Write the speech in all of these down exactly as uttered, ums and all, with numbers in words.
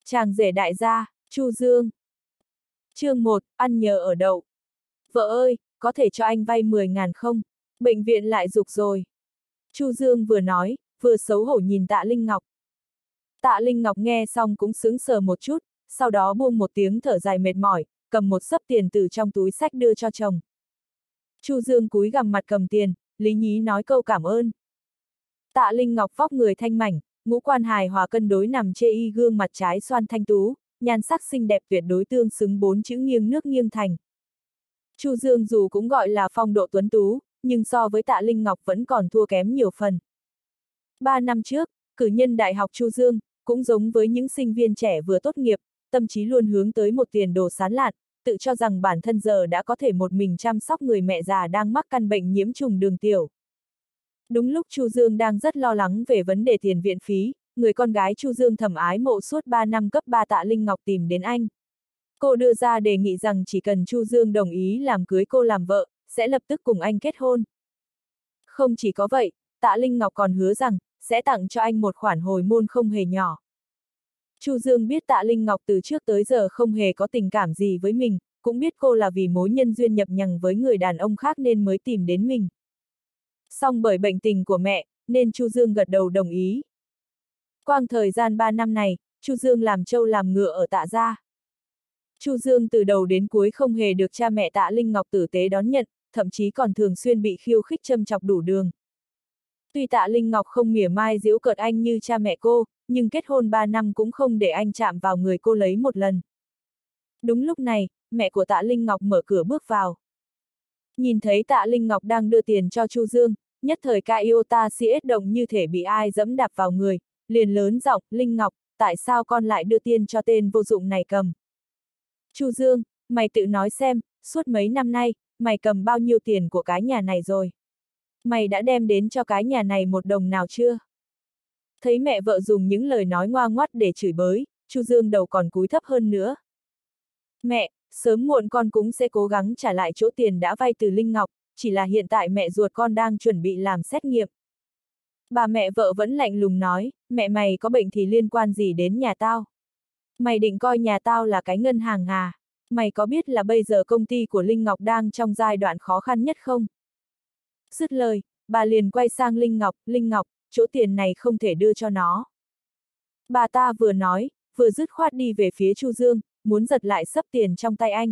Chàng rể đại gia, Chu Dương. Chương một, ăn nhờ ở đậu. Vợ ơi, có thể cho anh vay mười ngàn không? Bệnh viện lại rục rồi. Chu Dương vừa nói, vừa xấu hổ nhìn Tạ Linh Ngọc. Tạ Linh Ngọc nghe xong cũng sững sờ một chút, sau đó buông một tiếng thở dài mệt mỏi, cầm một xấp tiền từ trong túi xách đưa cho chồng. Chu Dương cúi gằm mặt cầm tiền, lý nhí nói câu cảm ơn. Tạ Linh Ngọc vóc người thanh mảnh, ngũ quan hài hòa cân đối nằm chê y gương mặt trái xoan thanh tú, nhan sắc xinh đẹp tuyệt đối tương xứng bốn chữ nghiêng nước nghiêng thành. Chu Dương dù cũng gọi là phong độ tuấn tú, nhưng so với Tạ Linh Ngọc vẫn còn thua kém nhiều phần. Ba năm trước, cử nhân đại học Chu Dương, cũng giống với những sinh viên trẻ vừa tốt nghiệp, tâm trí luôn hướng tới một tiền đồ sáng lạn, tự cho rằng bản thân giờ đã có thể một mình chăm sóc người mẹ già đang mắc căn bệnh nhiễm trùng đường tiểu. Đúng lúc Chu Dương đang rất lo lắng về vấn đề tiền viện phí, người con gái Chu Dương thầm ái mộ suốt ba năm cấp ba Tạ Linh Ngọc tìm đến anh. Cô đưa ra đề nghị rằng chỉ cần Chu Dương đồng ý làm cưới cô làm vợ, sẽ lập tức cùng anh kết hôn. Không chỉ có vậy, Tạ Linh Ngọc còn hứa rằng, sẽ tặng cho anh một khoản hồi môn không hề nhỏ. Chu Dương biết Tạ Linh Ngọc từ trước tới giờ không hề có tình cảm gì với mình, cũng biết cô là vì mối nhân duyên nhập nhằng với người đàn ông khác nên mới tìm đến mình. Song bởi bệnh tình của mẹ, nên Chu Dương gật đầu đồng ý. Quang thời gian ba năm này, Chu Dương làm trâu làm ngựa ở Tạ gia. Chu Dương từ đầu đến cuối không hề được cha mẹ Tạ Linh Ngọc tử tế đón nhận, thậm chí còn thường xuyên bị khiêu khích châm chọc đủ đường. Tuy Tạ Linh Ngọc không mỉa mai giễu cợt anh như cha mẹ cô, nhưng kết hôn ba năm cũng không để anh chạm vào người cô lấy một lần. Đúng lúc này, mẹ của Tạ Linh Ngọc mở cửa bước vào. Nhìn thấy Tạ Linh Ngọc đang đưa tiền cho Chu Dương, nhất thời ca iota siết động như thể bị ai dẫm đạp vào người, liền lớn giọng, Linh Ngọc, tại sao con lại đưa tiền cho tên vô dụng này cầm? Chu Dương, mày tự nói xem, suốt mấy năm nay, mày cầm bao nhiêu tiền của cái nhà này rồi? Mày đã đem đến cho cái nhà này một đồng nào chưa? Thấy mẹ vợ dùng những lời nói ngoa ngoắt để chửi bới, Chu Dương đầu còn cúi thấp hơn nữa. Mẹ, sớm muộn con cũng sẽ cố gắng trả lại chỗ tiền đã vay từ Linh Ngọc, chỉ là hiện tại mẹ ruột con đang chuẩn bị làm xét nghiệm. Bà mẹ vợ vẫn lạnh lùng nói, mẹ mày có bệnh thì liên quan gì đến nhà tao? Mày định coi nhà tao là cái ngân hàng à? Mày có biết là bây giờ công ty của Linh Ngọc đang trong giai đoạn khó khăn nhất không? Dứt lời, bà liền quay sang Linh Ngọc, Linh Ngọc, chỗ tiền này không thể đưa cho nó. Bà ta vừa nói, vừa dứt khoát đi về phía Chu Dương, muốn giật lại xấp tiền trong tay anh.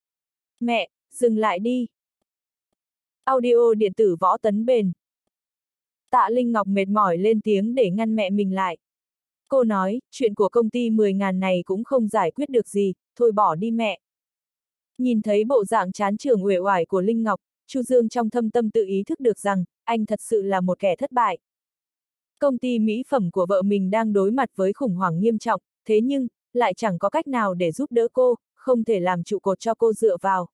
Mẹ, dừng lại đi. Audio điện tử Võ Tấn Bền. Tạ Linh Ngọc mệt mỏi lên tiếng để ngăn mẹ mình lại. Cô nói, chuyện của công ty mười ngàn này cũng không giải quyết được gì, thôi bỏ đi mẹ. Nhìn thấy bộ dạng chán chường uể oải của Linh Ngọc, Chu Dương trong thâm tâm tự ý thức được rằng, anh thật sự là một kẻ thất bại. Công ty mỹ phẩm của vợ mình đang đối mặt với khủng hoảng nghiêm trọng, thế nhưng, lại chẳng có cách nào để giúp đỡ cô, không thể làm trụ cột cho cô dựa vào.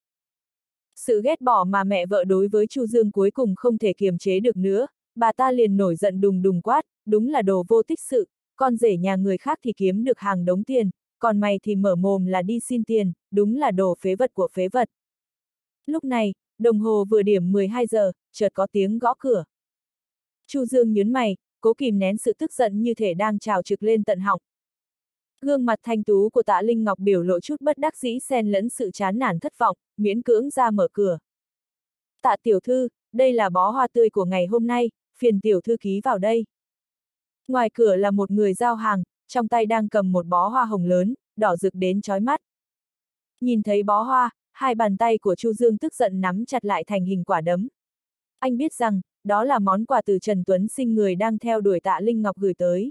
Sự ghét bỏ mà mẹ vợ đối với Chu Dương cuối cùng không thể kiềm chế được nữa, bà ta liền nổi giận đùng đùng quát, đúng là đồ vô tích sự, con rể nhà người khác thì kiếm được hàng đống tiền, còn mày thì mở mồm là đi xin tiền, đúng là đồ phế vật của phế vật. Lúc này, đồng hồ vừa điểm mười hai giờ, chợt có tiếng gõ cửa. Chu Dương nhướng mày, cố kìm nén sự tức giận như thể đang trào trực lên tận họng. Gương mặt thanh tú của Tạ Linh Ngọc biểu lộ chút bất đắc dĩ xen lẫn sự chán nản thất vọng, miễn cưỡng ra mở cửa. Tạ tiểu thư, đây là bó hoa tươi của ngày hôm nay, phiền tiểu thư ký vào đây. Ngoài cửa là một người giao hàng, trong tay đang cầm một bó hoa hồng lớn, đỏ rực đến chói mắt. Nhìn thấy bó hoa, hai bàn tay của Chu Dương tức giận nắm chặt lại thành hình quả đấm. Anh biết rằng, đó là món quà từ Trần Tuấn Sinh người đang theo đuổi Tạ Linh Ngọc gửi tới.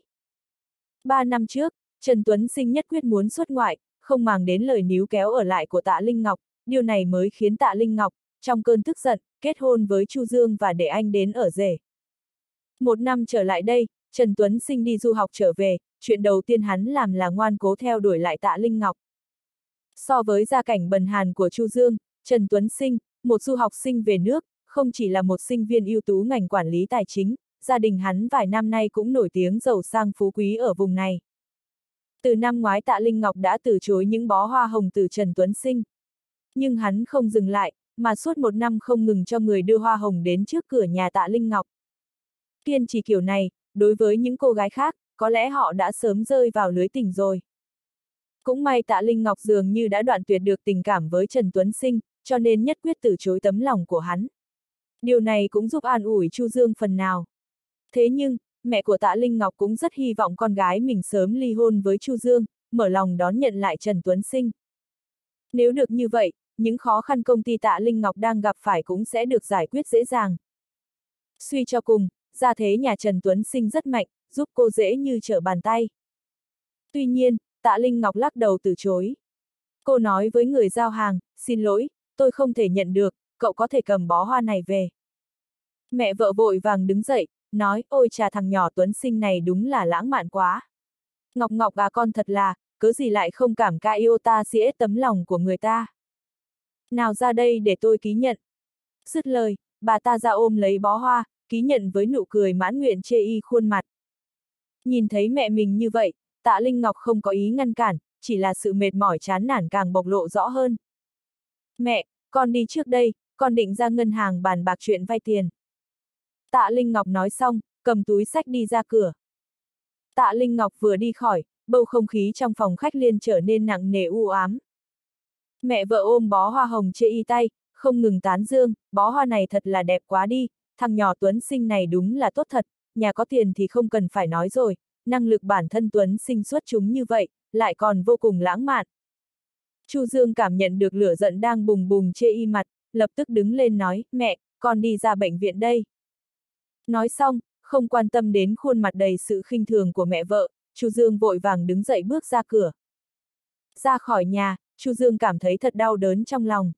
Ba năm trước, Trần Tuấn Sinh nhất quyết muốn xuất ngoại, không màng đến lời níu kéo ở lại của Tạ Linh Ngọc, điều này mới khiến Tạ Linh Ngọc, trong cơn tức giận, kết hôn với Chu Dương và để anh đến ở rể. Một năm trở lại đây, Trần Tuấn Sinh đi du học trở về, chuyện đầu tiên hắn làm là ngoan cố theo đuổi lại Tạ Linh Ngọc. So với gia cảnh bần hàn của Chu Dương, Trần Tuấn Sinh, một du học sinh về nước, không chỉ là một sinh viên ưu tú ngành quản lý tài chính, gia đình hắn vài năm nay cũng nổi tiếng giàu sang phú quý ở vùng này. Từ năm ngoái Tạ Linh Ngọc đã từ chối những bó hoa hồng từ Trần Tuấn Sinh. Nhưng hắn không dừng lại, mà suốt một năm không ngừng cho người đưa hoa hồng đến trước cửa nhà Tạ Linh Ngọc. Kiên trì kiểu này, đối với những cô gái khác, có lẽ họ đã sớm rơi vào lưới tình rồi. Cũng may Tạ Linh Ngọc dường như đã đoạn tuyệt được tình cảm với Trần Tuấn Sinh, cho nên nhất quyết từ chối tấm lòng của hắn. Điều này cũng giúp an ủi Chu Dương phần nào. Thế nhưng, mẹ của Tạ Linh Ngọc cũng rất hy vọng con gái mình sớm ly hôn với Chu Dương, mở lòng đón nhận lại Trần Tuấn Sinh. Nếu được như vậy, những khó khăn công ty Tạ Linh Ngọc đang gặp phải cũng sẽ được giải quyết dễ dàng. Suy cho cùng, gia thế nhà Trần Tuấn Sinh rất mạnh, giúp cô dễ như trở bàn tay. Tuy nhiên, Tạ Linh Ngọc lắc đầu từ chối. Cô nói với người giao hàng, xin lỗi, tôi không thể nhận được, cậu có thể cầm bó hoa này về. Mẹ vợ vội vàng đứng dậy, nói, ôi chà, thằng nhỏ Tuấn Sinh này đúng là lãng mạn quá. Ngọc Ngọc à, con thật là, cớ gì lại không cảm ca yêu ta xỉa tấm lòng của người ta. Nào ra đây để tôi ký nhận. Dứt lời, bà ta ra ôm lấy bó hoa, ký nhận với nụ cười mãn nguyện chê y khuôn mặt. Nhìn thấy mẹ mình như vậy, Tạ Linh Ngọc không có ý ngăn cản, chỉ là sự mệt mỏi chán nản càng bộc lộ rõ hơn. Mẹ, con đi trước đây, con định ra ngân hàng bàn bạc chuyện vay tiền. Tạ Linh Ngọc nói xong, cầm túi xách đi ra cửa. Tạ Linh Ngọc vừa đi khỏi, bầu không khí trong phòng khách liền trở nên nặng nề u ám. Mẹ vợ ôm bó hoa hồng chê y tay, không ngừng tán dương, bó hoa này thật là đẹp quá đi, thằng nhỏ Tuấn Sinh này đúng là tốt thật, nhà có tiền thì không cần phải nói rồi, năng lực bản thân Tuấn Sinh xuất chúng như vậy, lại còn vô cùng lãng mạn. Chu Dương cảm nhận được lửa giận đang bùng bùng chê y mặt, lập tức đứng lên nói, mẹ, con đi ra bệnh viện đây. Nói xong, không quan tâm đến khuôn mặt đầy sự khinh thường của mẹ vợ, Chu Dương vội vàng đứng dậy bước ra cửa. Ra khỏi nhà, Chu Dương cảm thấy thật đau đớn trong lòng.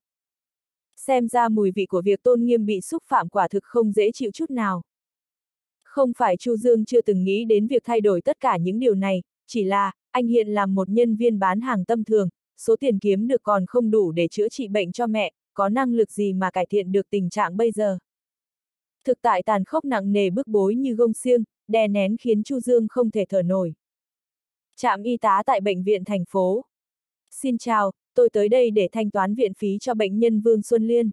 Xem ra mùi vị của việc tôn nghiêm bị xúc phạm quả thực không dễ chịu chút nào. Không phải Chu Dương chưa từng nghĩ đến việc thay đổi tất cả những điều này, chỉ là, anh hiện làm một nhân viên bán hàng tâm thường, số tiền kiếm được còn không đủ để chữa trị bệnh cho mẹ, có năng lực gì mà cải thiện được tình trạng bây giờ. Thực tại tàn khốc nặng nề bức bối như gông xiềng, đè nén khiến Chu Dương không thể thở nổi. Trạm y tá tại bệnh viện thành phố. Xin chào, tôi tới đây để thanh toán viện phí cho bệnh nhân Vương Xuân Liên.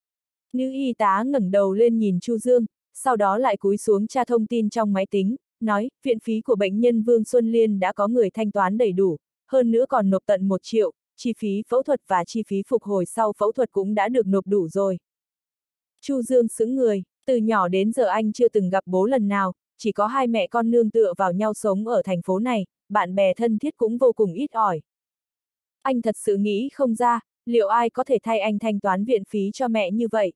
Nữ y tá ngẩng đầu lên nhìn Chu Dương, sau đó lại cúi xuống tra thông tin trong máy tính, nói, viện phí của bệnh nhân Vương Xuân Liên đã có người thanh toán đầy đủ, hơn nữa còn nộp tận một triệu, chi phí phẫu thuật và chi phí phục hồi sau phẫu thuật cũng đã được nộp đủ rồi. Chu Dương sững người, từ nhỏ đến giờ anh chưa từng gặp bố lần nào, chỉ có hai mẹ con nương tựa vào nhau sống ở thành phố này, bạn bè thân thiết cũng vô cùng ít ỏi. Anh thật sự nghĩ không ra, liệu ai có thể thay anh thanh toán viện phí cho mẹ như vậy?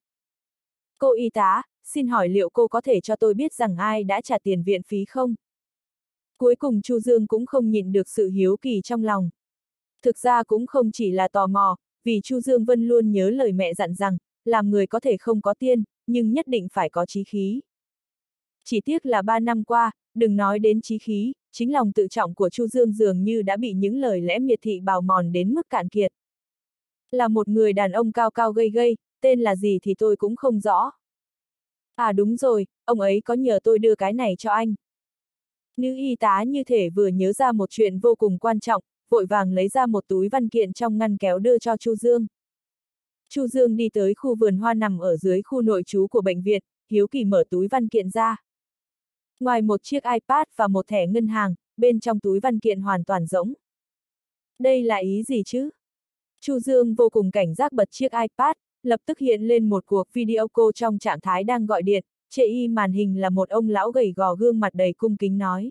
Cô y tá, xin hỏi liệu cô có thể cho tôi biết rằng ai đã trả tiền viện phí không? Cuối cùng Chu Dương cũng không nhịn được sự hiếu kỳ trong lòng. Thực ra cũng không chỉ là tò mò, vì Chu Dương Vân luôn nhớ lời mẹ dặn rằng, làm người có thể không có tiền, nhưng nhất định phải có chí khí. Chỉ tiếc là ba năm qua, đừng nói đến chí khí, chính lòng tự trọng của Chu Dương dường như đã bị những lời lẽ miệt thị bào mòn đến mức cạn kiệt. Là một người đàn ông cao cao gầy gầy, tên là gì thì tôi cũng không rõ. À đúng rồi, ông ấy có nhờ tôi đưa cái này cho anh. Nữ y tá như thể vừa nhớ ra một chuyện vô cùng quan trọng, vội vàng lấy ra một túi văn kiện trong ngăn kéo đưa cho Chu Dương. Chu Dương đi tới khu vườn hoa nằm ở dưới khu nội trú của bệnh viện, hiếu kỳ mở túi văn kiện ra. Ngoài một chiếc iPad và một thẻ ngân hàng, bên trong túi văn kiện hoàn toàn rỗng. Đây là ý gì chứ? Chu Dương vô cùng cảnh giác bật chiếc iPad, lập tức hiện lên một cuộc video call trong trạng thái đang gọi điện, chê y màn hình là một ông lão gầy gò gương mặt đầy cung kính nói.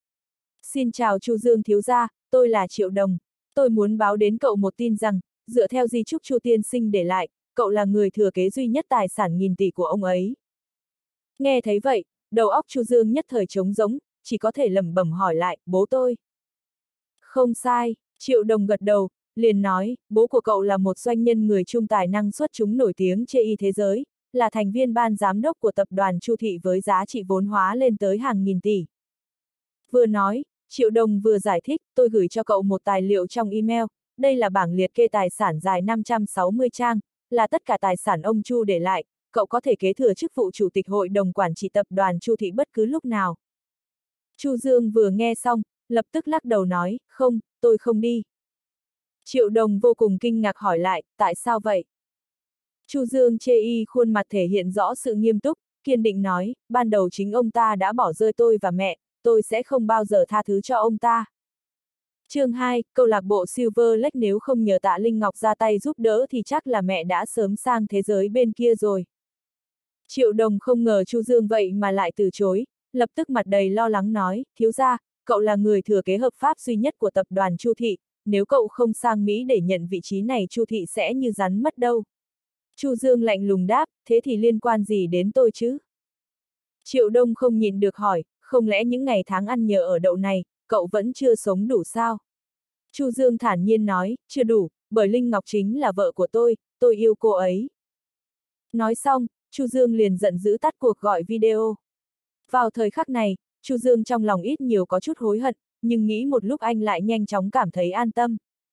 Xin chào Chu Dương thiếu gia, tôi là Triệu Đồng. Tôi muốn báo đến cậu một tin rằng, dựa theo di chúc Chu tiên sinh để lại, cậu là người thừa kế duy nhất tài sản nghìn tỷ của ông ấy. Nghe thấy vậy, đầu óc Chu Dương nhất thời trống rỗng, chỉ có thể lẩm bẩm hỏi lại, bố tôi. Không sai, Triệu Đồng gật đầu, liền nói, bố của cậu là một doanh nhân người Trung tài năng xuất chúng nổi tiếng trên y thế giới, là thành viên ban giám đốc của tập đoàn Chu Thị với giá trị vốn hóa lên tới hàng nghìn tỷ. Vừa nói, Triệu Đồng vừa giải thích, tôi gửi cho cậu một tài liệu trong email, đây là bảng liệt kê tài sản dài năm trăm sáu mươi trang, là tất cả tài sản ông Chu để lại, cậu có thể kế thừa chức vụ chủ tịch hội đồng quản trị tập đoàn Chu Thị bất cứ lúc nào. Chu Dương vừa nghe xong, lập tức lắc đầu nói, không, tôi không đi. Triệu Đồng vô cùng kinh ngạc hỏi lại, tại sao vậy? Chu Dương chê y khuôn mặt thể hiện rõ sự nghiêm túc, kiên định nói, ban đầu chính ông ta đã bỏ rơi tôi và mẹ, tôi sẽ không bao giờ tha thứ cho ông ta. Chương hai, câu lạc bộ Silver Lake nếu không nhờ Tạ Linh Ngọc ra tay giúp đỡ thì chắc là mẹ đã sớm sang thế giới bên kia rồi. Triệu Đồng không ngờ Chu Dương vậy mà lại từ chối, lập tức mặt đầy lo lắng nói, thiếu gia, cậu là người thừa kế hợp pháp duy nhất của tập đoàn Chu Thị, nếu cậu không sang Mỹ để nhận vị trí này Chu Thị sẽ như rắn mất đâu. Chu Dương lạnh lùng đáp, thế thì liên quan gì đến tôi chứ? Triệu Đông không nhịn được hỏi, không lẽ những ngày tháng ăn nhờ ở đậu này, cậu vẫn chưa sống đủ sao? Chu Dương thản nhiên nói, chưa đủ, bởi Linh Ngọc chính là vợ của tôi, tôi yêu cô ấy. Nói xong, Chu Dương liền giận dữ tắt cuộc gọi video. Vào thời khắc này, Chu Dương trong lòng ít nhiều có chút hối hận, nhưng nghĩ một lúc anh lại nhanh chóng cảm thấy an tâm.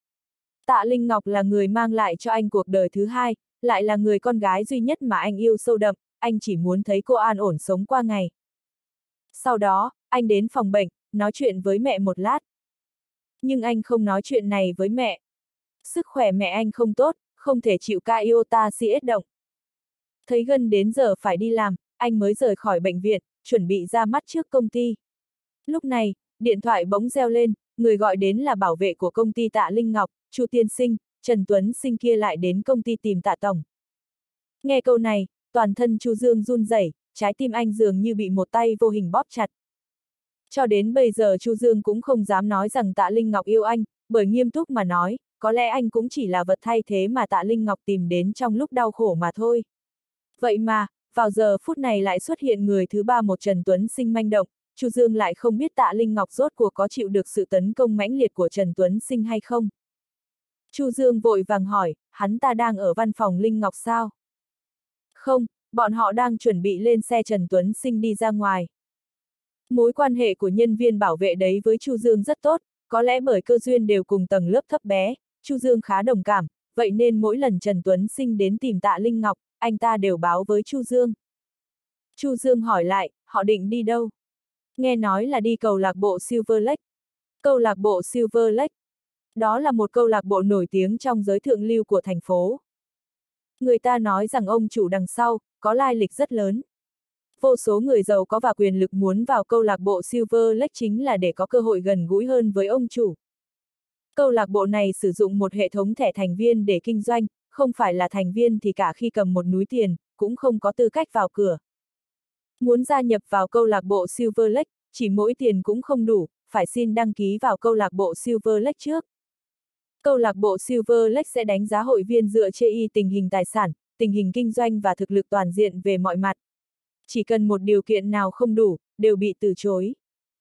Tạ Linh Ngọc là người mang lại cho anh cuộc đời thứ hai, lại là người con gái duy nhất mà anh yêu sâu đậm, anh chỉ muốn thấy cô an ổn sống qua ngày. Sau đó, anh đến phòng bệnh, nói chuyện với mẹ một lát. Nhưng anh không nói chuyện này với mẹ. Sức khỏe mẹ anh không tốt, không thể chịu ca iota si động. Thấy gần đến giờ phải đi làm, anh mới rời khỏi bệnh viện, chuẩn bị ra mắt trước công ty. Lúc này, điện thoại bỗng reo lên, người gọi đến là bảo vệ của công ty Tạ Linh Ngọc, Chu Tiên Sinh, Trần Tuấn Sinh kia lại đến công ty tìm Tạ Tổng. Nghe câu này, toàn thân Chu Dương run rẩy, trái tim anh dường như bị một tay vô hình bóp chặt. Cho đến bây giờ Chu Dương cũng không dám nói rằng Tạ Linh Ngọc yêu anh, bởi nghiêm túc mà nói, có lẽ anh cũng chỉ là vật thay thế mà Tạ Linh Ngọc tìm đến trong lúc đau khổ mà thôi. Vậy mà, vào giờ phút này lại xuất hiện người thứ ba một Trần Tuấn Sinh manh động, Chu Dương lại không biết Tạ Linh Ngọc rốt cuộc có chịu được sự tấn công mãnh liệt của Trần Tuấn Sinh hay không. Chu Dương vội vàng hỏi, hắn ta đang ở văn phòng Linh Ngọc sao? Không, bọn họ đang chuẩn bị lên xe Trần Tuấn Sinh đi ra ngoài. Mối quan hệ của nhân viên bảo vệ đấy với Chu Dương rất tốt, có lẽ bởi cơ duyên đều cùng tầng lớp thấp bé, Chu Dương khá đồng cảm, vậy nên mỗi lần Trần Tuấn Sinh đến tìm Tạ Linh Ngọc, anh ta đều báo với Chu Dương. Chu Dương hỏi lại, họ định đi đâu? Nghe nói là đi câu lạc bộ Silver Lake. Câu lạc bộ Silver Lake. Đó là một câu lạc bộ nổi tiếng trong giới thượng lưu của thành phố. Người ta nói rằng ông chủ đằng sau, có lai lịch rất lớn. Vô số người giàu có và quyền lực muốn vào câu lạc bộ Silver Lake chính là để có cơ hội gần gũi hơn với ông chủ. Câu lạc bộ này sử dụng một hệ thống thẻ thành viên để kinh doanh, không phải là thành viên thì cả khi cầm một núi tiền, cũng không có tư cách vào cửa. Muốn gia nhập vào câu lạc bộ Silver Lake, chỉ mỗi tiền cũng không đủ, phải xin đăng ký vào câu lạc bộ Silver Lake trước. Câu lạc bộ Silver Lake sẽ đánh giá hội viên dựa trên tình hình tài sản, tình hình kinh doanh và thực lực toàn diện về mọi mặt. Chỉ cần một điều kiện nào không đủ, đều bị từ chối.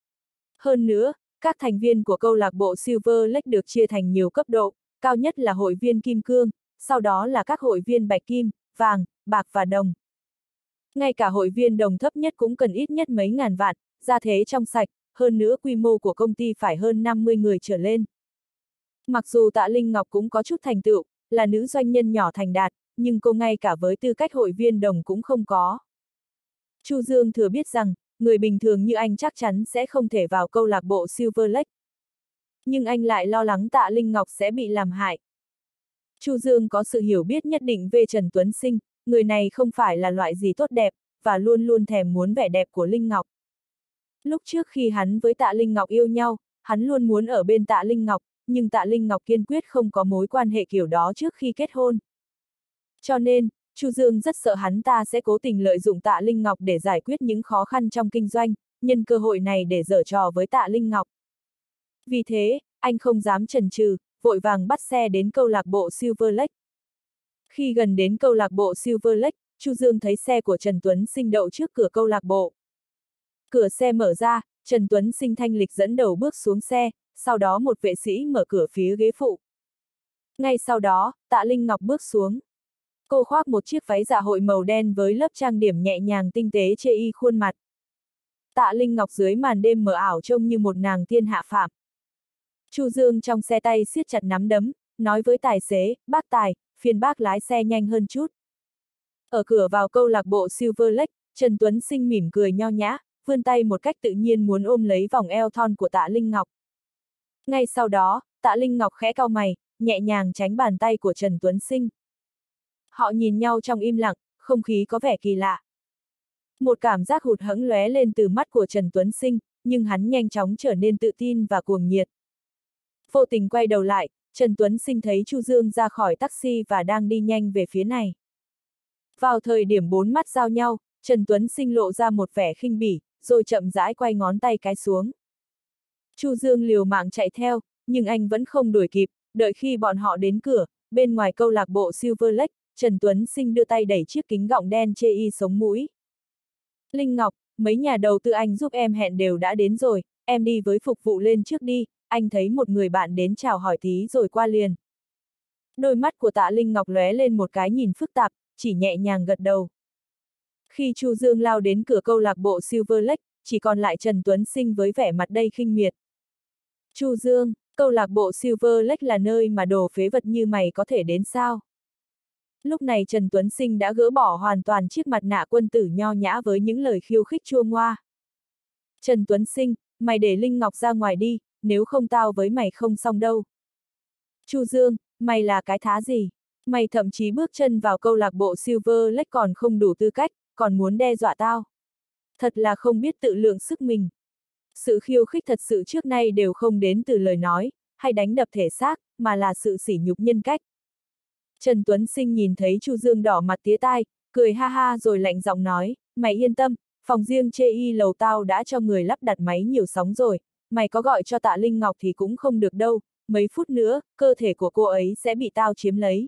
Hơn nữa, các thành viên của câu lạc bộ Silver Lake được chia thành nhiều cấp độ, cao nhất là hội viên kim cương, sau đó là các hội viên bạch kim, vàng, bạc và đồng. Ngay cả hội viên đồng thấp nhất cũng cần ít nhất mấy ngàn vạn, gia thế trong sạch, hơn nữa quy mô của công ty phải hơn năm mươi người trở lên. Mặc dù Tạ Linh Ngọc cũng có chút thành tựu, là nữ doanh nhân nhỏ thành đạt, nhưng cô ngay cả với tư cách hội viên đồng cũng không có. Chu Dương thừa biết rằng, người bình thường như anh chắc chắn sẽ không thể vào câu lạc bộ Silver Lake. Nhưng anh lại lo lắng Tạ Linh Ngọc sẽ bị làm hại. Chu Dương có sự hiểu biết nhất định về Trần Tuấn Sinh, người này không phải là loại gì tốt đẹp, và luôn luôn thèm muốn vẻ đẹp của Linh Ngọc. Lúc trước khi hắn với Tạ Linh Ngọc yêu nhau, hắn luôn muốn ở bên Tạ Linh Ngọc, nhưng Tạ Linh Ngọc kiên quyết không có mối quan hệ kiểu đó trước khi kết hôn. Cho nên, Chu Dương rất sợ hắn ta sẽ cố tình lợi dụng Tạ Linh Ngọc để giải quyết những khó khăn trong kinh doanh, nhân cơ hội này để giở trò với Tạ Linh Ngọc. Vì thế, anh không dám chần chừ, vội vàng bắt xe đến câu lạc bộ Silver Lake. Khi gần đến câu lạc bộ Silver Lake, Chu Dương thấy xe của Trần Tuấn Sinh đậu trước cửa câu lạc bộ. Cửa xe mở ra, Trần Tuấn Sinh thanh lịch dẫn đầu bước xuống xe, sau đó một vệ sĩ mở cửa phía ghế phụ. Ngay sau đó, Tạ Linh Ngọc bước xuống. Cô khoác một chiếc váy dạ hội màu đen với lớp trang điểm nhẹ nhàng tinh tế chê y khuôn mặt. Tạ Linh Ngọc dưới màn đêm mờ ảo trông như một nàng thiên hạ phạm. Chu Dương trong xe tay siết chặt nắm đấm, nói với tài xế, bác Tài, phiền bác lái xe nhanh hơn chút. Ở cửa vào câu lạc bộ Silver Lake, Trần Tuấn Sinh mỉm cười nho nhã, vươn tay một cách tự nhiên muốn ôm lấy vòng eo thon của Tạ Linh Ngọc. Ngay sau đó, Tạ Linh Ngọc khẽ cau mày, nhẹ nhàng tránh bàn tay của Trần Tuấn Sinh. Họ nhìn nhau trong im lặng, không khí có vẻ kỳ lạ. Một cảm giác hụt hẫng lóe lên từ mắt của Trần Tuấn Sinh, nhưng hắn nhanh chóng trở nên tự tin và cuồng nhiệt. Vô tình quay đầu lại, Trần Tuấn Sinh thấy Chu Dương ra khỏi taxi và đang đi nhanh về phía này. Vào thời điểm bốn mắt giao nhau, Trần Tuấn Sinh lộ ra một vẻ khinh bỉ, rồi chậm rãi quay ngón tay cái xuống. Chu Dương liều mạng chạy theo, nhưng anh vẫn không đuổi kịp, đợi khi bọn họ đến cửa, bên ngoài câu lạc bộ Silver Lake, Trần Tuấn Sinh đưa tay đẩy chiếc kính gọng đen chê y sống mũi. Linh Ngọc, mấy nhà đầu tư anh giúp em hẹn đều đã đến rồi, em đi với phục vụ lên trước đi, anh thấy một người bạn đến chào hỏi tí rồi qua liền. Đôi mắt của Tạ Linh Ngọc lóe lên một cái nhìn phức tạp, chỉ nhẹ nhàng gật đầu. Khi Chu Dương lao đến cửa câu lạc bộ Silver Lake, chỉ còn lại Trần Tuấn Sinh với vẻ mặt đầy khinh miệt. Chu Dương, câu lạc bộ Silver Lake là nơi mà đồ phế vật như mày có thể đến sao? Lúc này Trần Tuấn Sinh đã gỡ bỏ hoàn toàn chiếc mặt nạ quân tử nho nhã với những lời khiêu khích chua ngoa. Trần Tuấn Sinh, mày để Linh Ngọc ra ngoài đi, nếu không tao với mày không xong đâu. Chu Dương, mày là cái thá gì? Mày thậm chí bước chân vào câu lạc bộ Silver Lake còn không đủ tư cách, còn muốn đe dọa tao. Thật là không biết tự lượng sức mình. Sự khiêu khích thật sự trước nay đều không đến từ lời nói, hay đánh đập thể xác, mà là sự sỉ nhục nhân cách. Trần Tuấn Sinh nhìn thấy Chu Dương đỏ mặt tía tai, cười ha ha rồi lạnh giọng nói, mày yên tâm, phòng riêng chê y lầu tao đã cho người lắp đặt máy nhiều sóng rồi, mày có gọi cho Tạ Linh Ngọc thì cũng không được đâu, mấy phút nữa, cơ thể của cô ấy sẽ bị tao chiếm lấy.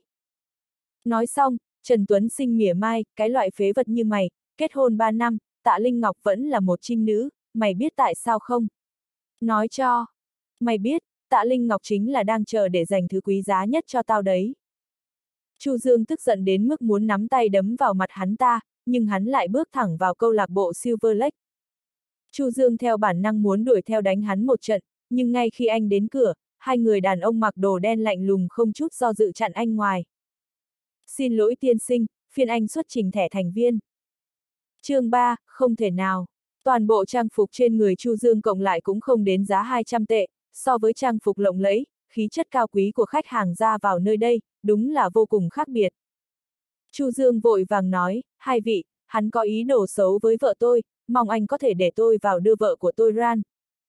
Nói xong, Trần Tuấn Sinh mỉa mai, cái loại phế vật như mày, kết hôn ba năm, Tạ Linh Ngọc vẫn là một trinh nữ, mày biết tại sao không? Nói cho, mày biết, Tạ Linh Ngọc chính là đang chờ để dành thứ quý giá nhất cho tao đấy. Chu Dương tức giận đến mức muốn nắm tay đấm vào mặt hắn ta, nhưng hắn lại bước thẳng vào câu lạc bộ Silver Lake. Chu Dương theo bản năng muốn đuổi theo đánh hắn một trận, nhưng ngay khi anh đến cửa, hai người đàn ông mặc đồ đen lạnh lùng không chút do dự chặn anh ngoài. Xin lỗi tiên sinh, phiên anh xuất trình thẻ thành viên. Chương ba, không thể nào. Toàn bộ trang phục trên người Chu Dương cộng lại cũng không đến giá hai trăm tệ, so với trang phục lộng lẫy, khí chất cao quý của khách hàng ra vào nơi đây, đúng là vô cùng khác biệt. Chu Dương vội vàng nói, hai vị, hắn có ý đồ xấu với vợ tôi, mong anh có thể để tôi vào đưa vợ của tôi ran.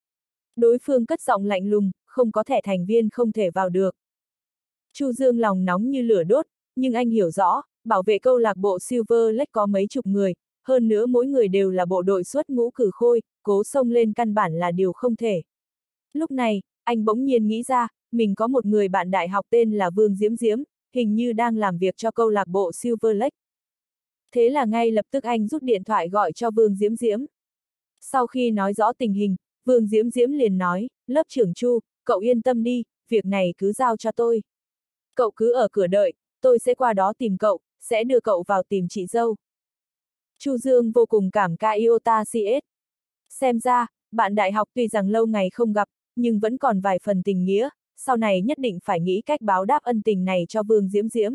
Đối phương cất giọng lạnh lùng, không có thẻ thành viên không thể vào được. Chu Dương lòng nóng như lửa đốt, nhưng anh hiểu rõ, bảo vệ câu lạc bộ Silver Lake có mấy chục người, hơn nữa mỗi người đều là bộ đội xuất ngũ cử khôi, cố xông lên căn bản là điều không thể. Lúc này, anh bỗng nhiên nghĩ ra, mình có một người bạn đại học tên là Vương Diễm Diễm, hình như đang làm việc cho câu lạc bộ Silver Lake. Thế là ngay lập tức anh rút điện thoại gọi cho Vương Diễm Diễm. Sau khi nói rõ tình hình, Vương Diễm Diễm liền nói, lớp trưởng Chu, cậu yên tâm đi, việc này cứ giao cho tôi. Cậu cứ ở cửa đợi, tôi sẽ qua đó tìm cậu, sẽ đưa cậu vào tìm chị dâu. Chu Dương vô cùng cảm kích Iota xê ét. Xem ra, bạn đại học tuy rằng lâu ngày không gặp, nhưng vẫn còn vài phần tình nghĩa, sau này nhất định phải nghĩ cách báo đáp ân tình này cho Vương Diễm Diễm.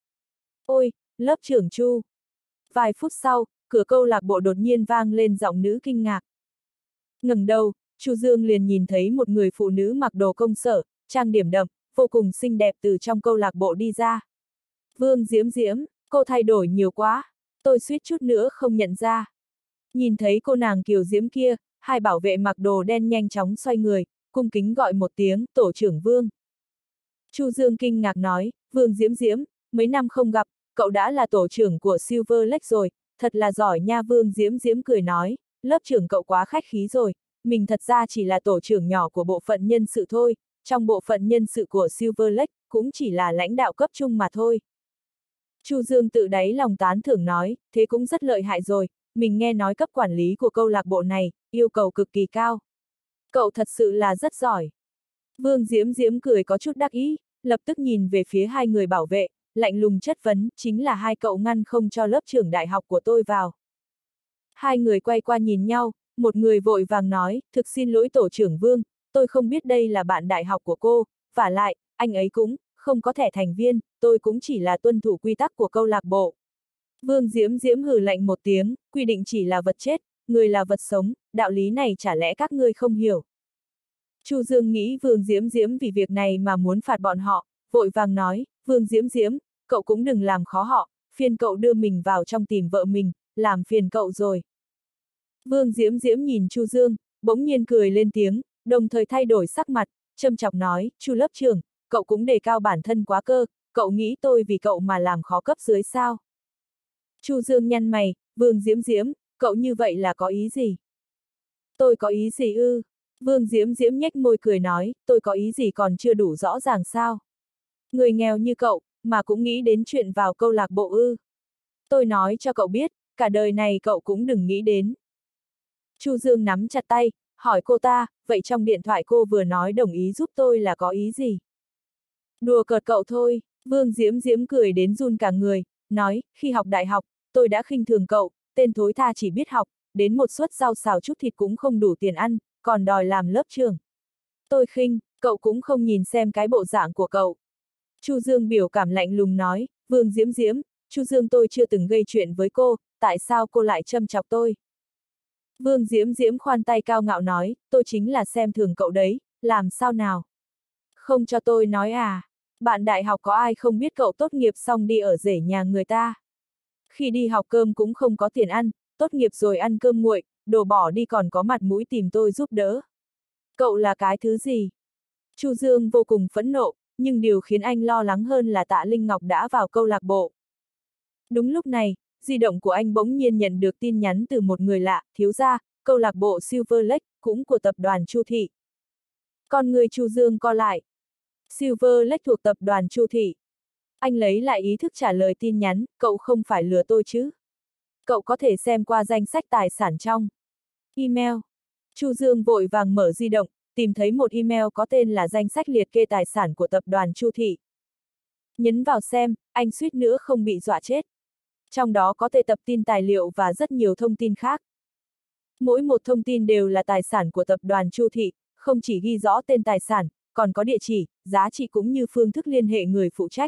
Ôi, lớp trưởng Chu. Vài phút sau, cửa câu lạc bộ đột nhiên vang lên giọng nữ kinh ngạc. Ngẩng đầu, Chu Dương liền nhìn thấy một người phụ nữ mặc đồ công sở, trang điểm đậm, vô cùng xinh đẹp từ trong câu lạc bộ đi ra. Vương Diễm Diễm, cô thay đổi nhiều quá, tôi suýt chút nữa không nhận ra. Nhìn thấy cô nàng kiều diễm kia, hai bảo vệ mặc đồ đen nhanh chóng xoay người, cung kính gọi một tiếng, tổ trưởng Vương. Chu Dương kinh ngạc nói, Vương Diễm Diễm, mấy năm không gặp, cậu đã là tổ trưởng của Silver Lake rồi, thật là giỏi nha. Vương Diễm Diễm cười nói, lớp trưởng cậu quá khách khí rồi, mình thật ra chỉ là tổ trưởng nhỏ của bộ phận nhân sự thôi, trong bộ phận nhân sự của Silver Lake, cũng chỉ là lãnh đạo cấp trung mà thôi. Chu Dương tự đáy lòng tán thưởng nói, thế cũng rất lợi hại rồi, mình nghe nói cấp quản lý của câu lạc bộ này, yêu cầu cực kỳ cao. Cậu thật sự là rất giỏi. Vương Diễm Diễm cười có chút đắc ý, lập tức nhìn về phía hai người bảo vệ, lạnh lùng chất vấn, chính là hai cậu ngăn không cho lớp trưởng đại học của tôi vào. Hai người quay qua nhìn nhau, một người vội vàng nói, thực xin lỗi tổ trưởng Vương, tôi không biết đây là bạn đại học của cô, vả lại, anh ấy cũng không có thẻ thành viên, tôi cũng chỉ là tuân thủ quy tắc của câu lạc bộ. Vương Diễm Diễm hừ lạnh một tiếng, quy định chỉ là vật chết, người là vật sống, đạo lý này chả lẽ các ngươi không hiểu. Chu Dương nghĩ Vương Diễm Diễm vì việc này mà muốn phạt bọn họ, vội vàng nói, Vương Diễm Diễm, cậu cũng đừng làm khó họ, phiền cậu đưa mình vào trong tìm vợ mình, làm phiền cậu rồi. Vương Diễm Diễm nhìn Chu Dương, bỗng nhiên cười lên tiếng, đồng thời thay đổi sắc mặt, châm chọc nói, Chu lớp trưởng, cậu cũng đề cao bản thân quá cơ, cậu nghĩ tôi vì cậu mà làm khó cấp dưới sao? Chu Dương nhăn mày, Vương Diễm Diễm, cậu như vậy là có ý gì? Tôi có ý gì ư? Vương Diễm Diễm nhếch môi cười nói, tôi có ý gì còn chưa đủ rõ ràng sao? Người nghèo như cậu, mà cũng nghĩ đến chuyện vào câu lạc bộ ư? Tôi nói cho cậu biết, cả đời này cậu cũng đừng nghĩ đến. Chu Dương nắm chặt tay, hỏi cô ta, vậy trong điện thoại cô vừa nói đồng ý giúp tôi là có ý gì? Đùa cợt cậu thôi, Vương Diễm Diễm cười đến run cả người, nói, khi học đại học, tôi đã khinh thường cậu, tên thối tha chỉ biết học, đến một suất rau xào chút thịt cũng không đủ tiền ăn, còn đòi làm lớp trưởng. Tôi khinh, cậu cũng không nhìn xem cái bộ dạng của cậu. Chu Dương biểu cảm lạnh lùng nói, Vương Diễm Diễm, Chu Dương tôi chưa từng gây chuyện với cô, tại sao cô lại châm chọc tôi? Vương Diễm Diễm khoan tay cao ngạo nói, tôi chính là xem thường cậu đấy, làm sao nào? Không cho tôi nói à? Bạn đại học có ai không biết cậu tốt nghiệp xong đi ở rể nhà người ta? Khi đi học cơm cũng không có tiền ăn, tốt nghiệp rồi ăn cơm nguội, đồ bỏ đi còn có mặt mũi tìm tôi giúp đỡ. Cậu là cái thứ gì? Chu Dương vô cùng phẫn nộ, nhưng điều khiến anh lo lắng hơn là Tạ Linh Ngọc đã vào câu lạc bộ. Đúng lúc này, di động của anh bỗng nhiên nhận được tin nhắn từ một người lạ, thiếu gia, câu lạc bộ Silver Lake, cũng của tập đoàn Chu Thị. Con người Chu Dương co lại. Silver Lake thuộc tập đoàn Chu Thị. Anh lấy lại ý thức trả lời tin nhắn, cậu không phải lừa tôi chứ? Cậu có thể xem qua danh sách tài sản trong email. Chu Dương vội vàng mở di động, tìm thấy một email có tên là danh sách liệt kê tài sản của tập đoàn Chu Thị. Nhấn vào xem, anh suýt nữa không bị dọa chết. Trong đó có tệp tập tin tài liệu và rất nhiều thông tin khác. Mỗi một thông tin đều là tài sản của tập đoàn Chu Thị, không chỉ ghi rõ tên tài sản, còn có địa chỉ, giá trị cũng như phương thức liên hệ người phụ trách.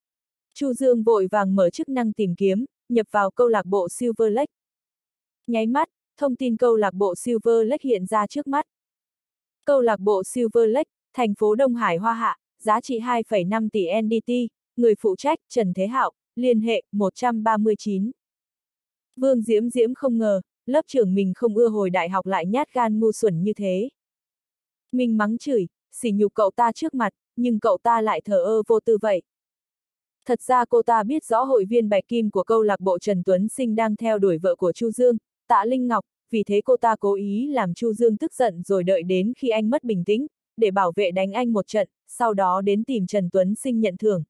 Chu Dương vội vàng mở chức năng tìm kiếm, nhập vào câu lạc bộ Silver Lake. Nháy mắt, thông tin câu lạc bộ Silver Lake hiện ra trước mắt. Câu lạc bộ Silver Lake, thành phố Đông Hải Hoa Hạ, giá trị hai phẩy năm tỷ en đê tê, người phụ trách, Trần Thế Hạo, liên hệ, một trăm ba mươi chín. Vương Diễm Diễm không ngờ, lớp trưởng mình không ưa hồi đại học lại nhát gan ngu xuẩn như thế. Mình mắng chửi, sỉ nhục cậu ta trước mặt, nhưng cậu ta lại thờ ơ vô tư vậy. Thật ra cô ta biết rõ hội viên bạch kim của câu lạc bộ Trần Tuấn Sinh đang theo đuổi vợ của Chu Dương, Tạ Linh Ngọc, vì thế cô ta cố ý làm Chu Dương tức giận rồi đợi đến khi anh mất bình tĩnh, để bảo vệ đánh anh một trận, sau đó đến tìm Trần Tuấn Sinh nhận thưởng.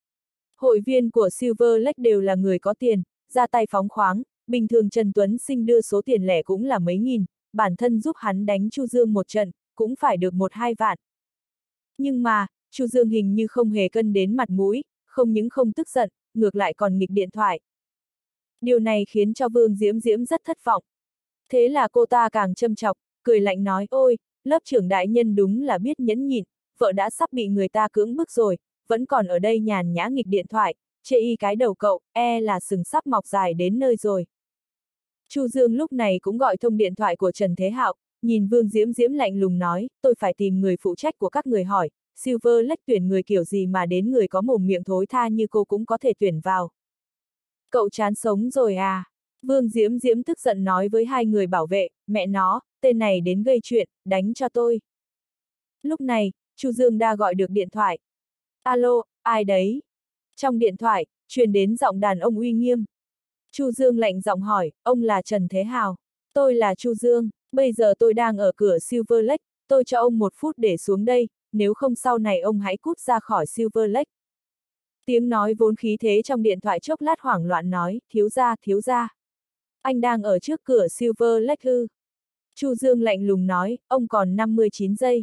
Hội viên của Silver Lake đều là người có tiền, ra tay phóng khoáng, bình thường Trần Tuấn Sinh đưa số tiền lẻ cũng là mấy nghìn, bản thân giúp hắn đánh Chu Dương một trận, cũng phải được một hai vạn. Nhưng mà, Chu Dương hình như không hề cân đến mặt mũi, không những không tức giận, ngược lại còn nghịch điện thoại. Điều này khiến cho Vương Diễm Diễm rất thất vọng. Thế là cô ta càng châm chọc, cười lạnh nói, ôi, lớp trưởng đại nhân đúng là biết nhẫn nhịn, vợ đã sắp bị người ta cưỡng bức rồi, vẫn còn ở đây nhàn nhã nghịch điện thoại, chê y cái đầu cậu, e là sừng sắp mọc dài đến nơi rồi. Chu Dương lúc này cũng gọi thông điện thoại của Trần Thế Hạo, nhìn Vương Diễm Diễm lạnh lùng nói, tôi phải tìm người phụ trách của các người hỏi, Silver Lake tuyển người kiểu gì mà đến người có mồm miệng thối tha như cô cũng có thể tuyển vào. Cậu chán sống rồi à? Vương Diễm Diễm tức giận nói với hai người bảo vệ, mẹ nó, tên này đến gây chuyện, đánh cho tôi. Lúc này, Chu Dương đã gọi được điện thoại. Alo, ai đấy? Trong điện thoại, truyền đến giọng đàn ông uy nghiêm. Chu Dương lạnh giọng hỏi, ông là Trần Thế Hào. Tôi là Chu Dương, bây giờ tôi đang ở cửa Silver Lake, tôi cho ông một phút để xuống đây, nếu không sau này ông hãy cút ra khỏi Silver Lake. Tiếng nói vốn khí thế trong điện thoại chốc lát hoảng loạn nói, thiếu gia, thiếu gia. Anh đang ở trước cửa Silver Lake ư? Chu Dương lạnh lùng nói, ông còn năm mươi chín giây.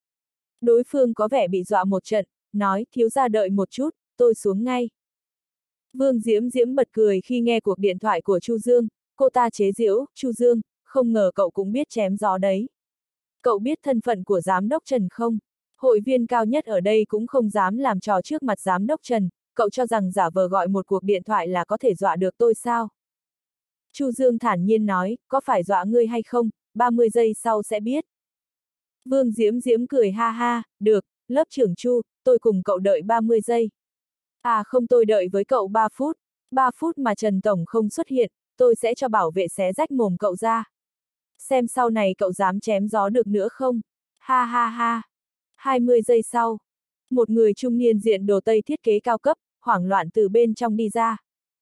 Đối phương có vẻ bị dọa một trận, nói, thiếu gia đợi một chút, tôi xuống ngay. Vương Diễm Diễm bật cười khi nghe cuộc điện thoại của Chu Dương, cô ta chế giễu, Chu Dương, không ngờ cậu cũng biết chém gió đấy. Cậu biết thân phận của giám đốc Trần không? Hội viên cao nhất ở đây cũng không dám làm trò trước mặt giám đốc Trần, cậu cho rằng giả vờ gọi một cuộc điện thoại là có thể dọa được tôi sao? Chu Dương thản nhiên nói, có phải dọa ngươi hay không, ba mươi giây sau sẽ biết. Vương Diễm Diễm cười ha ha, được, lớp trưởng Chu, tôi cùng cậu đợi ba mươi giây. À không, tôi đợi với cậu ba phút, ba phút mà Trần Tổng không xuất hiện, tôi sẽ cho bảo vệ xé rách mồm cậu ra. Xem sau này cậu dám chém gió được nữa không? Ha ha ha. hai mươi giây sau, một người trung niên diện đồ Tây thiết kế cao cấp, hoảng loạn từ bên trong đi ra.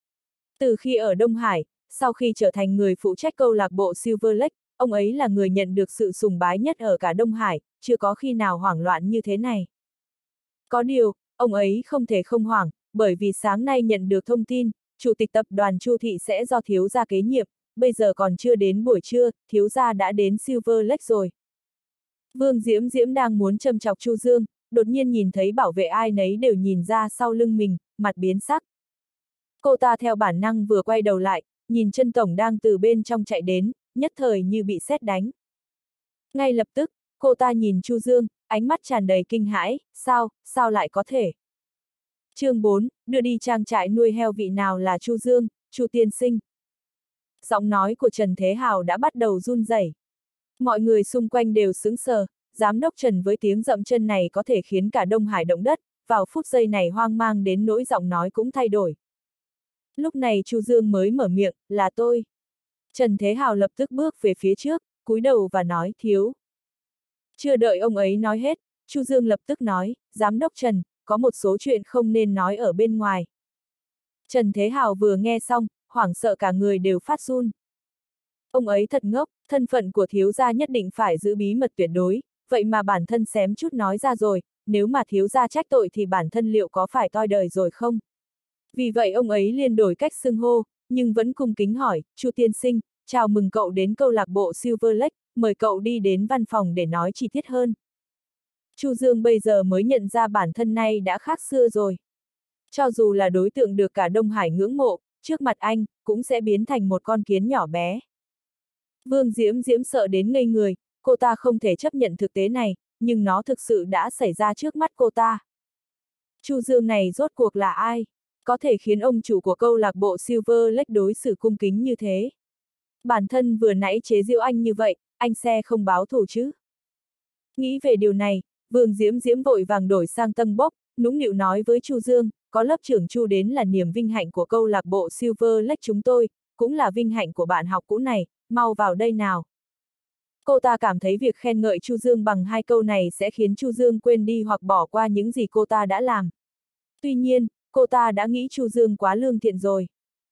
Từ khi ở Đông Hải, sau khi trở thành người phụ trách câu lạc bộ Silver Lake, ông ấy là người nhận được sự sùng bái nhất ở cả Đông Hải, chưa có khi nào hoảng loạn như thế này. Có điều, ông ấy không thể không hoảng, bởi vì sáng nay nhận được thông tin, chủ tịch tập đoàn Chu Thị sẽ do thiếu gia kế nhiệm, bây giờ còn chưa đến buổi trưa, thiếu gia đã đến Silver Lake rồi. Vương Diễm Diễm đang muốn châm chọc Chu Dương, đột nhiên nhìn thấy bảo vệ ai nấy đều nhìn ra sau lưng mình, mặt biến sắc. Cô ta theo bản năng vừa quay đầu lại, nhìn Trân Tổng đang từ bên trong chạy đến, nhất thời như bị sét đánh. Ngay lập tức, cô ta nhìn Chu Dương, ánh mắt tràn đầy kinh hãi, sao, sao lại có thể? chương bốn, đưa đi trang trại nuôi heo vị nào là Chu Dương, Chu tiên sinh. Giọng nói của Trần Thế Hào đã bắt đầu run rẩy. Mọi người xung quanh đều sững sờ, giám đốc Trần với tiếng dậm chân này có thể khiến cả Đông Hải động đất, vào phút giây này hoang mang đến nỗi giọng nói cũng thay đổi. Lúc này Chu Dương mới mở miệng, là tôi. Trần Thế Hào lập tức bước về phía trước, cúi đầu và nói, thiếu. Chưa đợi ông ấy nói hết, Chu Dương lập tức nói, giám đốc Trần, có một số chuyện không nên nói ở bên ngoài. Trần Thế Hào vừa nghe xong, hoảng sợ cả người đều phát run. Ông ấy thật ngốc, thân phận của thiếu gia nhất định phải giữ bí mật tuyệt đối, vậy mà bản thân xém chút nói ra rồi, nếu mà thiếu gia trách tội thì bản thân liệu có phải toi đời rồi không? Vì vậy ông ấy liền đổi cách xưng hô, nhưng vẫn cung kính hỏi, Chu tiên sinh, chào mừng cậu đến câu lạc bộ Silver Lake, mời cậu đi đến văn phòng để nói chi tiết hơn. Chu Dương bây giờ mới nhận ra bản thân này đã khác xưa rồi. Cho dù là đối tượng được cả Đông Hải ngưỡng mộ, trước mặt anh, cũng sẽ biến thành một con kiến nhỏ bé. Vương Diễm Diễm sợ đến ngây người, cô ta không thể chấp nhận thực tế này, nhưng nó thực sự đã xảy ra trước mắt cô ta. Chu Dương này rốt cuộc là ai? Có thể khiến ông chủ của câu lạc bộ Silver Lake đối xử cung kính như thế. Bản thân vừa nãy chế giễu anh như vậy, anh sẽ không báo thù chứ? Nghĩ về điều này, Vương Diễm Diễm vội vàng đổi sang tâng bốc, nũng nịu nói với Chu Dương, có lớp trưởng Chu đến là niềm vinh hạnh của câu lạc bộ Silver Lake chúng tôi, cũng là vinh hạnh của bạn học cũ này, mau vào đây nào. Cô ta cảm thấy việc khen ngợi Chu Dương bằng hai câu này sẽ khiến Chu Dương quên đi hoặc bỏ qua những gì cô ta đã làm. Tuy nhiên, cô ta đã nghĩ Chu Dương quá lương thiện rồi.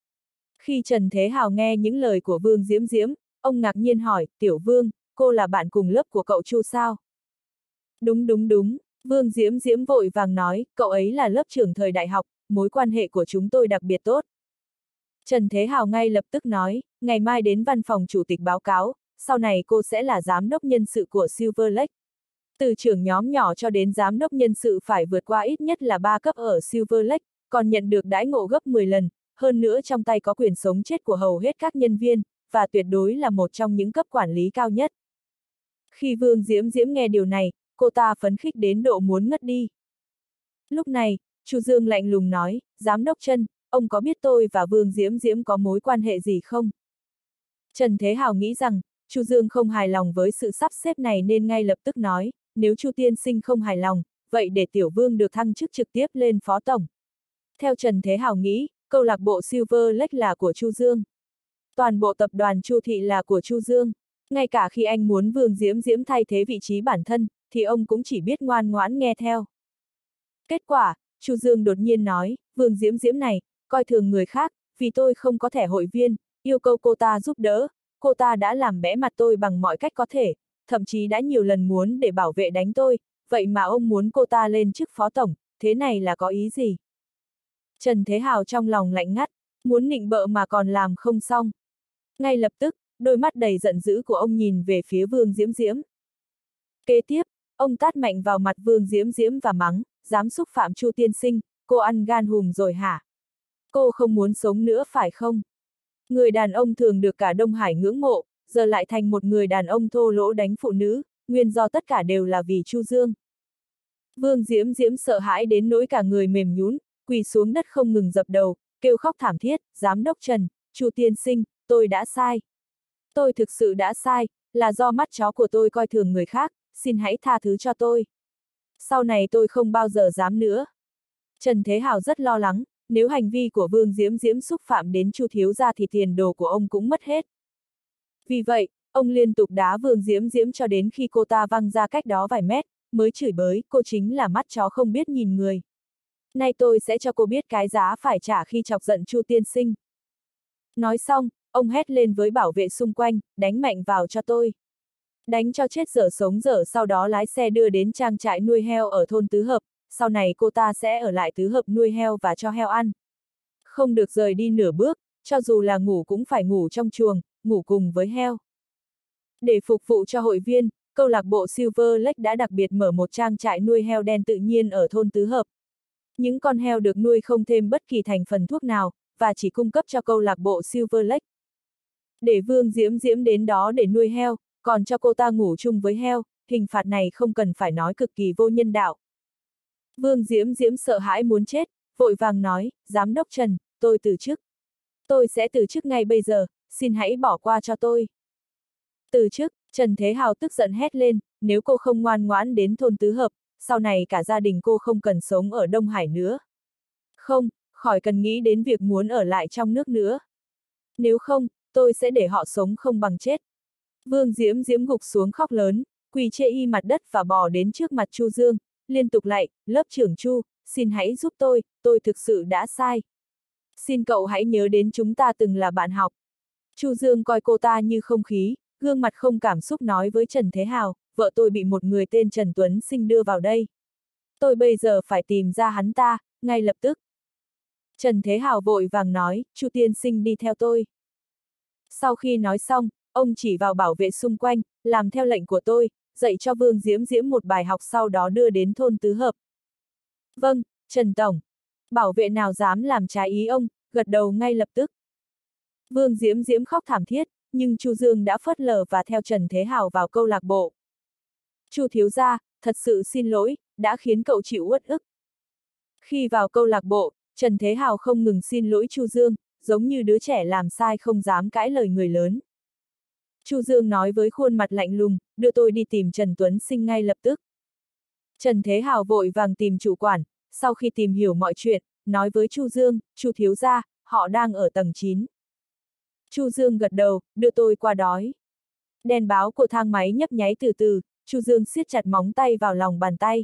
Khi Trần Thế Hào nghe những lời của Vương Diễm Diễm, ông ngạc nhiên hỏi, Tiểu Vương, cô là bạn cùng lớp của cậu Chu sao? Đúng đúng đúng, Vương Diễm Diễm vội vàng nói, cậu ấy là lớp trưởng thời đại học, mối quan hệ của chúng tôi đặc biệt tốt. Trần Thế Hào ngay lập tức nói, ngày mai đến văn phòng chủ tịch báo cáo, sau này cô sẽ là giám đốc nhân sự của Silver Lake. Từ trưởng nhóm nhỏ cho đến giám đốc nhân sự phải vượt qua ít nhất là ba cấp ở Silver Lake, còn nhận được đãi ngộ gấp mười lần, hơn nữa trong tay có quyền sống chết của hầu hết các nhân viên, và tuyệt đối là một trong những cấp quản lý cao nhất. Khi Vương Diễm Diễm nghe điều này, cô ta phấn khích đến độ muốn ngất đi. Lúc này, Chu Dương lạnh lùng nói, giám đốc Trần, ông có biết tôi và Vương Diễm Diễm có mối quan hệ gì không? Trần Thế Hào nghĩ rằng, Chu Dương không hài lòng với sự sắp xếp này nên ngay lập tức nói, nếu Chu tiên sinh không hài lòng, vậy để Tiểu Vương được thăng chức trực tiếp lên phó tổng. Theo Trần Thế Hào nghĩ, câu lạc bộ Silver Lake là của Chu Dương. Toàn bộ tập đoàn Chu Thị là của Chu Dương. Ngay cả khi anh muốn Vương Diễm Diễm thay thế vị trí bản thân, thì ông cũng chỉ biết ngoan ngoãn nghe theo. Kết quả, Chu Dương đột nhiên nói, Vương Diễm Diễm này, coi thường người khác, vì tôi không có thẻ hội viên, yêu cầu cô ta giúp đỡ, cô ta đã làm bẽ mặt tôi bằng mọi cách có thể, thậm chí đã nhiều lần muốn để bảo vệ đánh tôi, vậy mà ông muốn cô ta lên chức phó tổng, thế này là có ý gì? Trần Thế Hào trong lòng lạnh ngắt, muốn nịnh bợ mà còn làm không xong. Ngay lập tức, đôi mắt đầy giận dữ của ông nhìn về phía Vương Diễm Diễm. Kế tiếp, ông tát mạnh vào mặt Vương Diễm Diễm và mắng, dám xúc phạm Chu tiên sinh, cô ăn gan hùm rồi hả? Cô không muốn sống nữa phải không? Người đàn ông thường được cả Đông Hải ngưỡng mộ, giờ lại thành một người đàn ông thô lỗ đánh phụ nữ, nguyên do tất cả đều là vì Chu Dương. Vương Diễm Diễm sợ hãi đến nỗi cả người mềm nhũn, quỳ xuống đất không ngừng dập đầu, kêu khóc thảm thiết, giám đốc Trần, Chu tiên sinh, tôi đã sai. Tôi thực sự đã sai, là do mắt chó của tôi coi thường người khác, xin hãy tha thứ cho tôi. Sau này tôi không bao giờ dám nữa. Trần Thế Hào rất lo lắng, nếu hành vi của Vương Diễm Diễm xúc phạm đến Chu thiếu gia thì tiền đồ của ông cũng mất hết. Vì vậy, ông liên tục đá Vương Diễm Diễm cho đến khi cô ta văng ra cách đó vài mét, mới chửi bới, cô chính là mắt chó không biết nhìn người. Nay tôi sẽ cho cô biết cái giá phải trả khi chọc giận Chu tiên sinh. Nói xong, ông hét lên với bảo vệ xung quanh, đánh mạnh vào cho tôi. Đánh cho chết dở sống dở, sau đó lái xe đưa đến trang trại nuôi heo ở thôn Tứ Hợp, sau này cô ta sẽ ở lại Tứ Hợp nuôi heo và cho heo ăn. Không được rời đi nửa bước, cho dù là ngủ cũng phải ngủ trong chuồng, ngủ cùng với heo. Để phục vụ cho hội viên, câu lạc bộ Silver Lake đã đặc biệt mở một trang trại nuôi heo đen tự nhiên ở thôn Tứ Hợp. Những con heo được nuôi không thêm bất kỳ thành phần thuốc nào, và chỉ cung cấp cho câu lạc bộ Silver Lake. Để Vương Diễm Diễm đến đó để nuôi heo, còn cho cô ta ngủ chung với heo, hình phạt này không cần phải nói cực kỳ vô nhân đạo. Vương Diễm Diễm sợ hãi muốn chết, vội vàng nói, Giám đốc Trần, tôi từ chức. Tôi sẽ từ chức ngay bây giờ, xin hãy bỏ qua cho tôi. Từ chức, Trần Thế Hào tức giận hét lên, nếu cô không ngoan ngoãn đến thôn Tứ Hợp, sau này cả gia đình cô không cần sống ở Đông Hải nữa. Không, khỏi cần nghĩ đến việc muốn ở lại trong nước nữa. Nếu không, tôi sẽ để họ sống không bằng chết. Vương Diễm Diễm gục xuống khóc lớn, quỳ chê y mặt đất và bò đến trước mặt Chu Dương, liên tục lạy, lớp trưởng Chu, xin hãy giúp tôi, tôi thực sự đã sai. Xin cậu hãy nhớ đến chúng ta từng là bạn học. Chu Dương coi cô ta như không khí, gương mặt không cảm xúc nói với Trần Thế Hào, vợ tôi bị một người tên Trần Tuấn Sinh đưa vào đây. Tôi bây giờ phải tìm ra hắn ta, ngay lập tức. Trần Thế Hào vội vàng nói, Chu tiên sinh đi theo tôi. Sau khi nói xong, ông chỉ vào bảo vệ xung quanh, làm theo lệnh của tôi, dạy cho Vương Diễm Diễm một bài học, sau đó đưa đến thôn Tứ Hợp. Vâng, Trần Tổng. Bảo vệ nào dám làm trái ý ông, gật đầu ngay lập tức. Vương Diễm Diễm khóc thảm thiết, nhưng Chu Dương đã phớt lờ và theo Trần Thế Hào vào câu lạc bộ. Chu thiếu gia, thật sự xin lỗi, đã khiến cậu chịu uất ức. Khi vào câu lạc bộ, Trần Thế Hào không ngừng xin lỗi Chu Dương, giống như đứa trẻ làm sai không dám cãi lời người lớn. Chu Dương nói với khuôn mặt lạnh lùng, đưa tôi đi tìm Trần Tuấn Sinh ngay lập tức. Trần Thế Hào vội vàng tìm chủ quản, sau khi tìm hiểu mọi chuyện, nói với Chu Dương, Chu thiếu gia, họ đang ở tầng chín. Chu Dương gật đầu, đưa tôi qua đói. Đèn báo của thang máy nhấp nháy từ từ, Chu Dương siết chặt móng tay vào lòng bàn tay.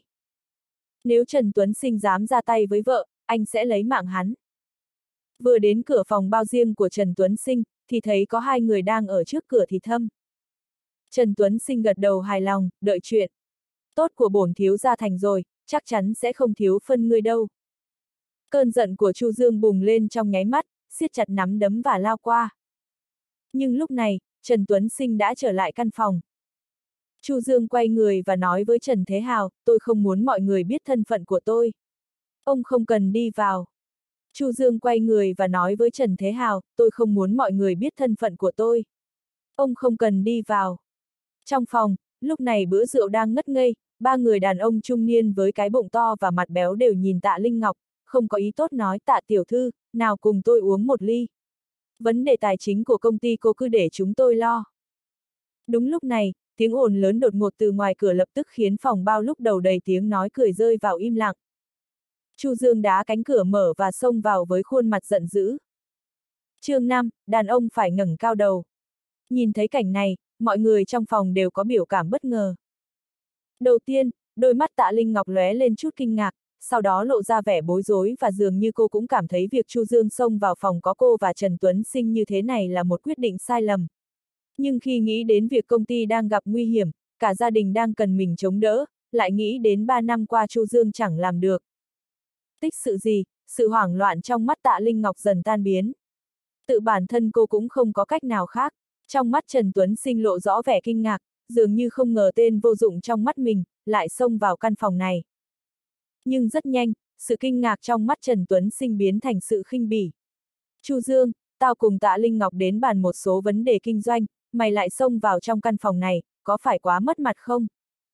Nếu Trần Tuấn Sinh dám ra tay với vợ, anh sẽ lấy mạng hắn. Vừa đến cửa phòng bao riêng của Trần Tuấn Sinh, thì thấy có hai người đang ở trước cửa thì thầm. Trần Tuấn Sinh gật đầu hài lòng, đợi chuyện. Tốt của bổn thiếu gia thành rồi, chắc chắn sẽ không thiếu phân ngươi đâu. Cơn giận của Chu Dương bùng lên trong nháy mắt, siết chặt nắm đấm và lao qua. Nhưng lúc này, Trần Tuấn Sinh đã trở lại căn phòng. Chu Dương quay người và nói với Trần Thế Hào, tôi không muốn mọi người biết thân phận của tôi. Ông không cần đi vào. Chu Dương quay người và nói với Trần Thế Hào, tôi không muốn mọi người biết thân phận của tôi. Ông không cần đi vào. Trong phòng, lúc này bữa rượu đang ngất ngây, ba người đàn ông trung niên với cái bụng to và mặt béo đều nhìn Tạ Linh Ngọc, không có ý tốt nói, Tạ tiểu thư, nào cùng tôi uống một ly. Vấn đề tài chính của công ty cô cứ để chúng tôi lo. Đúng lúc này, tiếng ồn lớn đột ngột từ ngoài cửa lập tức khiến phòng bao lúc đầu đầy tiếng nói cười rơi vào im lặng. Chu Dương đá cánh cửa mở và xông vào với khuôn mặt giận dữ. Chương năm, đàn ông phải ngẩng cao đầu. Nhìn thấy cảnh này, mọi người trong phòng đều có biểu cảm bất ngờ. Đầu tiên, đôi mắt Tạ Linh Ngọc lóe lên chút kinh ngạc, sau đó lộ ra vẻ bối rối và dường như cô cũng cảm thấy việc Chu Dương xông vào phòng có cô và Trần Tuấn Sinh như thế này là một quyết định sai lầm. Nhưng khi nghĩ đến việc công ty đang gặp nguy hiểm, cả gia đình đang cần mình chống đỡ, lại nghĩ đến ba năm qua Chu Dương chẳng làm được. Tích sự gì, sự hoảng loạn trong mắt Tạ Linh Ngọc dần tan biến. Tự bản thân cô cũng không có cách nào khác. Trong mắt Trần Tuấn Sinh lộ rõ vẻ kinh ngạc, dường như không ngờ tên vô dụng trong mắt mình, lại xông vào căn phòng này. Nhưng rất nhanh, sự kinh ngạc trong mắt Trần Tuấn Sinh biến thành sự khinh bỉ. Chu Dương, tao cùng Tạ Linh Ngọc đến bàn một số vấn đề kinh doanh, mày lại xông vào trong căn phòng này, có phải quá mất mặt không?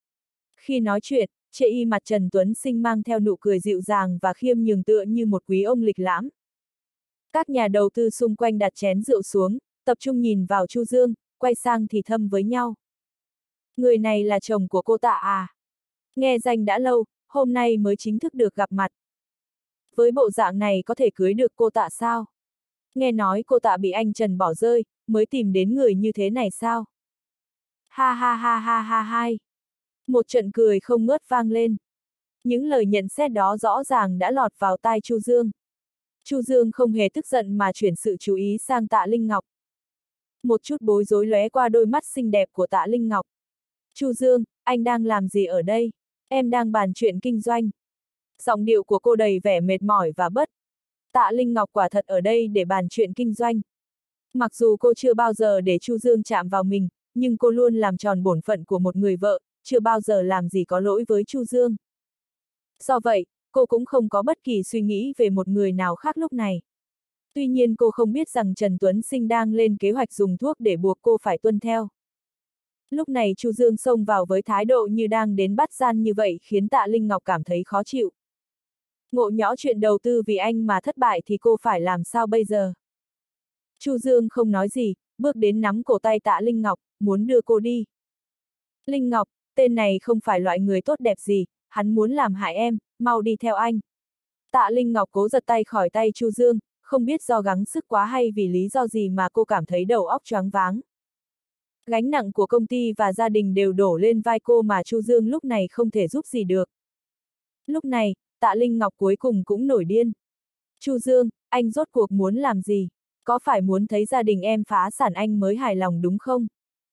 Khi nói chuyện, chê y mặt Trần Tuấn Sinh mang theo nụ cười dịu dàng và khiêm nhường tựa như một quý ông lịch lãm. Các nhà đầu tư xung quanh đặt chén rượu xuống, tập trung nhìn vào Chu Dương, quay sang thì thầm với nhau. Người này là chồng của cô Tạ à? Nghe danh đã lâu, hôm nay mới chính thức được gặp mặt. Với bộ dạng này có thể cưới được cô Tạ sao? Nghe nói cô Tạ bị anh Trần bỏ rơi, mới tìm đến người như thế này sao? Ha ha ha ha ha hai. Một trận cười không ngớt vang lên. Những lời nhận xét đó rõ ràng đã lọt vào tai Chu Dương. Chu Dương không hề tức giận mà chuyển sự chú ý sang Tạ Linh Ngọc. Một chút bối rối lóe qua đôi mắt xinh đẹp của Tạ Linh Ngọc. Chu Dương, anh đang làm gì ở đây? Em đang bàn chuyện kinh doanh. Giọng điệu của cô đầy vẻ mệt mỏi và bất. Tạ Linh Ngọc quả thật ở đây để bàn chuyện kinh doanh. Mặc dù cô chưa bao giờ để Chu Dương chạm vào mình, nhưng cô luôn làm tròn bổn phận của một người vợ, chưa bao giờ làm gì có lỗi với Chu Dương. Do vậy, cô cũng không có bất kỳ suy nghĩ về một người nào khác lúc này. Tuy nhiên cô không biết rằng Trần Tuấn Sinh đang lên kế hoạch dùng thuốc để buộc cô phải tuân theo. Lúc này Chu Dương xông vào với thái độ như đang đến bắt gian như vậy khiến Tạ Linh Ngọc cảm thấy khó chịu. Ngộ nhỡ chuyện đầu tư vì anh mà thất bại thì cô phải làm sao bây giờ? Chu Dương không nói gì, bước đến nắm cổ tay Tạ Linh Ngọc, muốn đưa cô đi. Linh Ngọc, tên này không phải loại người tốt đẹp gì, hắn muốn làm hại em, mau đi theo anh. Tạ Linh Ngọc cố giật tay khỏi tay Chu Dương, không biết do gắng sức quá hay vì lý do gì mà cô cảm thấy đầu óc choáng váng. Gánh nặng của công ty và gia đình đều đổ lên vai cô mà Chu Dương lúc này không thể giúp gì được. Lúc này, Tạ Linh Ngọc cuối cùng cũng nổi điên. Chu Dương, anh rốt cuộc muốn làm gì? Có phải muốn thấy gia đình em phá sản anh mới hài lòng đúng không?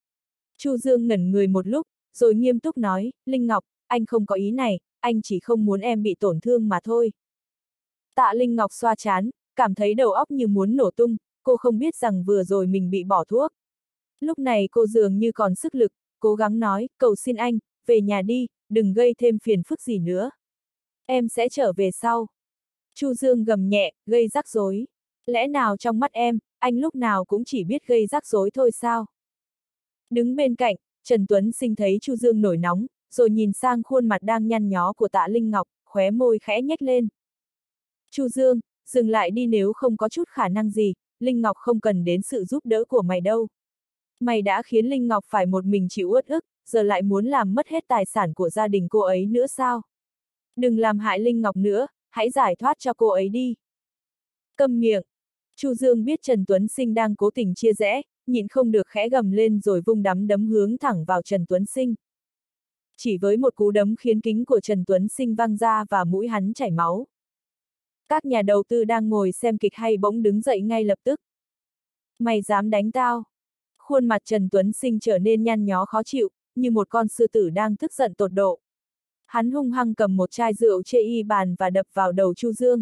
Chu Dương ngẩn người một lúc, rồi nghiêm túc nói, Linh Ngọc, anh không có ý này, anh chỉ không muốn em bị tổn thương mà thôi. Tạ Linh Ngọc xoa trán, cảm thấy đầu óc như muốn nổ tung, cô không biết rằng vừa rồi mình bị bỏ thuốc. Lúc này cô dường như còn sức lực, cố gắng nói, cầu xin anh, về nhà đi, đừng gây thêm phiền phức gì nữa. Em sẽ trở về sau. Chu Dương gầm nhẹ, gây rắc rối. Lẽ nào trong mắt em, anh lúc nào cũng chỉ biết gây rắc rối thôi sao? Đứng bên cạnh, Trần Tuấn Sinh thấy Chu Dương nổi nóng, rồi nhìn sang khuôn mặt đang nhăn nhó của Tạ Linh Ngọc, khóe môi khẽ nhếch lên. Chu Dương, dừng lại đi, nếu không có chút khả năng gì, Linh Ngọc không cần đến sự giúp đỡ của mày đâu. Mày đã khiến Linh Ngọc phải một mình chịu uất ức, giờ lại muốn làm mất hết tài sản của gia đình cô ấy nữa sao? Đừng làm hại Linh Ngọc nữa, hãy giải thoát cho cô ấy đi. Câm miệng. Chu Dương biết Trần Tuấn Sinh đang cố tình chia rẽ, nhịn không được khẽ gầm lên rồi vung đấm đấm hướng thẳng vào Trần Tuấn Sinh. Chỉ với một cú đấm khiến kính của Trần Tuấn Sinh văng ra và mũi hắn chảy máu. Các nhà đầu tư đang ngồi xem kịch hay bỗng đứng dậy ngay lập tức. Mày dám đánh tao? Khuôn mặt Trần Tuấn Sinh trở nên nhăn nhó khó chịu, như một con sư tử đang tức giận tột độ. Hắn hung hăng cầm một chai rượu chê y bàn và đập vào đầu Chu Dương.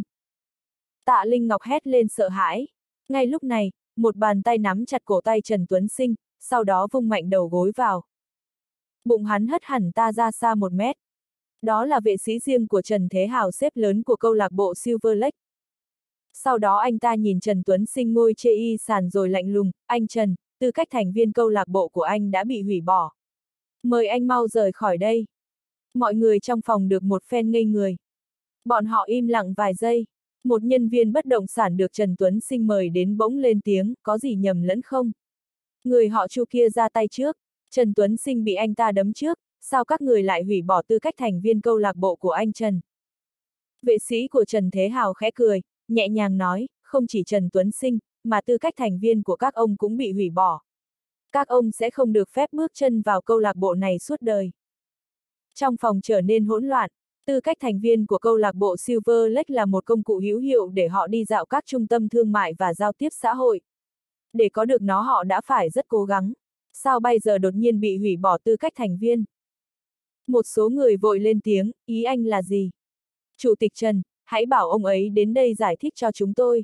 Tạ Linh Ngọc hét lên sợ hãi. Ngay lúc này, một bàn tay nắm chặt cổ tay Trần Tuấn Sinh, sau đó vung mạnh đầu gối vào. Bụng hắn hất hẳn ta ra xa một mét. Đó là vệ sĩ riêng của Trần Thế Hào, xếp lớn của câu lạc bộ Silver Lake. Sau đó anh ta nhìn Trần Tuấn Sinh ngồi chê y sàn rồi lạnh lùng, anh Trần, tư cách thành viên câu lạc bộ của anh đã bị hủy bỏ. Mời anh mau rời khỏi đây. Mọi người trong phòng được một phen ngây người. Bọn họ im lặng vài giây. Một nhân viên bất động sản được Trần Tuấn Sinh mời đến bỗng lên tiếng, có gì nhầm lẫn không? Người họ Chu kia ra tay trước, Trần Tuấn Sinh bị anh ta đấm trước, sao các người lại hủy bỏ tư cách thành viên câu lạc bộ của anh Trần? Vệ sĩ của Trần Thế Hào khẽ cười, nhẹ nhàng nói, không chỉ Trần Tuấn Sinh, mà tư cách thành viên của các ông cũng bị hủy bỏ. Các ông sẽ không được phép bước chân vào câu lạc bộ này suốt đời. Trong phòng trở nên hỗn loạn. Tư cách thành viên của câu lạc bộ Silver Lake là một công cụ hữu hiệu để họ đi dạo các trung tâm thương mại và giao tiếp xã hội. Để có được nó họ đã phải rất cố gắng. Sao bây giờ đột nhiên bị hủy bỏ tư cách thành viên? Một số người vội lên tiếng, ý anh là gì? Chủ tịch Trần, hãy bảo ông ấy đến đây giải thích cho chúng tôi.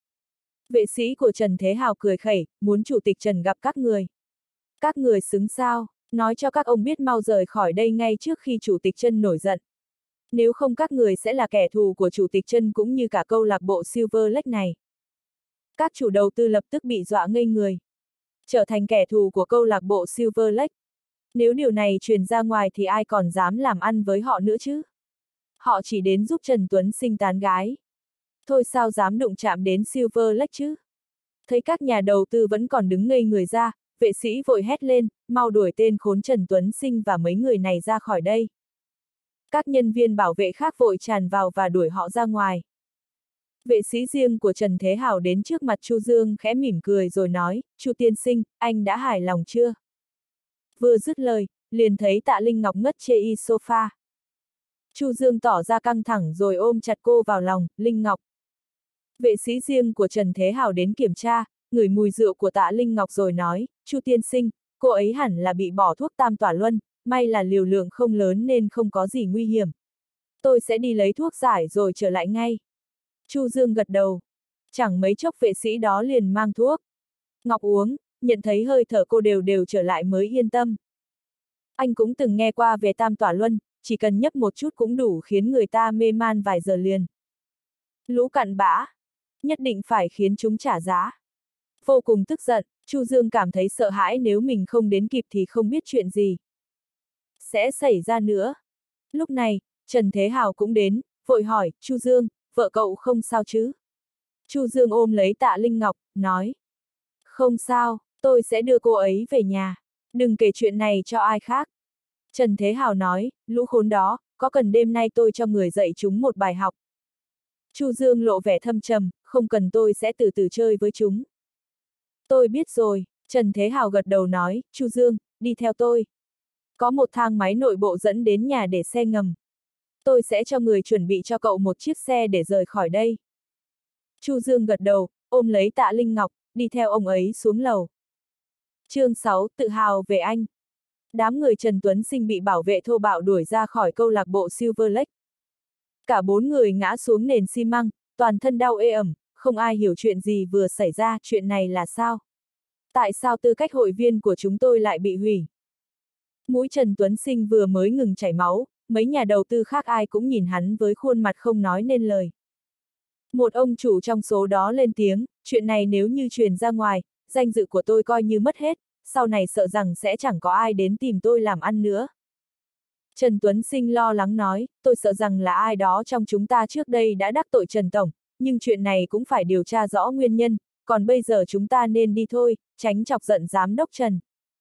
Vệ sĩ của Trần Thế Hào cười khẩy, muốn Chủ tịch Trần gặp các người. Các người xứng sao, nói cho các ông biết mau rời khỏi đây ngay trước khi Chủ tịch Trần nổi giận. Nếu không các người sẽ là kẻ thù của Chủ tịch Trần cũng như cả câu lạc bộ Silver Lake này. Các chủ đầu tư lập tức bị dọa ngây người. Trở thành kẻ thù của câu lạc bộ Silver Lake. Nếu điều này truyền ra ngoài thì ai còn dám làm ăn với họ nữa chứ? Họ chỉ đến giúp Trần Tuấn Sinh tán gái. Thôi sao dám đụng chạm đến Silver Lake chứ? Thấy các nhà đầu tư vẫn còn đứng ngây người ra, vệ sĩ vội hét lên, mau đuổi tên khốn Trần Tuấn Sinh và mấy người này ra khỏi đây. Các nhân viên bảo vệ khác vội tràn vào và đuổi họ ra ngoài. Vệ sĩ riêng của Trần Thế Hào đến trước mặt Chu Dương khẽ mỉm cười rồi nói, Chu tiên sinh, anh đã hài lòng chưa? Vừa dứt lời, liền thấy Tạ Linh Ngọc ngất chê y sofa. Chu Dương tỏ ra căng thẳng rồi ôm chặt cô vào lòng, Linh Ngọc. Vệ sĩ riêng của Trần Thế Hào đến kiểm tra, ngửi mùi rượu của Tạ Linh Ngọc rồi nói, Chu tiên sinh, cô ấy hẳn là bị bỏ thuốc tam tỏa luân, may là liều lượng không lớn nên không có gì nguy hiểm. Tôi sẽ đi lấy thuốc giải rồi trở lại ngay. Chu Dương gật đầu. Chẳng mấy chốc vệ sĩ đó liền mang thuốc. Ngọc uống, nhận thấy hơi thở cô đều đều trở lại mới yên tâm. Anh cũng từng nghe qua về tam tỏa luân, chỉ cần nhấp một chút cũng đủ khiến người ta mê man vài giờ liền. Lũ cặn bã, nhất định phải khiến chúng trả giá. Vô cùng tức giận, Chu Dương cảm thấy sợ hãi nếu mình không đến kịp thì không biết chuyện gì sẽ xảy ra nữa. Lúc này, Trần Thế Hào cũng đến, vội hỏi, Chu Dương, vợ cậu không sao chứ? Chu Dương ôm lấy Tạ Linh Ngọc, nói. Không sao, tôi sẽ đưa cô ấy về nhà. Đừng kể chuyện này cho ai khác. Trần Thế Hào nói, lũ khốn đó, có cần đêm nay tôi cho người dạy chúng một bài học? Chu Dương lộ vẻ thâm trầm, không cần, tôi sẽ từ từ chơi với chúng. Tôi biết rồi, Trần Thế Hào gật đầu nói, Chu Dương, đi theo tôi. Có một thang máy nội bộ dẫn đến nhà để xe ngầm. Tôi sẽ cho người chuẩn bị cho cậu một chiếc xe để rời khỏi đây. Chu Dương gật đầu, ôm lấy Tạ Linh Ngọc, đi theo ông ấy xuống lầu. Chương sáu, tự hào về anh. Đám người Trần Tuấn Sinh bị bảo vệ thô bạo đuổi ra khỏi câu lạc bộ Silver Lake. Cả bốn người ngã xuống nền xi măng, toàn thân đau ê ẩm, không ai hiểu chuyện gì vừa xảy ra, chuyện này là sao? Tại sao tư cách hội viên của chúng tôi lại bị hủy? Mũi Trần Tuấn Sinh vừa mới ngừng chảy máu, mấy nhà đầu tư khác ai cũng nhìn hắn với khuôn mặt không nói nên lời. Một ông chủ trong số đó lên tiếng, chuyện này nếu như truyền ra ngoài, danh dự của tôi coi như mất hết, sau này sợ rằng sẽ chẳng có ai đến tìm tôi làm ăn nữa. Trần Tuấn Sinh lo lắng nói, tôi sợ rằng là ai đó trong chúng ta trước đây đã đắc tội Trần Tổng, nhưng chuyện này cũng phải điều tra rõ nguyên nhân, còn bây giờ chúng ta nên đi thôi, tránh chọc giận giám đốc Trần.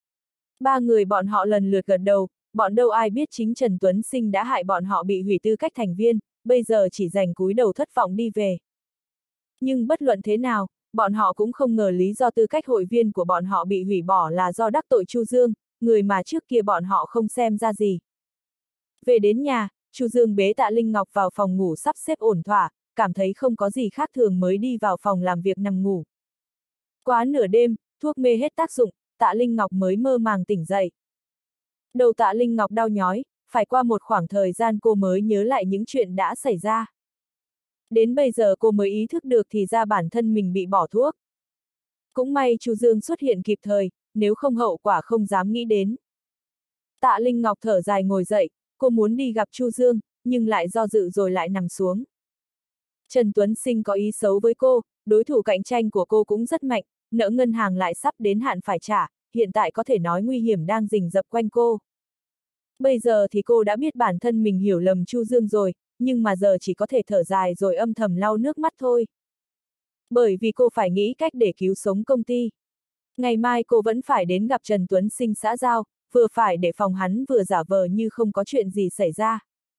Ba người bọn họ lần lượt gật đầu, bọn đâu ai biết chính Trần Tuấn Sinh đã hại bọn họ bị hủy tư cách thành viên, bây giờ chỉ dành cúi đầu thất vọng đi về. Nhưng bất luận thế nào, bọn họ cũng không ngờ lý do tư cách hội viên của bọn họ bị hủy bỏ là do đắc tội Chu Dương, người mà trước kia bọn họ không xem ra gì. Về đến nhà, Chu Dương bế Tạ Linh Ngọc vào phòng ngủ sắp xếp ổn thỏa, cảm thấy không có gì khác thường mới đi vào phòng làm việc nằm ngủ. Quá nửa đêm, thuốc mê hết tác dụng, Tạ Linh Ngọc mới mơ màng tỉnh dậy. Đầu Tạ Linh Ngọc đau nhói, phải qua một khoảng thời gian cô mới nhớ lại những chuyện đã xảy ra. Đến bây giờ cô mới ý thức được thì ra bản thân mình bị bỏ thuốc. Cũng may Chu Dương xuất hiện kịp thời, nếu không hậu quả không dám nghĩ đến. Tạ Linh Ngọc thở dài ngồi dậy, cô muốn đi gặp Chu Dương, nhưng lại do dự rồi lại nằm xuống. Trần Tuấn Sinh có ý xấu với cô, đối thủ cạnh tranh của cô cũng rất mạnh, nợ ngân hàng lại sắp đến hạn phải trả, hiện tại có thể nói nguy hiểm đang rình rập quanh cô. Bây giờ thì cô đã biết bản thân mình hiểu lầm Chu Dương rồi, nhưng mà giờ chỉ có thể thở dài rồi âm thầm lau nước mắt thôi. Bởi vì cô phải nghĩ cách để cứu sống công ty. Ngày mai cô vẫn phải đến gặp Trần Tuấn Sinh xã giao, vừa phải để phòng hắn vừa giả vờ như không có chuyện gì xảy ra.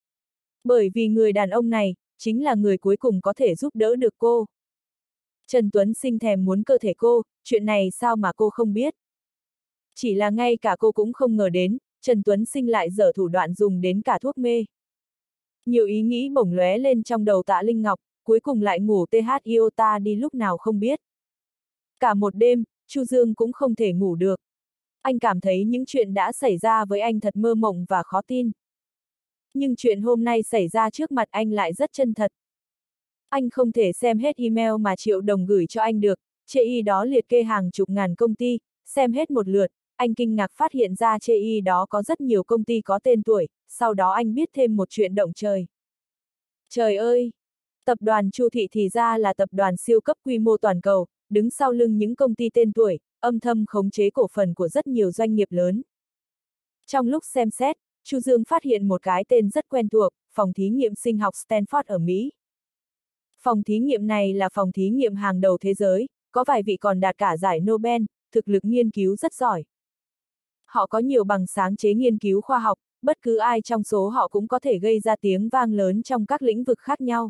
Bởi vì người đàn ông này, chính là người cuối cùng có thể giúp đỡ được cô. Trần Tuấn Sinh thèm muốn cơ thể cô, chuyện này sao mà cô không biết. Chỉ là ngay cả cô cũng không ngờ đến, Trần Tuấn Sinh lại dở thủ đoạn dùng đến cả thuốc mê. Nhiều ý nghĩ bổng lóe lên trong đầu Tạ Linh Ngọc, cuối cùng lại ngủ tê hát iota đi lúc nào không biết. Cả một đêm, Chu Dương cũng không thể ngủ được. Anh cảm thấy những chuyện đã xảy ra với anh thật mơ mộng và khó tin. Nhưng chuyện hôm nay xảy ra trước mặt anh lại rất chân thật. Anh không thể xem hết email mà Triệu Đồng gửi cho anh được, chê y đó liệt kê hàng chục ngàn công ty, xem hết một lượt, anh kinh ngạc phát hiện ra chê y đó có rất nhiều công ty có tên tuổi, sau đó anh biết thêm một chuyện động trời. Trời ơi! Tập đoàn Chu Thị thì ra là tập đoàn siêu cấp quy mô toàn cầu, đứng sau lưng những công ty tên tuổi, âm thầm khống chế cổ phần của rất nhiều doanh nghiệp lớn. Trong lúc xem xét, Chu Dương phát hiện một cái tên rất quen thuộc, phòng thí nghiệm sinh học Stanford ở Mỹ. Phòng thí nghiệm này là phòng thí nghiệm hàng đầu thế giới, có vài vị còn đạt cả giải Nobel, thực lực nghiên cứu rất giỏi. Họ có nhiều bằng sáng chế nghiên cứu khoa học, bất cứ ai trong số họ cũng có thể gây ra tiếng vang lớn trong các lĩnh vực khác nhau.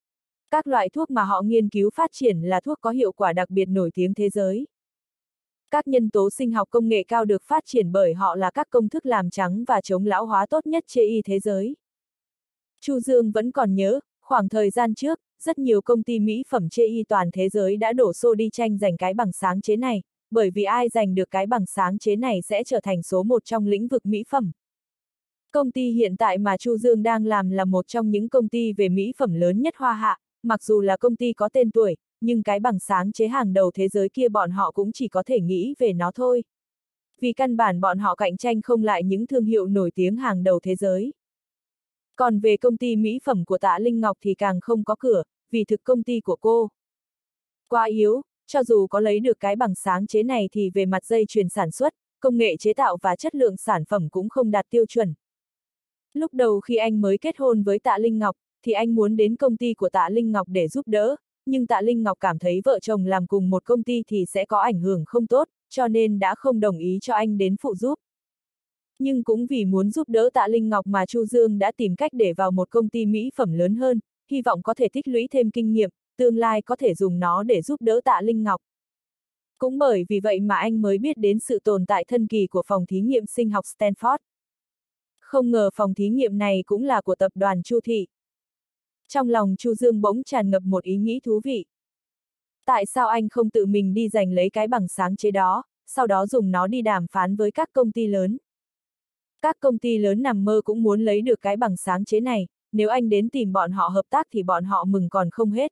Các loại thuốc mà họ nghiên cứu phát triển là thuốc có hiệu quả đặc biệt nổi tiếng thế giới. Các nhân tố sinh học công nghệ cao được phát triển bởi họ là các công thức làm trắng và chống lão hóa tốt nhất trên y thế giới. Chu Dương vẫn còn nhớ, khoảng thời gian trước, rất nhiều công ty mỹ phẩm chê y toàn thế giới đã đổ xô đi tranh giành cái bằng sáng chế này, bởi vì ai giành được cái bằng sáng chế này sẽ trở thành số một trong lĩnh vực mỹ phẩm. Công ty hiện tại mà Chu Dương đang làm là một trong những công ty về mỹ phẩm lớn nhất Hoa Hạ, mặc dù là công ty có tên tuổi, nhưng cái bằng sáng chế hàng đầu thế giới kia bọn họ cũng chỉ có thể nghĩ về nó thôi. Vì căn bản bọn họ cạnh tranh không lại những thương hiệu nổi tiếng hàng đầu thế giới. Còn về công ty mỹ phẩm của Tạ Linh Ngọc thì càng không có cửa, vì thực công ty của cô quá yếu, cho dù có lấy được cái bằng sáng chế này thì về mặt dây chuyền sản xuất, công nghệ chế tạo và chất lượng sản phẩm cũng không đạt tiêu chuẩn. Lúc đầu khi anh mới kết hôn với Tạ Linh Ngọc, thì anh muốn đến công ty của Tạ Linh Ngọc để giúp đỡ, nhưng Tạ Linh Ngọc cảm thấy vợ chồng làm cùng một công ty thì sẽ có ảnh hưởng không tốt, cho nên đã không đồng ý cho anh đến phụ giúp. Nhưng cũng vì muốn giúp đỡ Tạ Linh Ngọc mà Chu Dương đã tìm cách để vào một công ty mỹ phẩm lớn hơn, hy vọng có thể tích lũy thêm kinh nghiệm, tương lai có thể dùng nó để giúp đỡ Tạ Linh Ngọc. Cũng bởi vì vậy mà anh mới biết đến sự tồn tại thần kỳ của phòng thí nghiệm sinh học Stanford. Không ngờ phòng thí nghiệm này cũng là của tập đoàn Chu Thị. Trong lòng Chu Dương bỗng tràn ngập một ý nghĩ thú vị. Tại sao anh không tự mình đi giành lấy cái bằng sáng chế đó, sau đó dùng nó đi đàm phán với các công ty lớn? Các công ty lớn nằm mơ cũng muốn lấy được cái bằng sáng chế này, nếu anh đến tìm bọn họ hợp tác thì bọn họ mừng còn không hết.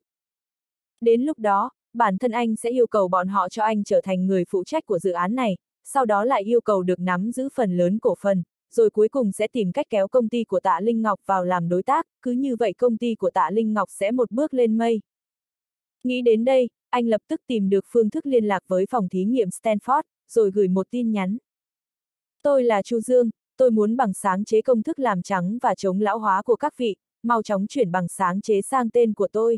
Đến lúc đó, bản thân anh sẽ yêu cầu bọn họ cho anh trở thành người phụ trách của dự án này, sau đó lại yêu cầu được nắm giữ phần lớn cổ phần, rồi cuối cùng sẽ tìm cách kéo công ty của Tạ Linh Ngọc vào làm đối tác, cứ như vậy công ty của Tạ Linh Ngọc sẽ một bước lên mây. Nghĩ đến đây, anh lập tức tìm được phương thức liên lạc với phòng thí nghiệm Stanford, rồi gửi một tin nhắn. Tôi là Chu Dương, tôi muốn bằng sáng chế công thức làm trắng và chống lão hóa của các vị, mau chóng chuyển bằng sáng chế sang tên của tôi.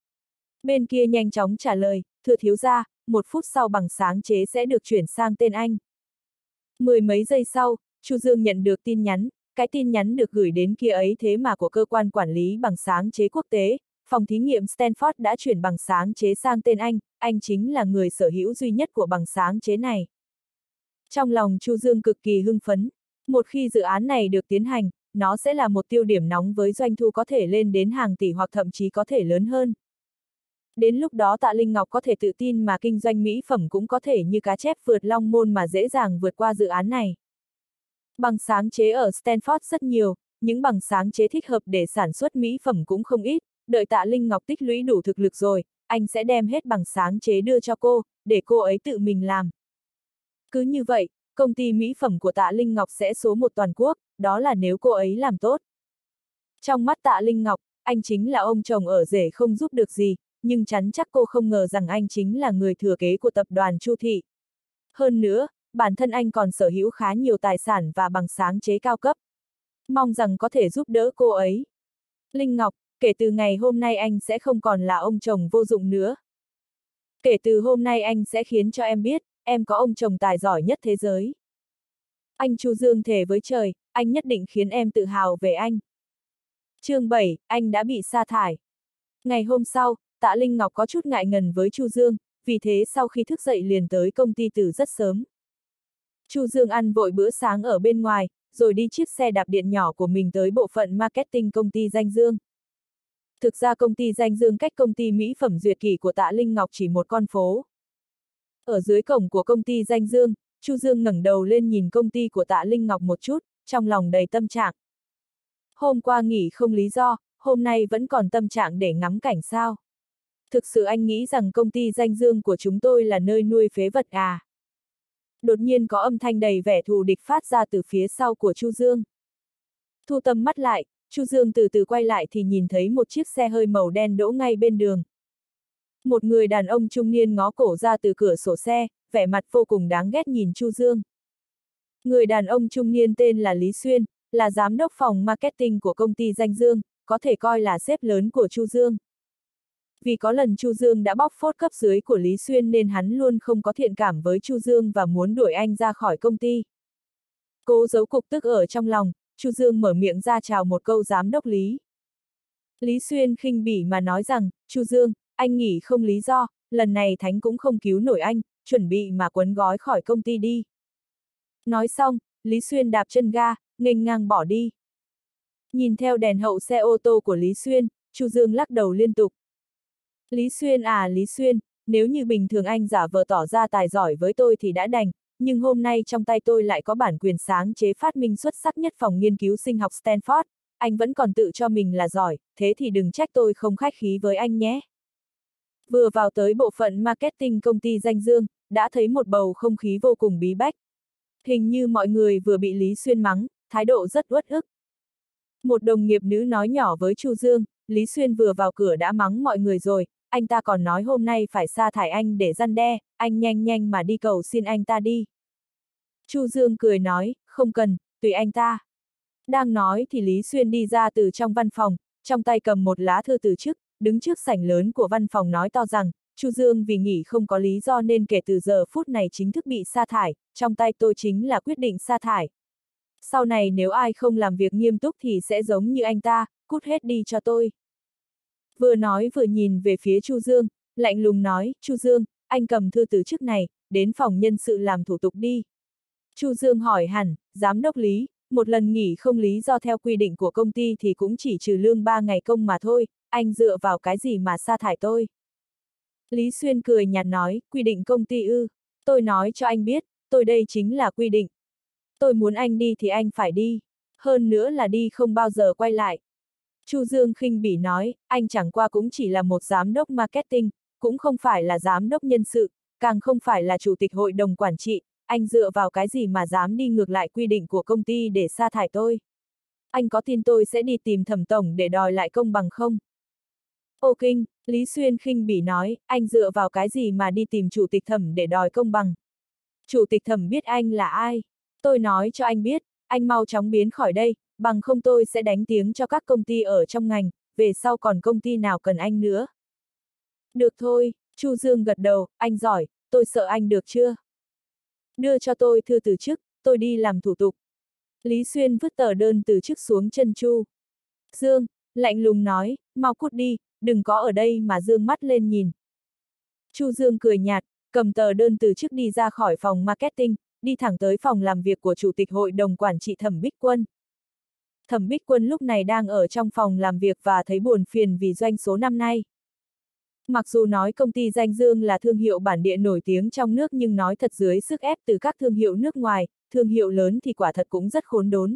Bên kia nhanh chóng trả lời, thưa thiếu gia, một phút sau bằng sáng chế sẽ được chuyển sang tên anh. Mười mấy giây sau, Chu Dương nhận được tin nhắn, cái tin nhắn được gửi đến kia ấy thế mà của cơ quan quản lý bằng sáng chế quốc tế, phòng thí nghiệm Stanford đã chuyển bằng sáng chế sang tên anh, anh chính là người sở hữu duy nhất của bằng sáng chế này. Trong lòng Chu Dương cực kỳ hưng phấn, một khi dự án này được tiến hành, nó sẽ là một tiêu điểm nóng với doanh thu có thể lên đến hàng tỷ hoặc thậm chí có thể lớn hơn. Đến lúc đó Tạ Linh Ngọc có thể tự tin mà kinh doanh mỹ phẩm cũng có thể như cá chép vượt long môn mà dễ dàng vượt qua dự án này. Bằng sáng chế ở Stanford rất nhiều, những bằng sáng chế thích hợp để sản xuất mỹ phẩm cũng không ít, đợi Tạ Linh Ngọc tích lũy đủ thực lực rồi, anh sẽ đem hết bằng sáng chế đưa cho cô, để cô ấy tự mình làm. Cứ như vậy, công ty mỹ phẩm của Tạ Linh Ngọc sẽ số một toàn quốc, đó là nếu cô ấy làm tốt. Trong mắt Tạ Linh Ngọc, anh chính là ông chồng ở rể không giúp được gì, nhưng chắn chắc cô không ngờ rằng anh chính là người thừa kế của tập đoàn Chu Thị. Hơn nữa, bản thân anh còn sở hữu khá nhiều tài sản và bằng sáng chế cao cấp. Mong rằng có thể giúp đỡ cô ấy. Linh Ngọc, kể từ ngày hôm nay anh sẽ không còn là ông chồng vô dụng nữa. Kể từ hôm nay anh sẽ khiến cho em biết, em có ông chồng tài giỏi nhất thế giới. Anh Chu Dương thề với trời, anh nhất định khiến em tự hào về anh. Chương bảy, anh đã bị sa thải. Ngày hôm sau, Tạ Linh Ngọc có chút ngại ngần với Chu Dương, vì thế sau khi thức dậy liền tới công ty từ rất sớm. Chu Dương ăn vội bữa sáng ở bên ngoài, rồi đi chiếc xe đạp điện nhỏ của mình tới bộ phận marketing công ty Danh Dương. Thực ra công ty Danh Dương cách công ty mỹ phẩm Duyệt Kỷ của Tạ Linh Ngọc chỉ một con phố. Ở dưới cổng của công ty Danh Dương, Chu Dương ngẩng đầu lên nhìn công ty của Tạ Linh Ngọc một chút, trong lòng đầy tâm trạng. Hôm qua nghỉ không lý do, hôm nay vẫn còn tâm trạng để ngắm cảnh sao? Thực sự anh nghĩ rằng công ty Danh Dương của chúng tôi là nơi nuôi phế vật à? Đột nhiên có âm thanh đầy vẻ thù địch phát ra từ phía sau của Chu Dương. Thu tầm mắt lại, Chu Dương từ từ quay lại thì nhìn thấy một chiếc xe hơi màu đen đỗ ngay bên đường. Một người đàn ông trung niên ngó cổ ra từ cửa sổ xe, vẻ mặt vô cùng đáng ghét nhìn Chu Dương. Người đàn ông trung niên tên là Lý Xuyên, là giám đốc phòng marketing của công ty Danh Dương, có thể coi là sếp lớn của Chu Dương. Vì có lần Chu Dương đã bóc phốt cấp dưới của Lý Xuyên nên hắn luôn không có thiện cảm với Chu Dương và muốn đuổi anh ra khỏi công ty. Cố giấu cục tức ở trong lòng, Chu Dương mở miệng ra chào một câu giám đốc Lý. Lý Xuyên khinh bỉ mà nói rằng, Chu Dương, anh nghỉ không lý do, lần này Thánh cũng không cứu nổi anh, chuẩn bị mà quấn gói khỏi công ty đi. Nói xong, Lý Xuyên đạp chân ga, nghênh ngang bỏ đi. Nhìn theo đèn hậu xe ô tô của Lý Xuyên, Chu Dương lắc đầu liên tục. Lý Xuyên à Lý Xuyên, nếu như bình thường anh giả vờ tỏ ra tài giỏi với tôi thì đã đành, nhưng hôm nay trong tay tôi lại có bản quyền sáng chế phát minh xuất sắc nhất phòng nghiên cứu sinh học Stanford, anh vẫn còn tự cho mình là giỏi, thế thì đừng trách tôi không khách khí với anh nhé. Vừa vào tới bộ phận marketing công ty Danh Dương, đã thấy một bầu không khí vô cùng bí bách. Hình như mọi người vừa bị Lý Xuyên mắng, thái độ rất uất ức. Một đồng nghiệp nữ nói nhỏ với Chu Dương, Lý Xuyên vừa vào cửa đã mắng mọi người rồi, anh ta còn nói hôm nay phải sa thải anh để răn đe, anh nhanh nhanh mà đi cầu xin anh ta đi. Chu Dương cười nói, không cần, tùy anh ta. Đang nói thì Lý Xuyên đi ra từ trong văn phòng, trong tay cầm một lá thư từ chức, đứng trước sảnh lớn của văn phòng nói to rằng, Chu Dương vì nghỉ không có lý do nên kể từ giờ phút này chính thức bị sa thải, trong tay tôi chính là quyết định sa thải. Sau này nếu ai không làm việc nghiêm túc thì sẽ giống như anh ta, cút hết đi cho tôi. Vừa nói vừa nhìn về phía Chu Dương, lạnh lùng nói, Chu Dương, anh cầm thư từ chức này, đến phòng nhân sự làm thủ tục đi. Chu Dương hỏi hẳn, giám đốc Lý, một lần nghỉ không lý do theo quy định của công ty thì cũng chỉ trừ lương ba ngày công mà thôi, anh dựa vào cái gì mà sa thải tôi? Lý Xuyên cười nhạt nói, quy định công ty ư, tôi nói cho anh biết, tôi đây chính là quy định. Tôi muốn anh đi thì anh phải đi, hơn nữa là đi không bao giờ quay lại. Chu Dương khinh bỉ nói, anh chẳng qua cũng chỉ là một giám đốc marketing, cũng không phải là giám đốc nhân sự, càng không phải là chủ tịch hội đồng quản trị, anh dựa vào cái gì mà dám đi ngược lại quy định của công ty để sa thải tôi? Anh có tin tôi sẽ đi tìm Thẩm tổng để đòi lại công bằng không? Ô kinh, Lý Xuyên khinh bỉ nói, anh dựa vào cái gì mà đi tìm chủ tịch Thẩm để đòi công bằng? Chủ tịch Thẩm biết anh là ai? Tôi nói cho anh biết, anh mau chóng biến khỏi đây, bằng không tôi sẽ đánh tiếng cho các công ty ở trong ngành, về sau còn công ty nào cần anh nữa. Được thôi, Chu Dương gật đầu, anh giỏi, tôi sợ anh được chưa? Đưa cho tôi thư từ chức, tôi đi làm thủ tục. Lý Xuyên vứt tờ đơn từ chức xuống chân Chu Dương, lạnh lùng nói, mau cút đi, đừng có ở đây mà dương mắt lên nhìn. Chu Dương cười nhạt, cầm tờ đơn từ chức đi ra khỏi phòng marketing, đi thẳng tới phòng làm việc của Chủ tịch Hội đồng Quản trị Thẩm Bích Quân. Thẩm Bích Quân lúc này đang ở trong phòng làm việc và thấy buồn phiền vì doanh số năm nay. Mặc dù nói công ty Danh Dương là thương hiệu bản địa nổi tiếng trong nước nhưng nói thật dưới sức ép từ các thương hiệu nước ngoài, thương hiệu lớn thì quả thật cũng rất khốn đốn.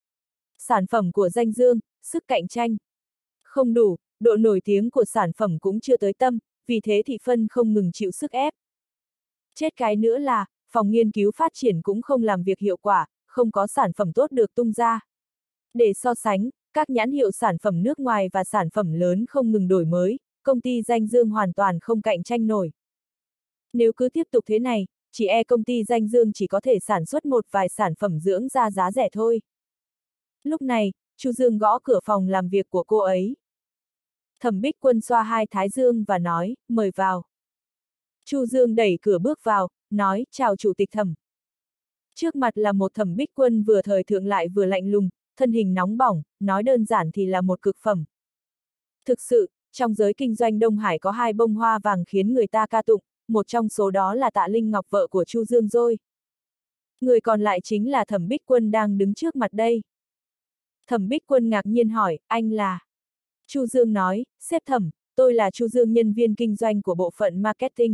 Sản phẩm của Danh Dương, sức cạnh tranh không đủ, độ nổi tiếng của sản phẩm cũng chưa tới tâm, vì thế thị phân không ngừng chịu sức ép. Chết cái nữa là, phòng nghiên cứu phát triển cũng không làm việc hiệu quả, không có sản phẩm tốt được tung ra. Để so sánh, các nhãn hiệu sản phẩm nước ngoài và sản phẩm lớn không ngừng đổi mới, công ty Danh Dương hoàn toàn không cạnh tranh nổi. Nếu cứ tiếp tục thế này, chỉ e công ty Danh Dương chỉ có thể sản xuất một vài sản phẩm dưỡng da giá rẻ thôi. Lúc này, Chu Dương gõ cửa phòng làm việc của cô ấy. Thẩm Bích Quân xoa hai thái dương và nói, mời vào. Chu Dương đẩy cửa bước vào, nói, chào Chủ tịch Thẩm. Trước mặt là một Thẩm Bích Quân vừa thời thượng lại vừa lạnh lùng, thân hình nóng bỏng, nói đơn giản thì là một cực phẩm. Thực sự, trong giới kinh doanh Đông Hải có hai bông hoa vàng khiến người ta ca tụng, một trong số đó là Tạ Linh Ngọc vợ của Chu Dương rồi. Người còn lại chính là Thẩm Bích Quân đang đứng trước mặt đây. Thẩm Bích Quân ngạc nhiên hỏi, anh là? Chu Dương nói, sếp Thẩm, tôi là Chu Dương nhân viên kinh doanh của bộ phận marketing.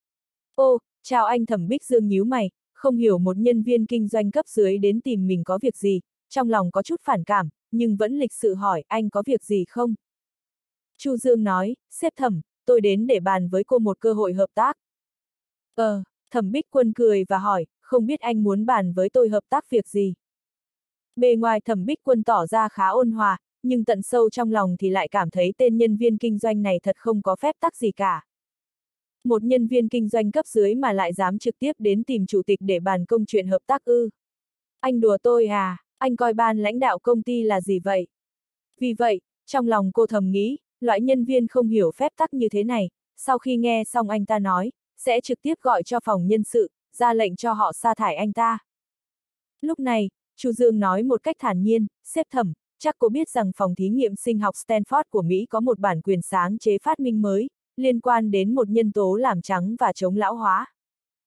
Ô, chào anh. Thẩm Bích Dương nhíu mày, không hiểu một nhân viên kinh doanh cấp dưới đến tìm mình có việc gì, trong lòng có chút phản cảm, nhưng vẫn lịch sự hỏi, anh có việc gì không? Chu Dương nói, sếp Thẩm, tôi đến để bàn với cô một cơ hội hợp tác. Ờ, Thẩm Bích Quân cười và hỏi, không biết anh muốn bàn với tôi hợp tác việc gì? Bề ngoài Thẩm Bích Quân tỏ ra khá ôn hòa, nhưng tận sâu trong lòng thì lại cảm thấy tên nhân viên kinh doanh này thật không có phép tắc gì cả. Một nhân viên kinh doanh cấp dưới mà lại dám trực tiếp đến tìm chủ tịch để bàn công chuyện hợp tác ư? Anh đùa tôi à, anh coi ban lãnh đạo công ty là gì vậy? Vì vậy, trong lòng cô thầm nghĩ, loại nhân viên không hiểu phép tắc như thế này, sau khi nghe xong anh ta nói, sẽ trực tiếp gọi cho phòng nhân sự, ra lệnh cho họ sa thải anh ta. Lúc này, Chu Dương nói một cách thản nhiên, sếp Thẩm, chắc cô biết rằng phòng thí nghiệm sinh học Stanford của Mỹ có một bản quyền sáng chế phát minh mới, liên quan đến một nhân tố làm trắng và chống lão hóa.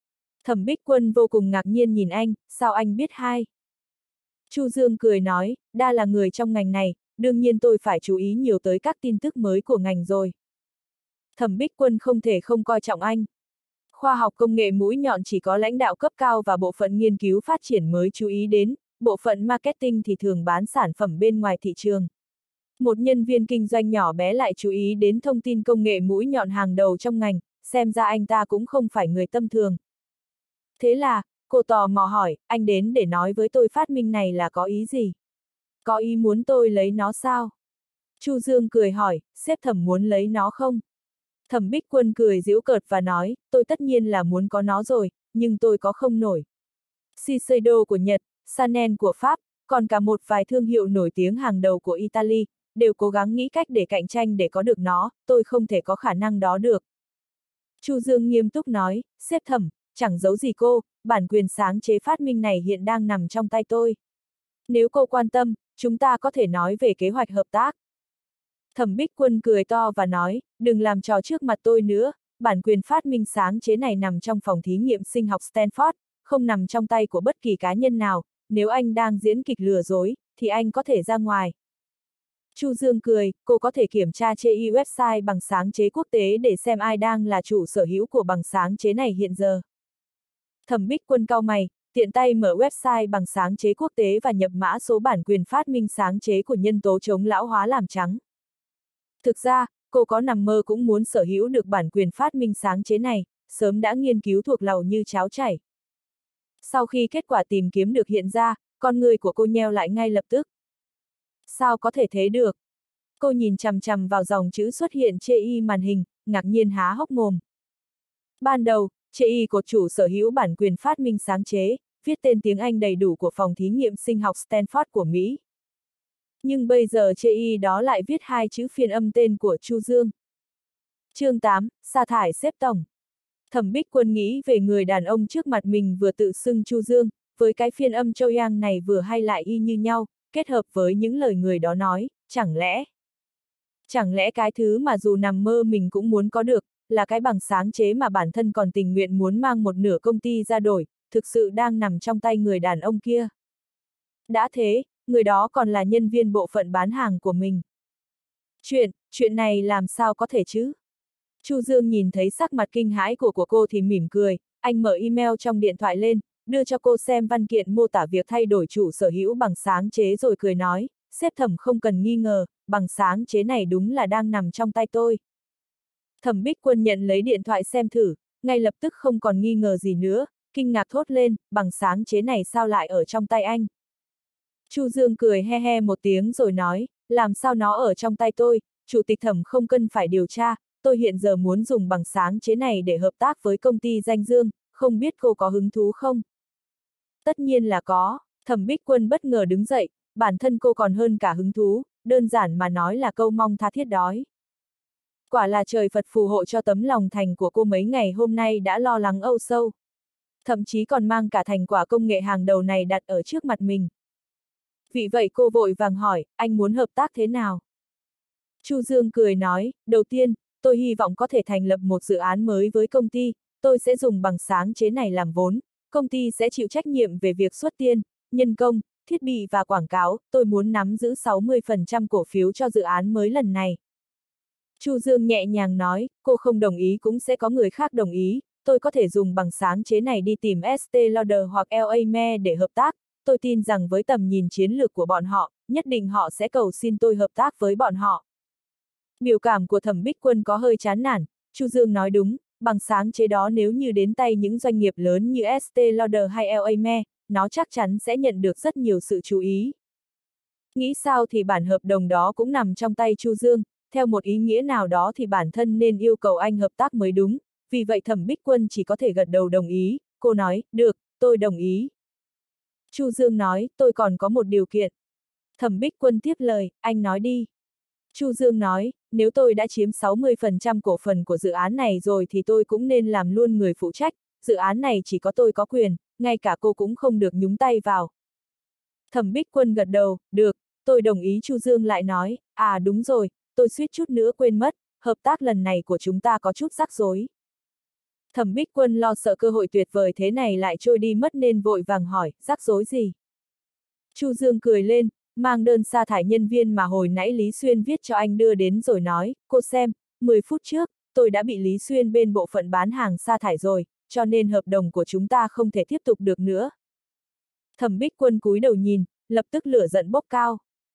Thẩm Bích Quân vô cùng ngạc nhiên nhìn anh, sao anh biết hai? Chu Dương cười nói, đa là người trong ngành này, đương nhiên tôi phải chú ý nhiều tới các tin tức mới của ngành rồi. Thẩm Bích Quân không thể không coi trọng anh. Khoa học công nghệ mũi nhọn chỉ có lãnh đạo cấp cao và bộ phận nghiên cứu phát triển mới chú ý đến, bộ phận marketing thì thường bán sản phẩm bên ngoài thị trường. Một nhân viên kinh doanh nhỏ bé lại chú ý đến thông tin công nghệ mũi nhọn hàng đầu trong ngành, xem ra anh ta cũng không phải người tâm thường. Thế là, cô tò mò hỏi, anh đến để nói với tôi phát minh này là có ý gì? Có ý muốn tôi lấy nó sao? Chu Dương cười hỏi, sếp Thẩm muốn lấy nó không? Thẩm Bích Quân cười giễu cợt và nói, tôi tất nhiên là muốn có nó rồi, nhưng tôi có không nổi. Shiseido của Nhật, Chanel của Pháp, còn cả một vài thương hiệu nổi tiếng hàng đầu của Italy, đều cố gắng nghĩ cách để cạnh tranh để có được nó, tôi không thể có khả năng đó được. Chu Dương nghiêm túc nói, sếp Thẩm, chẳng giấu gì cô, bản quyền sáng chế phát minh này hiện đang nằm trong tay tôi. Nếu cô quan tâm, chúng ta có thể nói về kế hoạch hợp tác. Thẩm Bích Quân cười to và nói, đừng làm trò trước mặt tôi nữa, bản quyền phát minh sáng chế này nằm trong phòng thí nghiệm sinh học Stanford, không nằm trong tay của bất kỳ cá nhân nào, nếu anh đang diễn kịch lừa dối, thì anh có thể ra ngoài. Chu Dương cười, cô có thể kiểm tra trên website bằng sáng chế quốc tế để xem ai đang là chủ sở hữu của bằng sáng chế này hiện giờ. Thẩm Bích Quân cau mày, tiện tay mở website bằng sáng chế quốc tế và nhập mã số bản quyền phát minh sáng chế của nhân tố chống lão hóa làm trắng. Thực ra, cô có nằm mơ cũng muốn sở hữu được bản quyền phát minh sáng chế này, sớm đã nghiên cứu thuộc lầu như cháo chảy. Sau khi kết quả tìm kiếm được hiện ra, con người của cô nheo lại ngay lập tức. Sao có thể thế được? Cô nhìn chằm chằm vào dòng chữ xuất hiện trên y màn hình, ngạc nhiên há hốc mồm. Ban đầu, trên y của chủ sở hữu bản quyền phát minh sáng chế, viết tên tiếng Anh đầy đủ của phòng thí nghiệm sinh học Stanford của Mỹ. Nhưng bây giờ trên y đó lại viết hai chữ phiên âm tên của Chu Dương. Chương tám, sa thải sếp tổng. Thẩm Bích Quân nghĩ về người đàn ông trước mặt mình vừa tự xưng Chu Dương, với cái phiên âm Châu Yang này vừa hay lại y như nhau, kết hợp với những lời người đó nói, chẳng lẽ... Chẳng lẽ cái thứ mà dù nằm mơ mình cũng muốn có được, là cái bằng sáng chế mà bản thân còn tình nguyện muốn mang một nửa công ty ra đổi, thực sự đang nằm trong tay người đàn ông kia. Đã thế, người đó còn là nhân viên bộ phận bán hàng của mình. Chuyện, chuyện này làm sao có thể chứ? Chu Dương nhìn thấy sắc mặt kinh hãi của của cô thì mỉm cười, anh mở email trong điện thoại lên, đưa cho cô xem văn kiện mô tả việc thay đổi chủ sở hữu bằng sáng chế rồi cười nói, sếp Thẩm không cần nghi ngờ, bằng sáng chế này đúng là đang nằm trong tay tôi. Thẩm Bích Quân nhận lấy điện thoại xem thử, ngay lập tức không còn nghi ngờ gì nữa, kinh ngạc thốt lên, bằng sáng chế này sao lại ở trong tay anh? Chu Dương cười he he một tiếng rồi nói, làm sao nó ở trong tay tôi, chủ tịch Thẩm không cần phải điều tra, tôi hiện giờ muốn dùng bằng sáng chế này để hợp tác với công ty Danh Dương, không biết cô có hứng thú không? Tất nhiên là có, Thẩm Bích Quân bất ngờ đứng dậy, bản thân cô còn hơn cả hứng thú, đơn giản mà nói là câu mong tha thiết đói. Quả là trời Phật phù hộ cho tấm lòng thành của cô mấy ngày hôm nay đã lo lắng âu sâu. Thậm chí còn mang cả thành quả công nghệ hàng đầu này đặt ở trước mặt mình. Vì vậy cô vội vàng hỏi, anh muốn hợp tác thế nào? Chu Dương cười nói, đầu tiên, tôi hy vọng có thể thành lập một dự án mới với công ty, tôi sẽ dùng bằng sáng chế này làm vốn, công ty sẽ chịu trách nhiệm về việc xuất tiền, nhân công, thiết bị và quảng cáo, tôi muốn nắm giữ sáu mươi phần trăm cổ phiếu cho dự án mới lần này. Chu Dương nhẹ nhàng nói, cô không đồng ý cũng sẽ có người khác đồng ý, tôi có thể dùng bằng sáng chế này đi tìm Estée Lauder hoặc L A Me để hợp tác, tôi tin rằng với tầm nhìn chiến lược của bọn họ, nhất định họ sẽ cầu xin tôi hợp tác với bọn họ. Biểu cảm của Thẩm Bích Quân có hơi chán nản, Chu Dương nói đúng, bằng sáng chế đó nếu như đến tay những doanh nghiệp lớn như Estée Lauder hay L A Me, nó chắc chắn sẽ nhận được rất nhiều sự chú ý. Nghĩ sao thì bản hợp đồng đó cũng nằm trong tay Chu Dương, theo một ý nghĩa nào đó thì bản thân nên yêu cầu anh hợp tác mới đúng, vì vậy Thẩm Bích Quân chỉ có thể gật đầu đồng ý, cô nói, được, tôi đồng ý. Chu Dương nói, tôi còn có một điều kiện. Thẩm Bích Quân tiếp lời, anh nói đi. Chu Dương nói, nếu tôi đã chiếm sáu mươi phần trăm cổ phần của dự án này rồi thì tôi cũng nên làm luôn người phụ trách, dự án này chỉ có tôi có quyền, ngay cả cô cũng không được nhúng tay vào. Thẩm Bích Quân gật đầu, được, tôi đồng ý. Chu Dương lại nói, à đúng rồi, tôi suýt chút nữa quên mất, hợp tác lần này của chúng ta có chút rắc rối. Thẩm Bích Quân lo sợ cơ hội tuyệt vời thế này lại trôi đi mất nên vội vàng hỏi, rắc rối gì? Chu Dương cười lên, mang đơn sa thải nhân viên mà hồi nãy Lý Xuyên viết cho anh đưa đến rồi nói, cô xem, mười phút trước, tôi đã bị Lý Xuyên bên bộ phận bán hàng sa thải rồi, cho nên hợp đồng của chúng ta không thể tiếp tục được nữa. Thẩm Bích Quân cúi đầu nhìn, lập tức lửa giận bốc cao.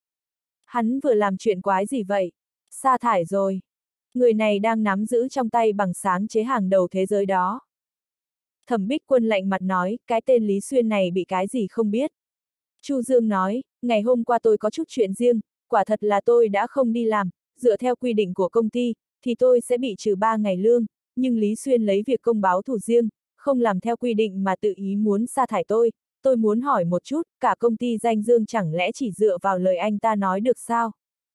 Hắn vừa làm chuyện quái gì vậy? Sa thải rồi. Người này đang nắm giữ trong tay bằng sáng chế hàng đầu thế giới đó. Thẩm Bích Quân lạnh mặt nói, cái tên Lý Xuyên này bị cái gì không biết. Chu Dương nói, ngày hôm qua tôi có chút chuyện riêng, quả thật là tôi đã không đi làm, dựa theo quy định của công ty, thì tôi sẽ bị trừ ba ngày lương, nhưng Lý Xuyên lấy việc công báo thù riêng, không làm theo quy định mà tự ý muốn sa thải tôi, tôi muốn hỏi một chút, cả công ty danh dương chẳng lẽ chỉ dựa vào lời anh ta nói được sao?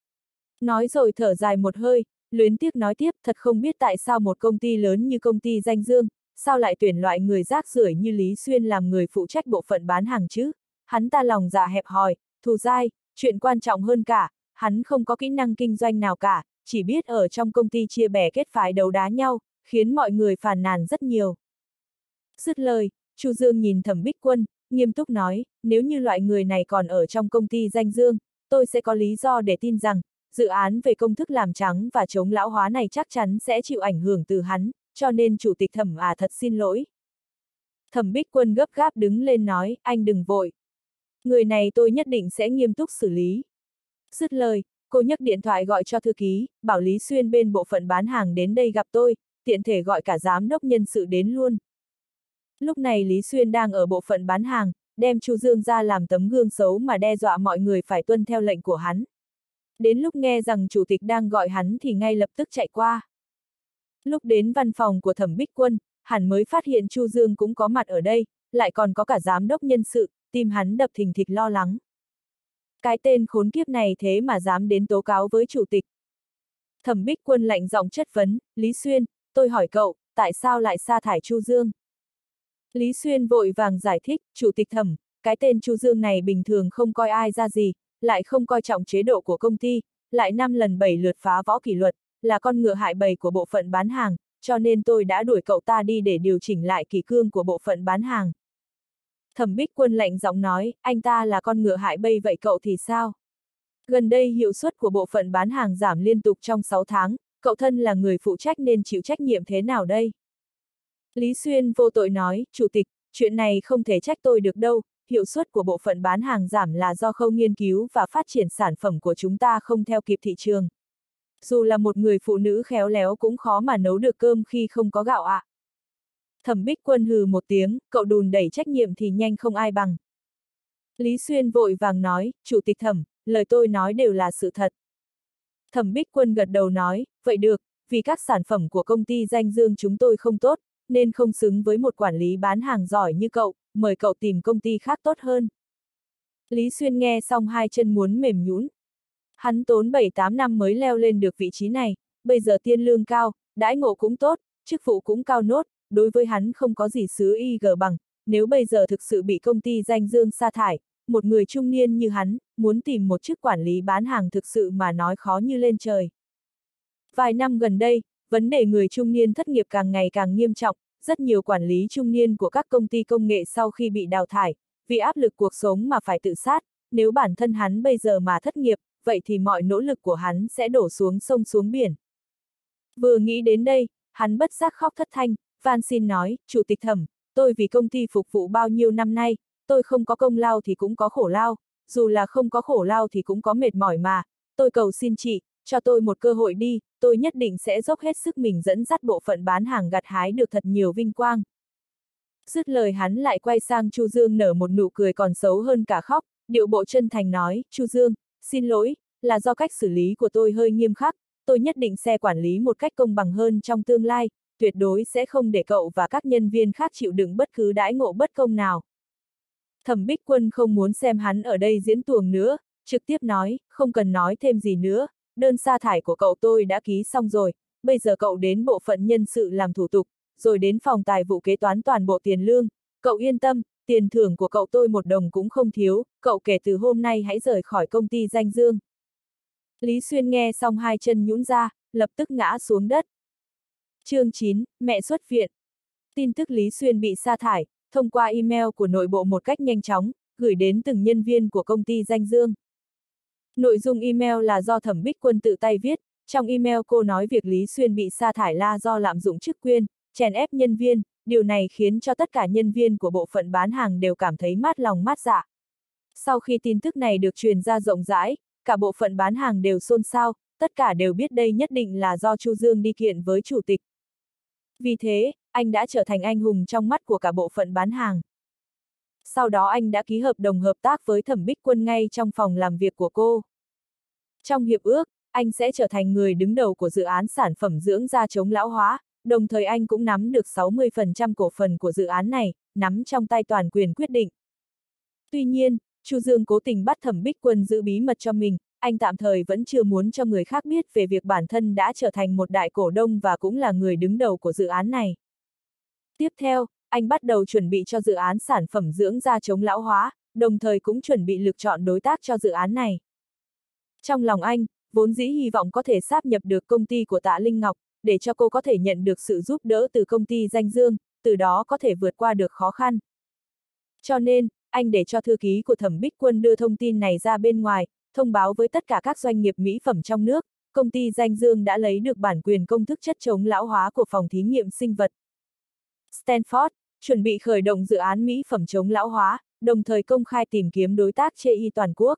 Nói rồi thở dài một hơi, luyến tiếc nói tiếp, thật không biết tại sao một công ty lớn như công ty danh dương, sao lại tuyển loại người rác rưởi như Lý Xuyên làm người phụ trách bộ phận bán hàng chứ? Hắn ta lòng dạ hẹp hòi, thù dai, chuyện quan trọng hơn cả, hắn không có kỹ năng kinh doanh nào cả, chỉ biết ở trong công ty chia bè kết phái đấu đá nhau, khiến mọi người phàn nàn rất nhiều. Dứt lời, Chu Dương nhìn Thẩm Bích Quân, nghiêm túc nói, nếu như loại người này còn ở trong công ty danh dương, tôi sẽ có lý do để tin rằng, dự án về công thức làm trắng và chống lão hóa này chắc chắn sẽ chịu ảnh hưởng từ hắn, cho nên Chủ tịch Thẩm à thật xin lỗi. Thẩm Bích Quân gấp gáp đứng lên nói, anh đừng vội. Người này tôi nhất định sẽ nghiêm túc xử lý. Dứt lời, cô nhấc điện thoại gọi cho thư ký, bảo Lý Xuyên bên bộ phận bán hàng đến đây gặp tôi, tiện thể gọi cả giám đốc nhân sự đến luôn. Lúc này Lý Xuyên đang ở bộ phận bán hàng, đem Chu Dương ra làm tấm gương xấu mà đe dọa mọi người phải tuân theo lệnh của hắn. Đến lúc nghe rằng chủ tịch đang gọi hắn thì ngay lập tức chạy qua. Lúc đến văn phòng của Thẩm Bích Quân, hắn mới phát hiện Chu Dương cũng có mặt ở đây, lại còn có cả giám đốc nhân sự, tim hắn đập thình thịch lo lắng. Cái tên khốn kiếp này thế mà dám đến tố cáo với chủ tịch. Thẩm Bích Quân lạnh giọng chất vấn, Lý Xuyên, tôi hỏi cậu, tại sao lại sa thải Chu Dương? Lý Xuyên vội vàng giải thích, chủ tịch Thẩm, cái tên Chu Dương này bình thường không coi ai ra gì, lại không coi trọng chế độ của công ty, lại năm lần bảy lượt phá võ kỷ luật, là con ngựa hại bầy của bộ phận bán hàng, cho nên tôi đã đuổi cậu ta đi để điều chỉnh lại kỷ cương của bộ phận bán hàng. Thẩm Bích Quân lạnh giọng nói, anh ta là con ngựa hại bầy vậy cậu thì sao? Gần đây hiệu suất của bộ phận bán hàng giảm liên tục trong sáu tháng, cậu thân là người phụ trách nên chịu trách nhiệm thế nào đây? Lý Xuyên vô tội nói, chủ tịch, chuyện này không thể trách tôi được đâu, hiệu suất của bộ phận bán hàng giảm là do khâu nghiên cứu và phát triển sản phẩm của chúng ta không theo kịp thị trường. Dù là một người phụ nữ khéo léo cũng khó mà nấu được cơm khi không có gạo ạ. À. Thẩm Bích Quân hừ một tiếng, cậu đùn đẩy trách nhiệm thì nhanh không ai bằng. Lý Xuyên vội vàng nói, chủ tịch Thẩm, lời tôi nói đều là sự thật. Thẩm Bích Quân gật đầu nói, vậy được, vì các sản phẩm của công ty danh dương chúng tôi không tốt, nên không xứng với một quản lý bán hàng giỏi như cậu, mời cậu tìm công ty khác tốt hơn. Lý Xuyên nghe xong hai chân muốn mềm nhũn. Hắn tốn bảy tám năm mới leo lên được vị trí này, bây giờ tiền lương cao, đãi ngộ cũng tốt, chức vụ cũng cao nốt, đối với hắn không có gì xứ y gờ bằng, nếu bây giờ thực sự bị công ty danh dương sa thải, một người trung niên như hắn, muốn tìm một chức quản lý bán hàng thực sự mà nói khó như lên trời. Vài năm gần đây, vấn đề người trung niên thất nghiệp càng ngày càng nghiêm trọng, rất nhiều quản lý trung niên của các công ty công nghệ sau khi bị đào thải, vì áp lực cuộc sống mà phải tự sát, nếu bản thân hắn bây giờ mà thất nghiệp, vậy thì mọi nỗ lực của hắn sẽ đổ xuống sông xuống biển. Vừa nghĩ đến đây, hắn bất giác khóc thất thanh, van xin nói, chủ tịch Thẩm, tôi vì công ty phục vụ bao nhiêu năm nay, tôi không có công lao thì cũng có khổ lao, dù là không có khổ lao thì cũng có mệt mỏi mà, tôi cầu xin chị, cho tôi một cơ hội đi, tôi nhất định sẽ dốc hết sức mình dẫn dắt bộ phận bán hàng gặt hái được thật nhiều vinh quang. Dứt lời hắn lại quay sang Chu Dương nở một nụ cười còn xấu hơn cả khóc, điệu bộ chân thành nói, Chu Dương, xin lỗi, là do cách xử lý của tôi hơi nghiêm khắc, tôi nhất định sẽ quản lý một cách công bằng hơn trong tương lai, tuyệt đối sẽ không để cậu và các nhân viên khác chịu đựng bất cứ đãi ngộ bất công nào. Thẩm Bích Quân không muốn xem hắn ở đây diễn tuồng nữa, trực tiếp nói, không cần nói thêm gì nữa, đơn sa thải của cậu tôi đã ký xong rồi, bây giờ cậu đến bộ phận nhân sự làm thủ tục, rồi đến phòng tài vụ kế toán toàn bộ tiền lương, cậu yên tâm, tiền thưởng của cậu tôi một đồng cũng không thiếu, cậu kể từ hôm nay hãy rời khỏi công ty danh dương. Lý Xuyên nghe xong hai chân nhũn ra, lập tức ngã xuống đất. Chương chín, mẹ xuất viện. Tin tức Lý Xuyên bị sa thải, thông qua email của nội bộ một cách nhanh chóng, gửi đến từng nhân viên của công ty Danh Dương. Nội dung email là do Thẩm Bích Quân tự tay viết, trong email cô nói việc Lý Xuyên bị sa thải là do lạm dụng chức quyền, chèn ép nhân viên, điều này khiến cho tất cả nhân viên của bộ phận bán hàng đều cảm thấy mát lòng mát dạ. Sau khi tin tức này được truyền ra rộng rãi, cả bộ phận bán hàng đều xôn xao, tất cả đều biết đây nhất định là do Chu Dương đi kiện với chủ tịch. Vì thế, anh đã trở thành anh hùng trong mắt của cả bộ phận bán hàng. Sau đó anh đã ký hợp đồng hợp tác với Thẩm Bích Quân ngay trong phòng làm việc của cô. Trong hiệp ước, anh sẽ trở thành người đứng đầu của dự án sản phẩm dưỡng da chống lão hóa, đồng thời anh cũng nắm được sáu mươi phần trăm cổ phần của dự án này, nắm trong tay toàn quyền quyết định. Tuy nhiên, Chu Dương cố tình bắt Thẩm Bích Quân giữ bí mật cho mình, anh tạm thời vẫn chưa muốn cho người khác biết về việc bản thân đã trở thành một đại cổ đông và cũng là người đứng đầu của dự án này. Tiếp theo, anh bắt đầu chuẩn bị cho dự án sản phẩm dưỡng da chống lão hóa, đồng thời cũng chuẩn bị lựa chọn đối tác cho dự án này. Trong lòng anh, vốn dĩ hy vọng có thể sáp nhập được công ty của Tạ Linh Ngọc, để cho cô có thể nhận được sự giúp đỡ từ công ty Danh Dương, từ đó có thể vượt qua được khó khăn. Cho nên, anh để cho thư ký của Thẩm Bích Quân đưa thông tin này ra bên ngoài, thông báo với tất cả các doanh nghiệp mỹ phẩm trong nước, công ty Danh Dương đã lấy được bản quyền công thức chất chống lão hóa của phòng thí nghiệm sinh vật Stanford, chuẩn bị khởi động dự án mỹ phẩm chống lão hóa, đồng thời công khai tìm kiếm đối tác chê y toàn quốc.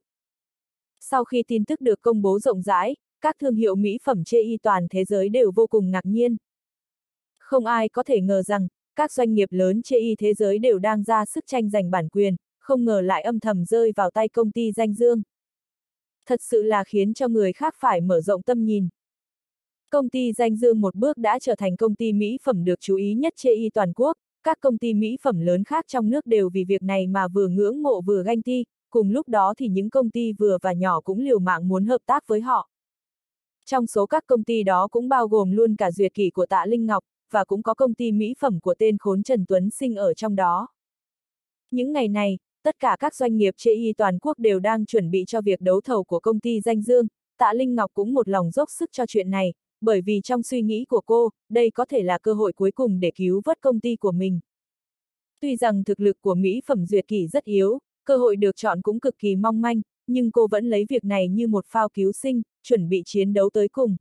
Sau khi tin tức được công bố rộng rãi, các thương hiệu mỹ phẩm chê y toàn thế giới đều vô cùng ngạc nhiên. Không ai có thể ngờ rằng, các doanh nghiệp lớn chê y thế giới đều đang ra sức tranh giành bản quyền, không ngờ lại âm thầm rơi vào tay công ty Danh Dương. Thật sự là khiến cho người khác phải mở rộng tâm nhìn. Công ty Danh Dương một bước đã trở thành công ty mỹ phẩm được chú ý nhất chê y toàn quốc, các công ty mỹ phẩm lớn khác trong nước đều vì việc này mà vừa ngưỡng mộ vừa ganh tị, cùng lúc đó thì những công ty vừa và nhỏ cũng liều mạng muốn hợp tác với họ. Trong số các công ty đó cũng bao gồm luôn cả Duyệt Kỷ của Tạ Linh Ngọc, và cũng có công ty mỹ phẩm của tên khốn Trần Tuấn Sinh ở trong đó. Những ngày này, tất cả các doanh nghiệp chê y toàn quốc đều đang chuẩn bị cho việc đấu thầu của công ty Danh Dương, Tạ Linh Ngọc cũng một lòng dốc sức cho chuyện này, bởi vì trong suy nghĩ của cô, đây có thể là cơ hội cuối cùng để cứu vớt công ty của mình. Tuy rằng thực lực của mỹ phẩm Duyệt Kỷ rất yếu, cơ hội được chọn cũng cực kỳ mong manh, nhưng cô vẫn lấy việc này như một phao cứu sinh, chuẩn bị chiến đấu tới cùng.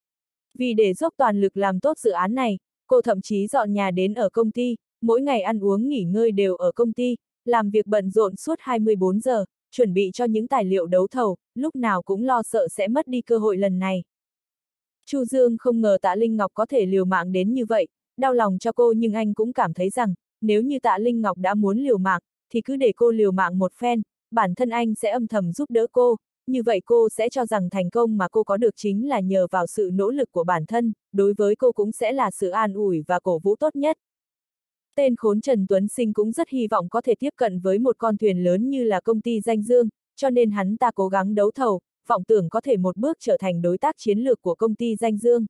Vì để dốc toàn lực làm tốt dự án này, cô thậm chí dọn nhà đến ở công ty, mỗi ngày ăn uống nghỉ ngơi đều ở công ty, làm việc bận rộn suốt hai mươi bốn giờ, chuẩn bị cho những tài liệu đấu thầu, lúc nào cũng lo sợ sẽ mất đi cơ hội lần này. Chu Dương không ngờ Tạ Linh Ngọc có thể liều mạng đến như vậy, đau lòng cho cô, nhưng anh cũng cảm thấy rằng, nếu như Tạ Linh Ngọc đã muốn liều mạng, thì cứ để cô liều mạng một phen, bản thân anh sẽ âm thầm giúp đỡ cô, như vậy cô sẽ cho rằng thành công mà cô có được chính là nhờ vào sự nỗ lực của bản thân, đối với cô cũng sẽ là sự an ủi và cổ vũ tốt nhất. Tên khốn Trần Tuấn Sinh cũng rất hy vọng có thể tiếp cận với một con thuyền lớn như là công ty Danh Dương, cho nên hắn ta cố gắng đấu thầu, vọng tưởng có thể một bước trở thành đối tác chiến lược của công ty Danh Dương.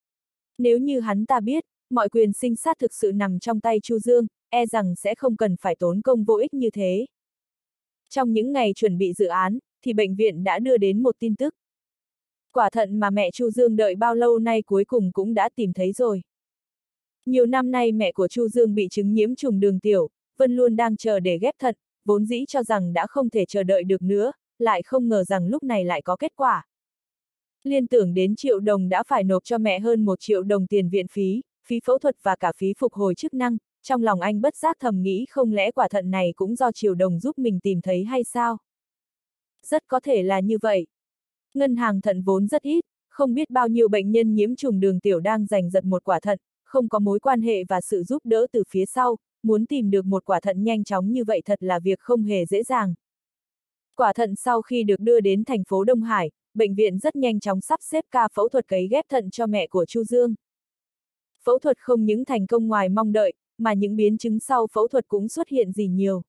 Nếu như hắn ta biết, mọi quyền sinh sát thực sự nằm trong tay Chu Dương, e rằng sẽ không cần phải tốn công vô ích như thế. Trong những ngày chuẩn bị dự án, thì bệnh viện đã đưa đến một tin tức. Quả thận mà mẹ Chu Dương đợi bao lâu nay cuối cùng cũng đã tìm thấy rồi. Nhiều năm nay mẹ của Chu Dương bị chứng nhiễm trùng đường tiểu, Vân luôn đang chờ để ghép thận, vốn dĩ cho rằng đã không thể chờ đợi được nữa, lại không ngờ rằng lúc này lại có kết quả. Liên tưởng đến Triệu Đồng đã phải nộp cho mẹ hơn một triệu đồng tiền viện phí, phí phẫu thuật và cả phí phục hồi chức năng, trong lòng anh bất giác thầm nghĩ không lẽ quả thận này cũng do Triệu Đồng giúp mình tìm thấy hay sao? Rất có thể là như vậy. Ngân hàng thận vốn rất ít, không biết bao nhiêu bệnh nhân nhiễm trùng đường tiểu đang giành giật một quả thận, không có mối quan hệ và sự giúp đỡ từ phía sau, muốn tìm được một quả thận nhanh chóng như vậy thật là việc không hề dễ dàng. Quả thận sau khi được đưa đến thành phố Đông Hải, bệnh viện rất nhanh chóng sắp xếp ca phẫu thuật cấy ghép thận cho mẹ của Chu Dương. Phẫu thuật không những thành công ngoài mong đợi, mà những biến chứng sau phẫu thuật cũng xuất hiện gì nhiều.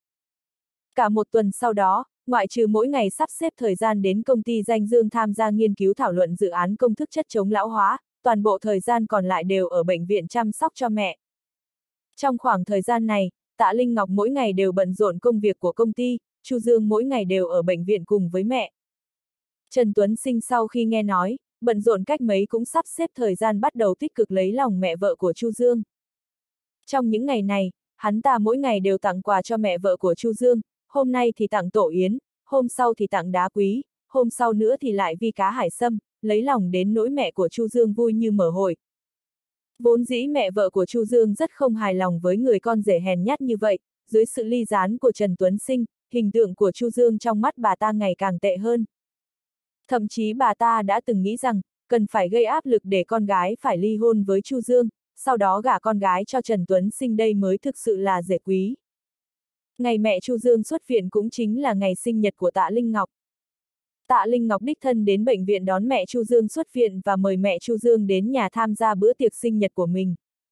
Cả một tuần sau đó, ngoại trừ mỗi ngày sắp xếp thời gian đến công ty Danh Dương tham gia nghiên cứu thảo luận dự án công thức chất chống lão hóa, toàn bộ thời gian còn lại đều ở bệnh viện chăm sóc cho mẹ. Trong khoảng thời gian này, Tạ Linh Ngọc mỗi ngày đều bận rộn công việc của công ty, Chu Dương mỗi ngày đều ở bệnh viện cùng với mẹ. Trần Tuấn Sinh sau khi nghe nói, bận rộn cách mấy cũng sắp xếp thời gian bắt đầu tích cực lấy lòng mẹ vợ của Chu Dương. Trong những ngày này, hắn ta mỗi ngày đều tặng quà cho mẹ vợ của Chu Dương, hôm nay thì tặng tổ yến, hôm sau thì tặng đá quý, hôm sau nữa thì lại vi cá hải sâm, lấy lòng đến nỗi mẹ của Chu Dương vui như mở hội. Vốn dĩ mẹ vợ của Chu Dương rất không hài lòng với người con rể hèn nhát như vậy, dưới sự ly gián của Trần Tuấn Sinh, hình tượng của Chu Dương trong mắt bà ta ngày càng tệ hơn. Thậm chí bà ta đã từng nghĩ rằng, cần phải gây áp lực để con gái phải ly hôn với Chu Dương, sau đó gả con gái cho Trần Tuấn Sinh, đây mới thực sự là rể quý. Ngày mẹ Chu Dương xuất viện cũng chính là ngày sinh nhật của Tạ Linh Ngọc. Tạ Linh Ngọc đích thân đến bệnh viện đón mẹ Chu Dương xuất viện và mời mẹ Chu Dương đến nhà tham gia bữa tiệc sinh nhật của mình.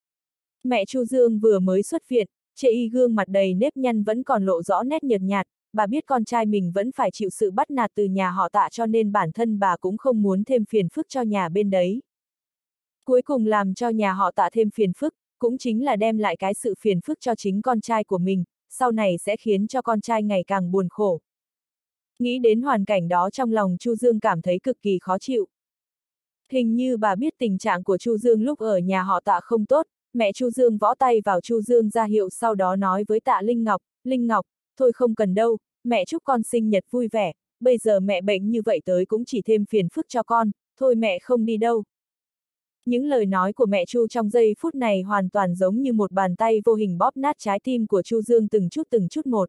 Mẹ Chu Dương vừa mới xuất viện, chê y gương mặt đầy nếp nhăn vẫn còn lộ rõ nét nhợt nhạt, bà biết con trai mình vẫn phải chịu sự bắt nạt từ nhà họ Tạ cho nên bản thân bà cũng không muốn thêm phiền phức cho nhà bên đấy. Cuối cùng làm cho nhà họ Tạ thêm phiền phức, cũng chính là đem lại cái sự phiền phức cho chính con trai của mình, sau này sẽ khiến cho con trai ngày càng buồn khổ. Nghĩ đến hoàn cảnh đó trong lòng Chu Dương cảm thấy cực kỳ khó chịu. Hình như bà biết tình trạng của Chu Dương lúc ở nhà họ Tạ không tốt, mẹ Chu Dương võ tay vào Chu Dương ra hiệu, sau đó nói với Tạ Linh Ngọc, Linh Ngọc, thôi không cần đâu, mẹ chúc con sinh nhật vui vẻ, bây giờ mẹ bệnh như vậy tới cũng chỉ thêm phiền phức cho con, thôi mẹ không đi đâu. Những lời nói của mẹ Chu trong giây phút này hoàn toàn giống như một bàn tay vô hình bóp nát trái tim của Chu Dương từng chút từng chút một.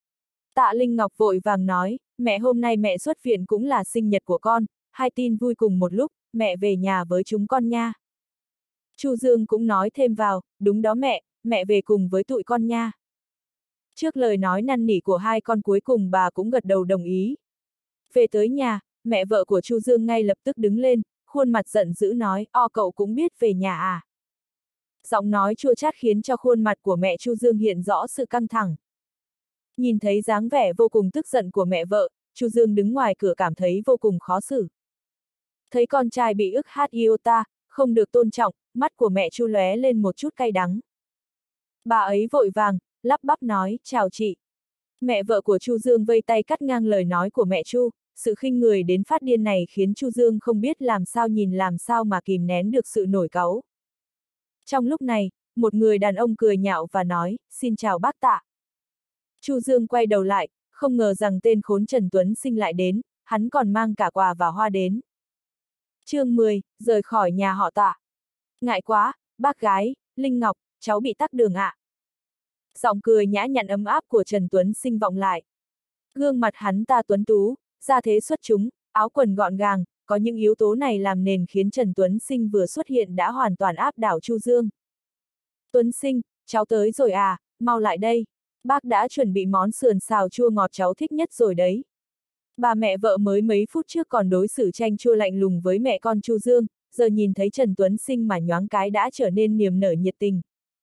Tạ Linh Ngọc vội vàng nói, mẹ hôm nay mẹ xuất viện cũng là sinh nhật của con, hai tin vui cùng một lúc, mẹ về nhà với chúng con nha. Chu Dương cũng nói thêm vào, đúng đó mẹ, mẹ về cùng với tụi con nha. Trước lời nói năn nỉ của hai con cuối cùng bà cũng gật đầu đồng ý. Về tới nhà, mẹ vợ của Chu Dương ngay lập tức đứng lên, khuôn mặt giận dữ nói, o cậu cũng biết về nhà à. Giọng nói chua chát khiến cho khuôn mặt của mẹ Chu Dương hiện rõ sự căng thẳng. Nhìn thấy dáng vẻ vô cùng tức giận của mẹ vợ, Chu Dương đứng ngoài cửa cảm thấy vô cùng khó xử. Thấy con trai bị ức hát iota, không được tôn trọng, mắt của mẹ Chu lóe lên một chút cay đắng. Bà ấy vội vàng, lắp bắp nói, chào chị. Mẹ vợ của Chu Dương vây tay cắt ngang lời nói của mẹ Chu, sự khinh người đến phát điên này khiến Chu Dương không biết làm sao nhìn làm sao mà kìm nén được sự nổi cáu. Trong lúc này, một người đàn ông cười nhạo và nói, xin chào bác Tạ. Chu Dương quay đầu lại, không ngờ rằng tên khốn Trần Tuấn Sinh lại đến, hắn còn mang cả quà và hoa đến. Chương mười, rời khỏi nhà họ Tạ. Ngại quá, bác gái, Linh Ngọc, cháu bị tắc đường ạ. À. Giọng cười nhã nhặn ấm áp của Trần Tuấn Sinh vọng lại. Gương mặt hắn ta tuấn tú, da thế xuất chúng, áo quần gọn gàng, có những yếu tố này làm nền khiến Trần Tuấn Sinh vừa xuất hiện đã hoàn toàn áp đảo Chu Dương. Tuấn Sinh, cháu tới rồi à, mau lại đây. Bác đã chuẩn bị món sườn xào chua ngọt cháu thích nhất rồi đấy. Bà mẹ vợ mới mấy phút trước còn đối xử chanh chua lạnh lùng với mẹ con Chu Dương, giờ nhìn thấy Trần Tuấn Sinh mà nhoáng cái đã trở nên niềm nở nhiệt tình.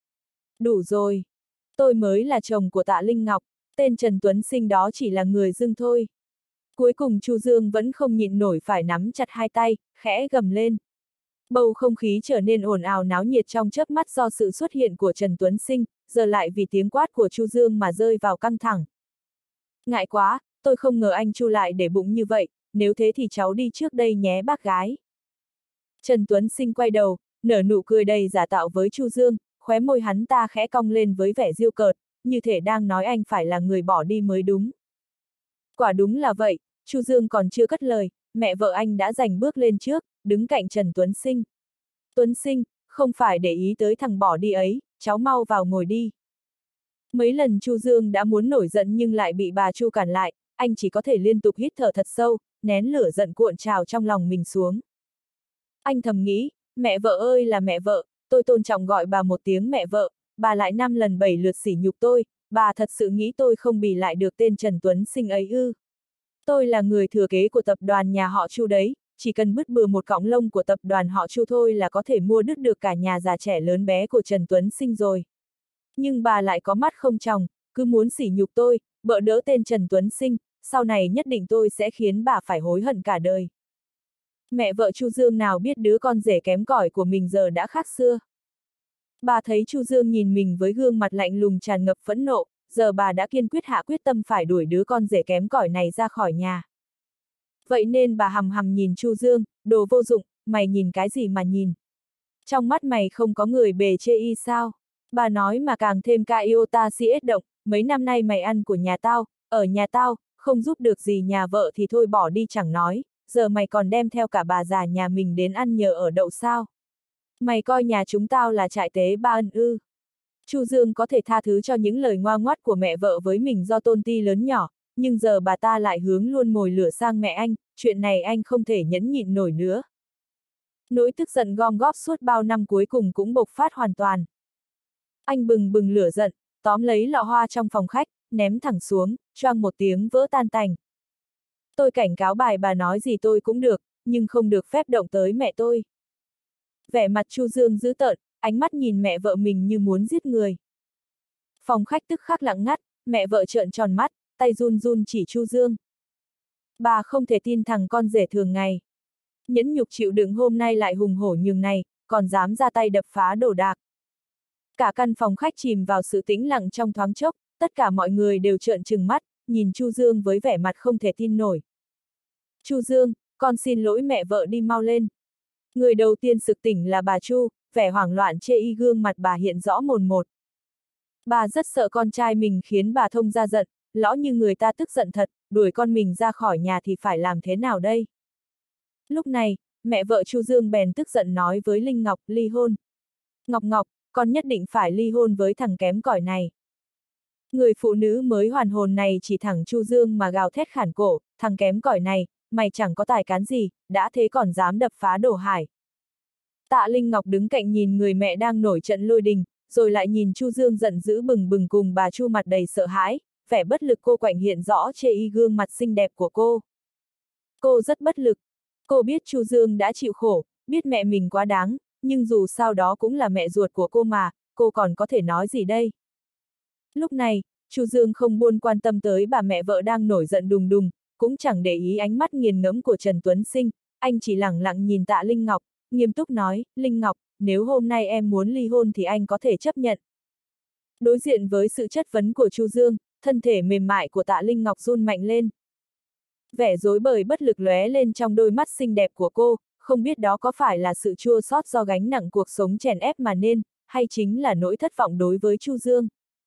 Đủ rồi. Tôi mới là chồng của Tạ Linh Ngọc, tên Trần Tuấn Sinh đó chỉ là người dưng thôi. Cuối cùng Chu Dương vẫn không nhịn nổi phải nắm chặt hai tay, khẽ gầm lên. Bầu không khí trở nên ồn ào náo nhiệt trong chớp mắt do sự xuất hiện của Trần Tuấn Sinh, giờ lại vì tiếng quát của Chu Dương mà rơi vào căng thẳng. Ngại quá, tôi không ngờ anh Chu lại để bụng như vậy, nếu thế thì cháu đi trước đây nhé bác gái. Trần Tuấn Sinh quay đầu, nở nụ cười đầy giả tạo với Chu Dương, khóe môi hắn ta khẽ cong lên với vẻ giễu cợt, như thể đang nói anh phải là người bỏ đi mới đúng. Quả đúng là vậy, Chu Dương còn chưa cất lời, mẹ vợ anh đã giành bước lên trước, đứng cạnh Trần Tuấn Sinh. Tuấn Sinh, không phải để ý tới thằng bỏ đi ấy, cháu mau vào ngồi đi. Mấy lần Chu Dương đã muốn nổi giận nhưng lại bị bà Chu cản lại, anh chỉ có thể liên tục hít thở thật sâu, nén lửa giận cuộn trào trong lòng mình xuống. Anh thầm nghĩ, mẹ vợ ơi là mẹ vợ, tôi tôn trọng gọi bà một tiếng mẹ vợ, bà lại năm lần bảy lượt sỉ nhục tôi, bà thật sự nghĩ tôi không bì lại được tên Trần Tuấn Sinh ấy ư. Tôi là người thừa kế của tập đoàn nhà họ Chu đấy, chỉ cần bứt bừa một cọng lông của tập đoàn họ Chu thôi là có thể mua đứt được cả nhà già trẻ lớn bé của Trần Tuấn Sinh rồi. Nhưng bà lại có mắt không tròng, cứ muốn sỉ nhục tôi, bợ đỡ tên Trần Tuấn Sinh, sau này nhất định tôi sẽ khiến bà phải hối hận cả đời. Mẹ vợ Chu Dương nào biết đứa con rể kém cỏi của mình giờ đã khác xưa. Bà thấy Chu Dương nhìn mình với gương mặt lạnh lùng tràn ngập phẫn nộ, giờ bà đã kiên quyết hạ quyết tâm phải đuổi đứa con rể kém cỏi này ra khỏi nhà. Vậy nên bà hằm hằm nhìn Chu Dương, đồ vô dụng, mày nhìn cái gì mà nhìn? Trong mắt mày không có người bề chê y sao? Bà nói mà càng thêm ca iota si ết động, mấy năm nay mày ăn của nhà tao, ở nhà tao, không giúp được gì nhà vợ thì thôi bỏ đi chẳng nói, giờ mày còn đem theo cả bà già nhà mình đến ăn nhờ ở đậu sao? Mày coi nhà chúng tao là trại tế ba ân ư. Chu Dương có thể tha thứ cho những lời ngoa ngoắt của mẹ vợ với mình do tôn ti lớn nhỏ, nhưng giờ bà ta lại hướng luôn mồi lửa sang mẹ anh, chuyện này anh không thể nhẫn nhịn nổi nữa. Nỗi tức giận gom góp suốt bao năm cuối cùng cũng bộc phát hoàn toàn. Anh bừng bừng lửa giận, tóm lấy lọ hoa trong phòng khách, ném thẳng xuống, choang một tiếng vỡ tan tành. Tôi cảnh cáo bài bà nói gì tôi cũng được, nhưng không được phép động tới mẹ tôi. Vẻ mặt Chu Dương dữ tợn, ánh mắt nhìn mẹ vợ mình như muốn giết người. Phòng khách tức khắc lặng ngắt, mẹ vợ trợn tròn mắt, tay run run chỉ Chu Dương. Bà không thể tin thằng con rể thường ngày. Nhẫn nhục chịu đựng hôm nay lại hùng hổ nhường này, còn dám ra tay đập phá đồ đạc. Cả căn phòng khách chìm vào sự tĩnh lặng trong thoáng chốc, tất cả mọi người đều trợn trừng mắt, nhìn Chu Dương với vẻ mặt không thể tin nổi. Chu Dương, con xin lỗi mẹ vợ đi mau lên. Người đầu tiên sực tỉnh là bà Chu, vẻ hoảng loạn chê y gương mặt bà hiện rõ mồn một. Bà rất sợ con trai mình khiến bà thông ra giận, lõ như người ta tức giận thật, đuổi con mình ra khỏi nhà thì phải làm thế nào đây? Lúc này, mẹ vợ Chu Dương bèn tức giận nói với Linh Ngọc ly hôn. Ngọc Ngọc, con nhất định phải ly hôn với thằng kém cỏi này. Người phụ nữ mới hoàn hồn này chỉ thẳng Chu Dương mà gào thét khản cổ, thằng kém cỏi này, mày chẳng có tài cán gì, đã thế còn dám đập phá đồ hải. Tạ Linh Ngọc đứng cạnh nhìn người mẹ đang nổi trận lôi đình, rồi lại nhìn Chu Dương giận dữ bừng bừng cùng bà Chu mặt đầy sợ hãi, vẻ bất lực cô quạnh hiện rõ chê y gương mặt xinh đẹp của cô. Cô rất bất lực. Cô biết Chu Dương đã chịu khổ, biết mẹ mình quá đáng, nhưng dù sao đó cũng là mẹ ruột của cô mà, cô còn có thể nói gì đây? Lúc này, Chu Dương không buồn quan tâm tới bà mẹ vợ đang nổi giận đùng đùng, cũng chẳng để ý ánh mắt nghiền ngẫm của Trần Tuấn Sinh, anh chỉ lẳng lặng nhìn Tạ Linh Ngọc, nghiêm túc nói, Linh Ngọc, nếu hôm nay em muốn ly hôn thì anh có thể chấp nhận. Đối diện với sự chất vấn của Chu Dương, thân thể mềm mại của Tạ Linh Ngọc run mạnh lên. Vẻ rối bời bất lực lóe lên trong đôi mắt xinh đẹp của cô, không biết đó có phải là sự chua xót do gánh nặng cuộc sống chèn ép mà nên, hay chính là nỗi thất vọng đối với Chu Dương.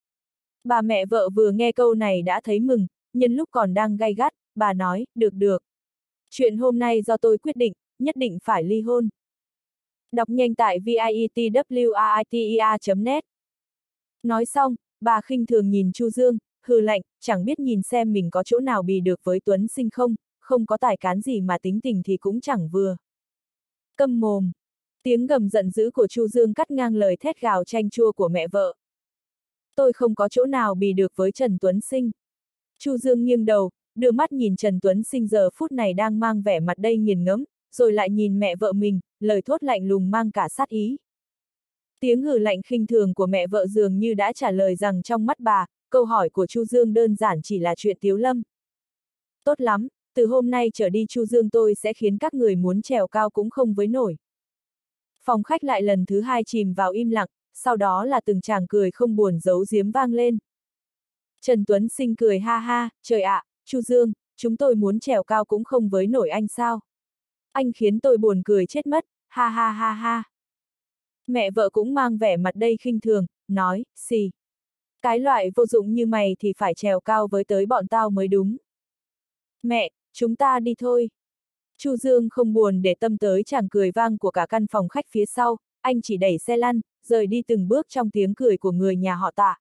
Bà mẹ vợ vừa nghe câu này đã thấy mừng, nhân lúc còn đang gay gắt, bà nói, được được. Chuyện hôm nay do tôi quyết định, nhất định phải ly hôn. Đọc nhanh tại vitwriter chấm net. Nói xong, bà khinh thường nhìn Chu Dương, hừ lạnh, chẳng biết nhìn xem mình có chỗ nào bì được với Tuấn Sinh không, không có tài cán gì mà tính tình thì cũng chẳng vừa. Câm mồm. Tiếng gầm giận dữ của Chu Dương cắt ngang lời thét gào chanh chua của mẹ vợ. Tôi không có chỗ nào bì được với Trần Tuấn Sinh. Chu Dương nghiêng đầu, đưa mắt nhìn Trần Tuấn Sinh giờ phút này đang mang vẻ mặt đầy nghiền ngẫm, rồi lại nhìn mẹ vợ mình, lời thốt lạnh lùng mang cả sát ý. Tiếng hừ lạnh khinh thường của mẹ vợ dường như đã trả lời rằng trong mắt bà, câu hỏi của Chu Dương đơn giản chỉ là chuyện tiếu lâm. Tốt lắm, từ hôm nay trở đi Chu Dương tôi sẽ khiến các người muốn trèo cao cũng không với nổi. Phòng khách lại lần thứ hai chìm vào im lặng, sau đó là từng tràng cười không buồn giấu giếm vang lên. Trần Tuấn Sinh cười ha ha, trời ạ, Chu Dương, chúng tôi muốn trèo cao cũng không với nổi anh sao? Anh khiến tôi buồn cười chết mất, ha ha ha ha. Mẹ vợ cũng mang vẻ mặt đầy khinh thường, nói, xì. Cái loại vô dụng như mày thì phải trèo cao với tới bọn tao mới đúng. Mẹ, chúng ta đi thôi. Chu Dương không buồn để tâm tới chàng cười vang của cả căn phòng khách phía sau, anh chỉ đẩy xe lăn, rời đi từng bước trong tiếng cười của người nhà họ Tạ.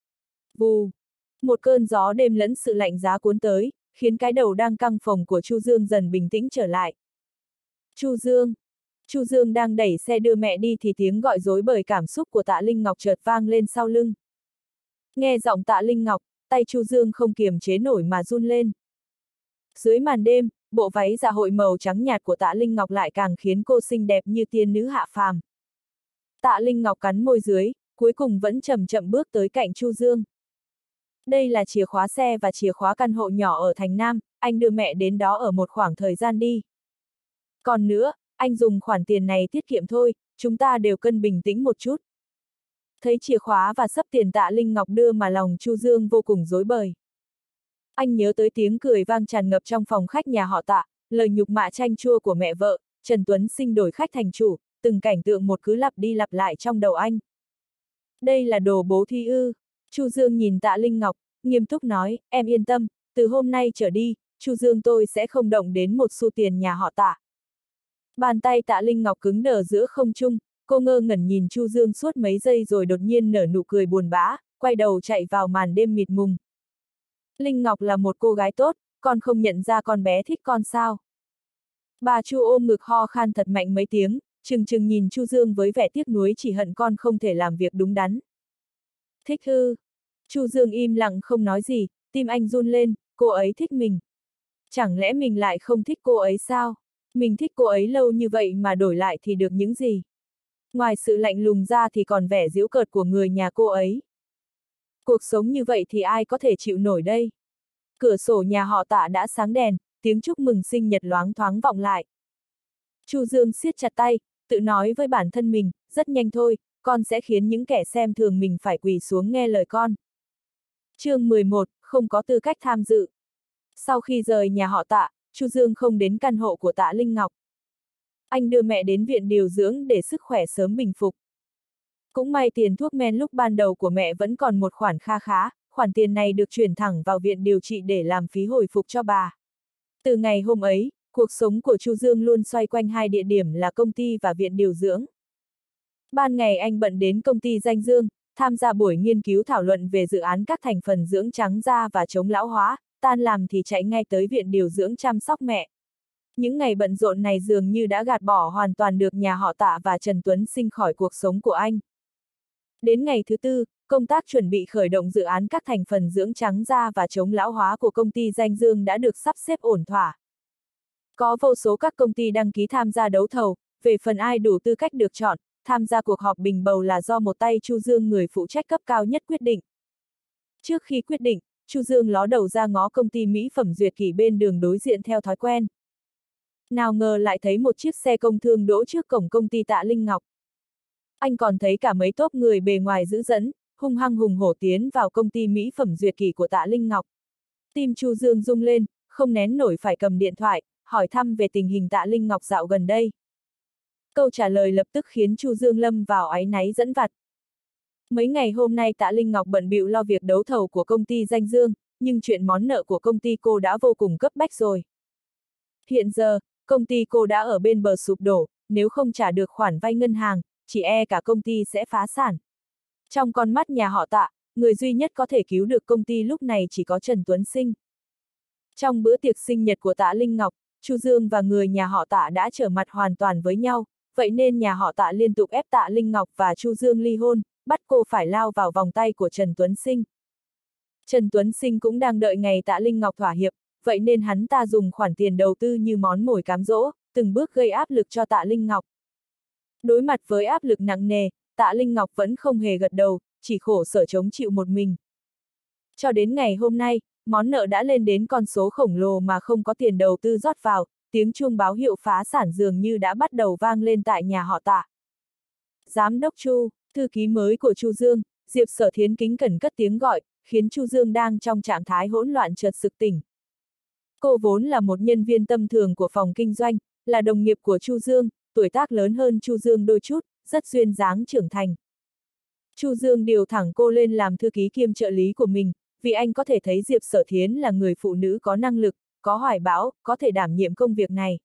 Vù. Một cơn gió đêm lẫn sự lạnh giá cuốn tới, khiến cái đầu đang căng phồng của Chu Dương dần bình tĩnh trở lại. Chu Dương. Chu Dương đang đẩy xe đưa mẹ đi thì tiếng gọi rối bời cảm xúc của Tạ Linh Ngọc chợt vang lên sau lưng. Nghe giọng Tạ Linh Ngọc, tay Chu Dương không kiềm chế nổi mà run lên. Dưới màn đêm, bộ váy dạ hội màu trắng nhạt của Tạ Linh Ngọc lại càng khiến cô xinh đẹp như tiên nữ hạ phàm. Tạ Linh Ngọc cắn môi dưới, cuối cùng vẫn chậm chậm bước tới cạnh Chu Dương. Đây là chìa khóa xe và chìa khóa căn hộ nhỏ ở thành Nam, anh đưa mẹ đến đó ở một khoảng thời gian đi. Còn nữa, anh dùng khoản tiền này tiết kiệm thôi, chúng ta đều cân bình tĩnh một chút. Thấy chìa khóa và xấp tiền Tạ Linh Ngọc đưa mà lòng Chu Dương vô cùng rối bời. Anh nhớ tới tiếng cười vang tràn ngập trong phòng khách nhà họ Tạ, lời nhục mạ chanh chua của mẹ vợ, Trần Tuấn Sinh đổi khách thành chủ, từng cảnh tượng một cứ lặp đi lặp lại trong đầu anh. Đây là đồ bố thí ư? Chu Dương nhìn Tạ Linh Ngọc, nghiêm túc nói, em yên tâm, từ hôm nay trở đi, Chu Dương tôi sẽ không động đến một xu tiền nhà họ Tạ. Bàn tay Tạ Linh Ngọc cứng đờ giữa không trung, cô ngơ ngẩn nhìn Chu Dương suốt mấy giây rồi đột nhiên nở nụ cười buồn bã, quay đầu chạy vào màn đêm mịt mùng. Linh Ngọc là một cô gái tốt, con không nhận ra con bé thích con sao? Bà Chu ôm ngực ho khan thật mạnh mấy tiếng, trừng trừng nhìn Chu Dương với vẻ tiếc nuối, chỉ hận con không thể làm việc đúng đắn. Thích ư? Chu Dương im lặng không nói gì, tim anh run lên, cô ấy thích mình. Chẳng lẽ mình lại không thích cô ấy sao? Mình thích cô ấy lâu như vậy mà đổi lại thì được những gì? Ngoài sự lạnh lùng ra thì còn vẻ giễu cợt của người nhà cô ấy. Cuộc sống như vậy thì ai có thể chịu nổi đây? Cửa sổ nhà họ Tạ đã sáng đèn, tiếng chúc mừng sinh nhật loáng thoáng vọng lại. Chu Dương siết chặt tay, tự nói với bản thân mình, rất nhanh thôi, con sẽ khiến những kẻ xem thường mình phải quỳ xuống nghe lời con. Chương mười một, không có tư cách tham dự. Sau khi rời nhà họ Tạ, Chu Dương không đến căn hộ của Tạ Linh Ngọc. Anh đưa mẹ đến viện điều dưỡng để sức khỏe sớm bình phục. Cũng may tiền thuốc men lúc ban đầu của mẹ vẫn còn một khoản kha khá, khoản tiền này được chuyển thẳng vào viện điều trị để làm phí hồi phục cho bà. Từ ngày hôm ấy, cuộc sống của Chu Dương luôn xoay quanh hai địa điểm là công ty và viện điều dưỡng. Ban ngày anh bận đến công ty Danh Dương, tham gia buổi nghiên cứu thảo luận về dự án các thành phần dưỡng trắng da và chống lão hóa, tan làm thì chạy ngay tới viện điều dưỡng chăm sóc mẹ. Những ngày bận rộn này dường như đã gạt bỏ hoàn toàn được nhà họ Tạ và Trần Tuấn Sinh khỏi cuộc sống của anh. Đến ngày thứ tư, công tác chuẩn bị khởi động dự án các thành phần dưỡng trắng da và chống lão hóa của công ty Danh Dương đã được sắp xếp ổn thỏa. Có vô số các công ty đăng ký tham gia đấu thầu, về phần ai đủ tư cách được chọn, tham gia cuộc họp bình bầu là do một tay Chu Dương, người phụ trách cấp cao nhất, quyết định. Trước khi quyết định, Chu Dương ló đầu ra ngó công ty mỹ phẩm Duyệt Kỷ bên đường đối diện theo thói quen. Nào ngờ lại thấy một chiếc xe công thương đỗ trước cổng công ty Tạ Linh Ngọc. Anh còn thấy cả mấy tốp người bề ngoài dữ dẫn, hung hăng hùng hổ tiến vào công ty mỹ phẩm Duyệt Kỷ của Tạ Linh Ngọc. Tim Chu Dương rung lên, không nén nổi phải cầm điện thoại, hỏi thăm về tình hình Tạ Linh Ngọc dạo gần đây. Câu trả lời lập tức khiến Chu Dương lâm vào áy náy dẫn vặt. Mấy ngày hôm nay Tạ Linh Ngọc bận bịu lo việc đấu thầu của công ty Danh Dương, nhưng chuyện món nợ của công ty cô đã vô cùng cấp bách rồi. Hiện giờ, công ty cô đã ở bên bờ sụp đổ, nếu không trả được khoản vay ngân hàng, chỉ e cả công ty sẽ phá sản. Trong con mắt nhà họ Tạ, người duy nhất có thể cứu được công ty lúc này chỉ có Trần Tuấn Sinh. Trong bữa tiệc sinh nhật của Tạ Linh Ngọc, Chu Dương và người nhà họ Tạ đã trở mặt hoàn toàn với nhau, vậy nên nhà họ Tạ liên tục ép Tạ Linh Ngọc và Chu Dương ly hôn, bắt cô phải lao vào vòng tay của Trần Tuấn Sinh. Trần Tuấn Sinh cũng đang đợi ngày Tạ Linh Ngọc thỏa hiệp, vậy nên hắn ta dùng khoản tiền đầu tư như món mồi cám dỗ, từng bước gây áp lực cho Tạ Linh Ngọc. Đối mặt với áp lực nặng nề, Tạ Linh Ngọc vẫn không hề gật đầu, chỉ khổ sở chống chịu một mình. Cho đến ngày hôm nay, món nợ đã lên đến con số khổng lồ mà không có tiền đầu tư rót vào, tiếng chuông báo hiệu phá sản dường như đã bắt đầu vang lên tại nhà họ Tạ. Giám đốc Chu, thư ký mới của Chu Dương, Diệp Sở Thiến kính cẩn cất tiếng gọi, khiến Chu Dương đang trong trạng thái hỗn loạn chợt sực tỉnh. Cô vốn là một nhân viên tâm thường của phòng kinh doanh, là đồng nghiệp của Chu Dương, tuổi tác lớn hơn Chu Dương đôi chút, rất duyên dáng trưởng thành. Chu Dương điều thẳng cô lên làm thư ký kiêm trợ lý của mình, vì anh có thể thấy Diệp Sở Thiến là người phụ nữ có năng lực, có hoài bão, có thể đảm nhiệm công việc này.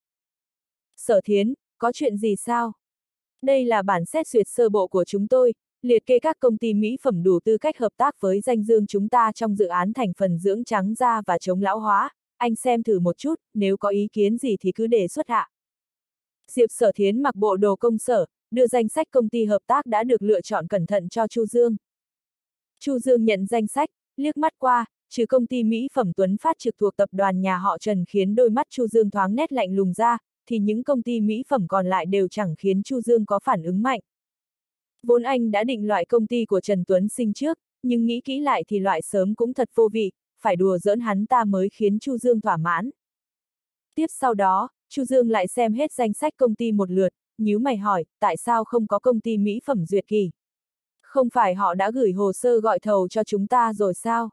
Sở Thiến, có chuyện gì sao? Đây là bản xét duyệt sơ bộ của chúng tôi, liệt kê các công ty mỹ phẩm đủ tư cách hợp tác với Danh Dương chúng ta trong dự án thành phần dưỡng trắng da và chống lão hóa, anh xem thử một chút, nếu có ý kiến gì thì cứ đề xuất hạ. Diệp Sở Thiến mặc bộ đồ công sở, đưa danh sách công ty hợp tác đã được lựa chọn cẩn thận cho Chu Dương. Chu Dương nhận danh sách, liếc mắt qua, trừ công ty mỹ phẩm Tuấn Phát trực thuộc tập đoàn nhà họ Trần khiến đôi mắt Chu Dương thoáng nét lạnh lùng ra, thì những công ty mỹ phẩm còn lại đều chẳng khiến Chu Dương có phản ứng mạnh. Vốn anh đã định loại công ty của Trần Tuấn Sinh trước, nhưng nghĩ kỹ lại thì loại sớm cũng thật vô vị, phải đùa giỡn hắn ta mới khiến Chu Dương thỏa mãn. Tiếp sau đó, Chu Dương lại xem hết danh sách công ty một lượt, nhíu mày hỏi, tại sao không có công ty mỹ phẩm Duyệt Kỷ? Không phải họ đã gửi hồ sơ gọi thầu cho chúng ta rồi sao?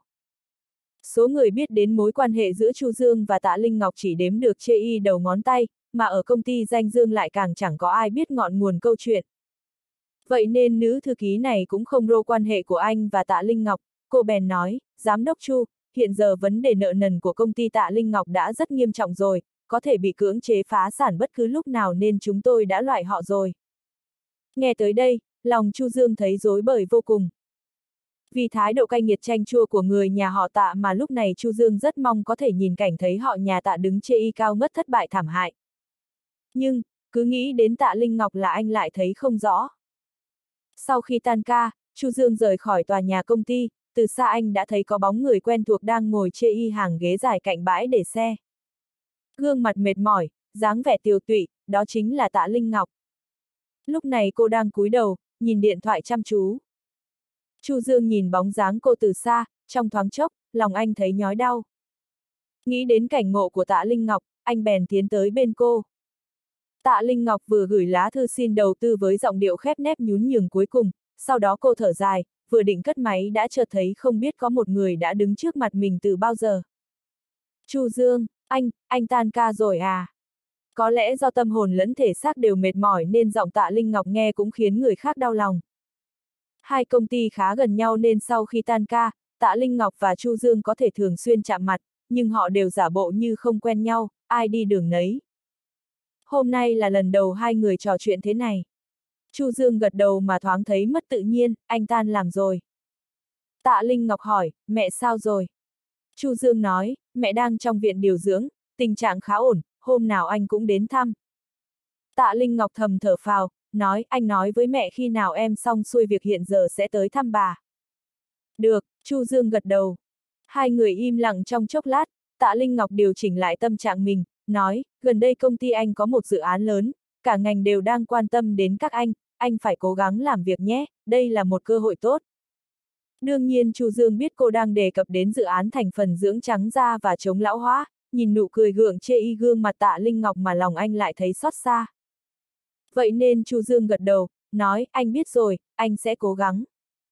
Số người biết đến mối quan hệ giữa Chu Dương và Tạ Linh Ngọc chỉ đếm được chê y đầu ngón tay, mà ở công ty Danh Dương lại càng chẳng có ai biết ngọn nguồn câu chuyện. Vậy nên nữ thư ký này cũng không rô quan hệ của anh và Tạ Linh Ngọc, cô bèn nói, Giám đốc Chu, hiện giờ vấn đề nợ nần của công ty Tạ Linh Ngọc đã rất nghiêm trọng rồi, có thể bị cưỡng chế phá sản bất cứ lúc nào nên chúng tôi đã loại họ rồi. Nghe tới đây, lòng Chu Dương thấy rối bời vô cùng. Vì thái độ cay nghiệt chanh chua của người nhà họ Tạ mà lúc này Chu Dương rất mong có thể nhìn cảnh thấy họ nhà Tạ đứng chê y cao ngất thất bại thảm hại. Nhưng, cứ nghĩ đến Tạ Linh Ngọc là anh lại thấy không rõ. Sau khi tan ca, Chu Dương rời khỏi tòa nhà công ty, từ xa anh đã thấy có bóng người quen thuộc đang ngồi chê y hàng ghế dài cạnh bãi để xe. Gương mặt mệt mỏi, dáng vẻ tiều tụy, đó chính là Tạ Linh Ngọc. Lúc này cô đang cúi đầu, nhìn điện thoại chăm chú. Chu Dương nhìn bóng dáng cô từ xa, trong thoáng chốc, lòng anh thấy nhói đau. Nghĩ đến cảnh ngộ của Tạ Linh Ngọc, anh bèn tiến tới bên cô. Tạ Linh Ngọc vừa gửi lá thư xin đầu tư với giọng điệu khép nép nhún nhường cuối cùng, sau đó cô thở dài, vừa định cất máy đã chợt thấy không biết có một người đã đứng trước mặt mình từ bao giờ. Chu Dương, anh, anh tan ca rồi à? Có lẽ do tâm hồn lẫn thể xác đều mệt mỏi nên giọng Tạ Linh Ngọc nghe cũng khiến người khác đau lòng. Hai công ty khá gần nhau nên sau khi tan ca, Tạ Linh Ngọc và Chu Dương có thể thường xuyên chạm mặt, nhưng họ đều giả bộ như không quen nhau, ai đi đường nấy. Hôm nay là lần đầu hai người trò chuyện thế này. Chu Dương gật đầu mà thoáng thấy mất tự nhiên, anh tan làm rồi. Tạ Linh Ngọc hỏi, mẹ sao rồi? Chu Dương nói, mẹ đang trong viện điều dưỡng, tình trạng khá ổn, hôm nào anh cũng đến thăm. Tạ Linh Ngọc thầm thở phào, nói, anh nói với mẹ khi nào em xong xuôi việc hiện giờ sẽ tới thăm bà. Được, Chu Dương gật đầu. Hai người im lặng trong chốc lát, Tạ Linh Ngọc điều chỉnh lại tâm trạng mình, nói, gần đây công ty anh có một dự án lớn, cả ngành đều đang quan tâm đến các anh, anh phải cố gắng làm việc nhé, đây là một cơ hội tốt. Đương nhiên Chu Dương biết cô đang đề cập đến dự án thành phần dưỡng trắng da và chống lão hóa, nhìn nụ cười gượng chê y gương mặt Tạ Linh Ngọc mà lòng anh lại thấy xót xa. Vậy nên Chu Dương gật đầu, nói, anh biết rồi, anh sẽ cố gắng.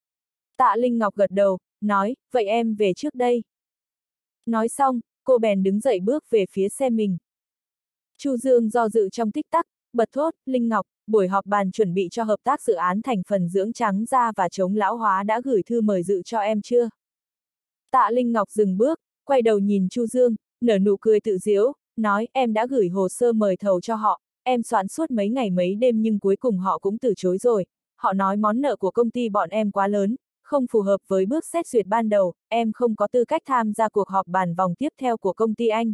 Tạ Linh Ngọc gật đầu, nói, vậy em về trước đây. Nói xong, cô bèn đứng dậy bước về phía xe mình. Chu Dương do dự trong tích tắc, bật thốt, Linh Ngọc, buổi họp bàn chuẩn bị cho hợp tác dự án thành phần dưỡng trắng da và chống lão hóa đã gửi thư mời dự cho em chưa? Tạ Linh Ngọc dừng bước, quay đầu nhìn Chu Dương, nở nụ cười tự giễu, nói, em đã gửi hồ sơ mời thầu cho họ, em soạn suốt mấy ngày mấy đêm nhưng cuối cùng họ cũng từ chối rồi, họ nói món nợ của công ty bọn em quá lớn, không phù hợp với bước xét duyệt ban đầu, em không có tư cách tham gia cuộc họp bàn vòng tiếp theo của công ty anh.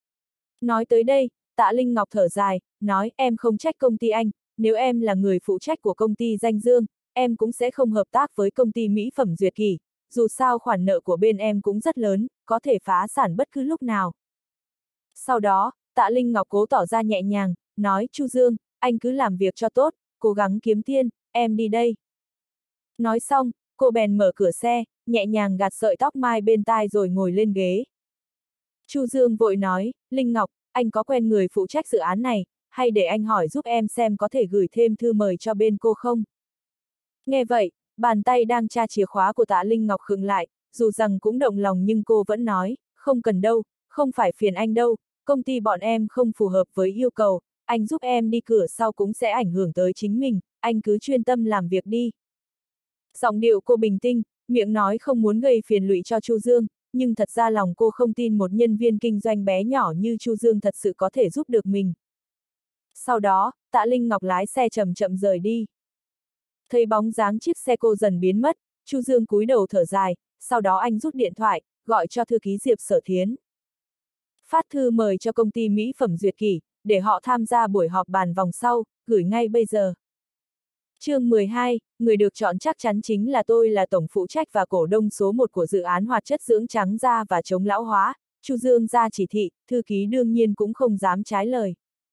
Nói tới đây, Tạ Linh Ngọc thở dài, nói, em không trách công ty anh, nếu em là người phụ trách của công ty Danh Dương, em cũng sẽ không hợp tác với công ty mỹ phẩm Duyệt Kỳ, dù sao khoản nợ của bên em cũng rất lớn, có thể phá sản bất cứ lúc nào. Sau đó, Tạ Linh Ngọc cố tỏ ra nhẹ nhàng, nói, Chu Dương, anh cứ làm việc cho tốt, cố gắng kiếm tiền, em đi đây. Nói xong, cô bèn mở cửa xe, nhẹ nhàng gạt sợi tóc mai bên tai rồi ngồi lên ghế. Chu Dương vội nói, Linh Ngọc, anh có quen người phụ trách dự án này, hay để anh hỏi giúp em xem có thể gửi thêm thư mời cho bên cô không? Nghe vậy, bàn tay đang tra chìa khóa của Tạ Linh Ngọc khựng lại, dù rằng cũng động lòng nhưng cô vẫn nói, không cần đâu, không phải phiền anh đâu, công ty bọn em không phù hợp với yêu cầu, anh giúp em đi cửa sau cũng sẽ ảnh hưởng tới chính mình, anh cứ chuyên tâm làm việc đi. Giọng điệu cô bình tĩnh, miệng nói không muốn gây phiền lụy cho Chu Dương, nhưng thật ra lòng cô không tin một nhân viên kinh doanh bé nhỏ như Chu Dương thật sự có thể giúp được mình. Sau đó, Tạ Linh Ngọc lái xe chậm chậm rời đi. Thấy bóng dáng chiếc xe cô dần biến mất, Chu Dương cúi đầu thở dài, sau đó anh rút điện thoại, gọi cho thư ký Diệp Sở Thiến. Phát thư mời cho công ty mỹ phẩm Duyệt Kỳ, để họ tham gia buổi họp bàn vòng sau, gửi ngay bây giờ. Chương mười hai, người được chọn chắc chắn chính là tôi là tổng phụ trách và cổ đông số một của dự án hoạt chất dưỡng trắng da và chống lão hóa, Chu Dương ra chỉ thị, thư ký đương nhiên cũng không dám trái lời.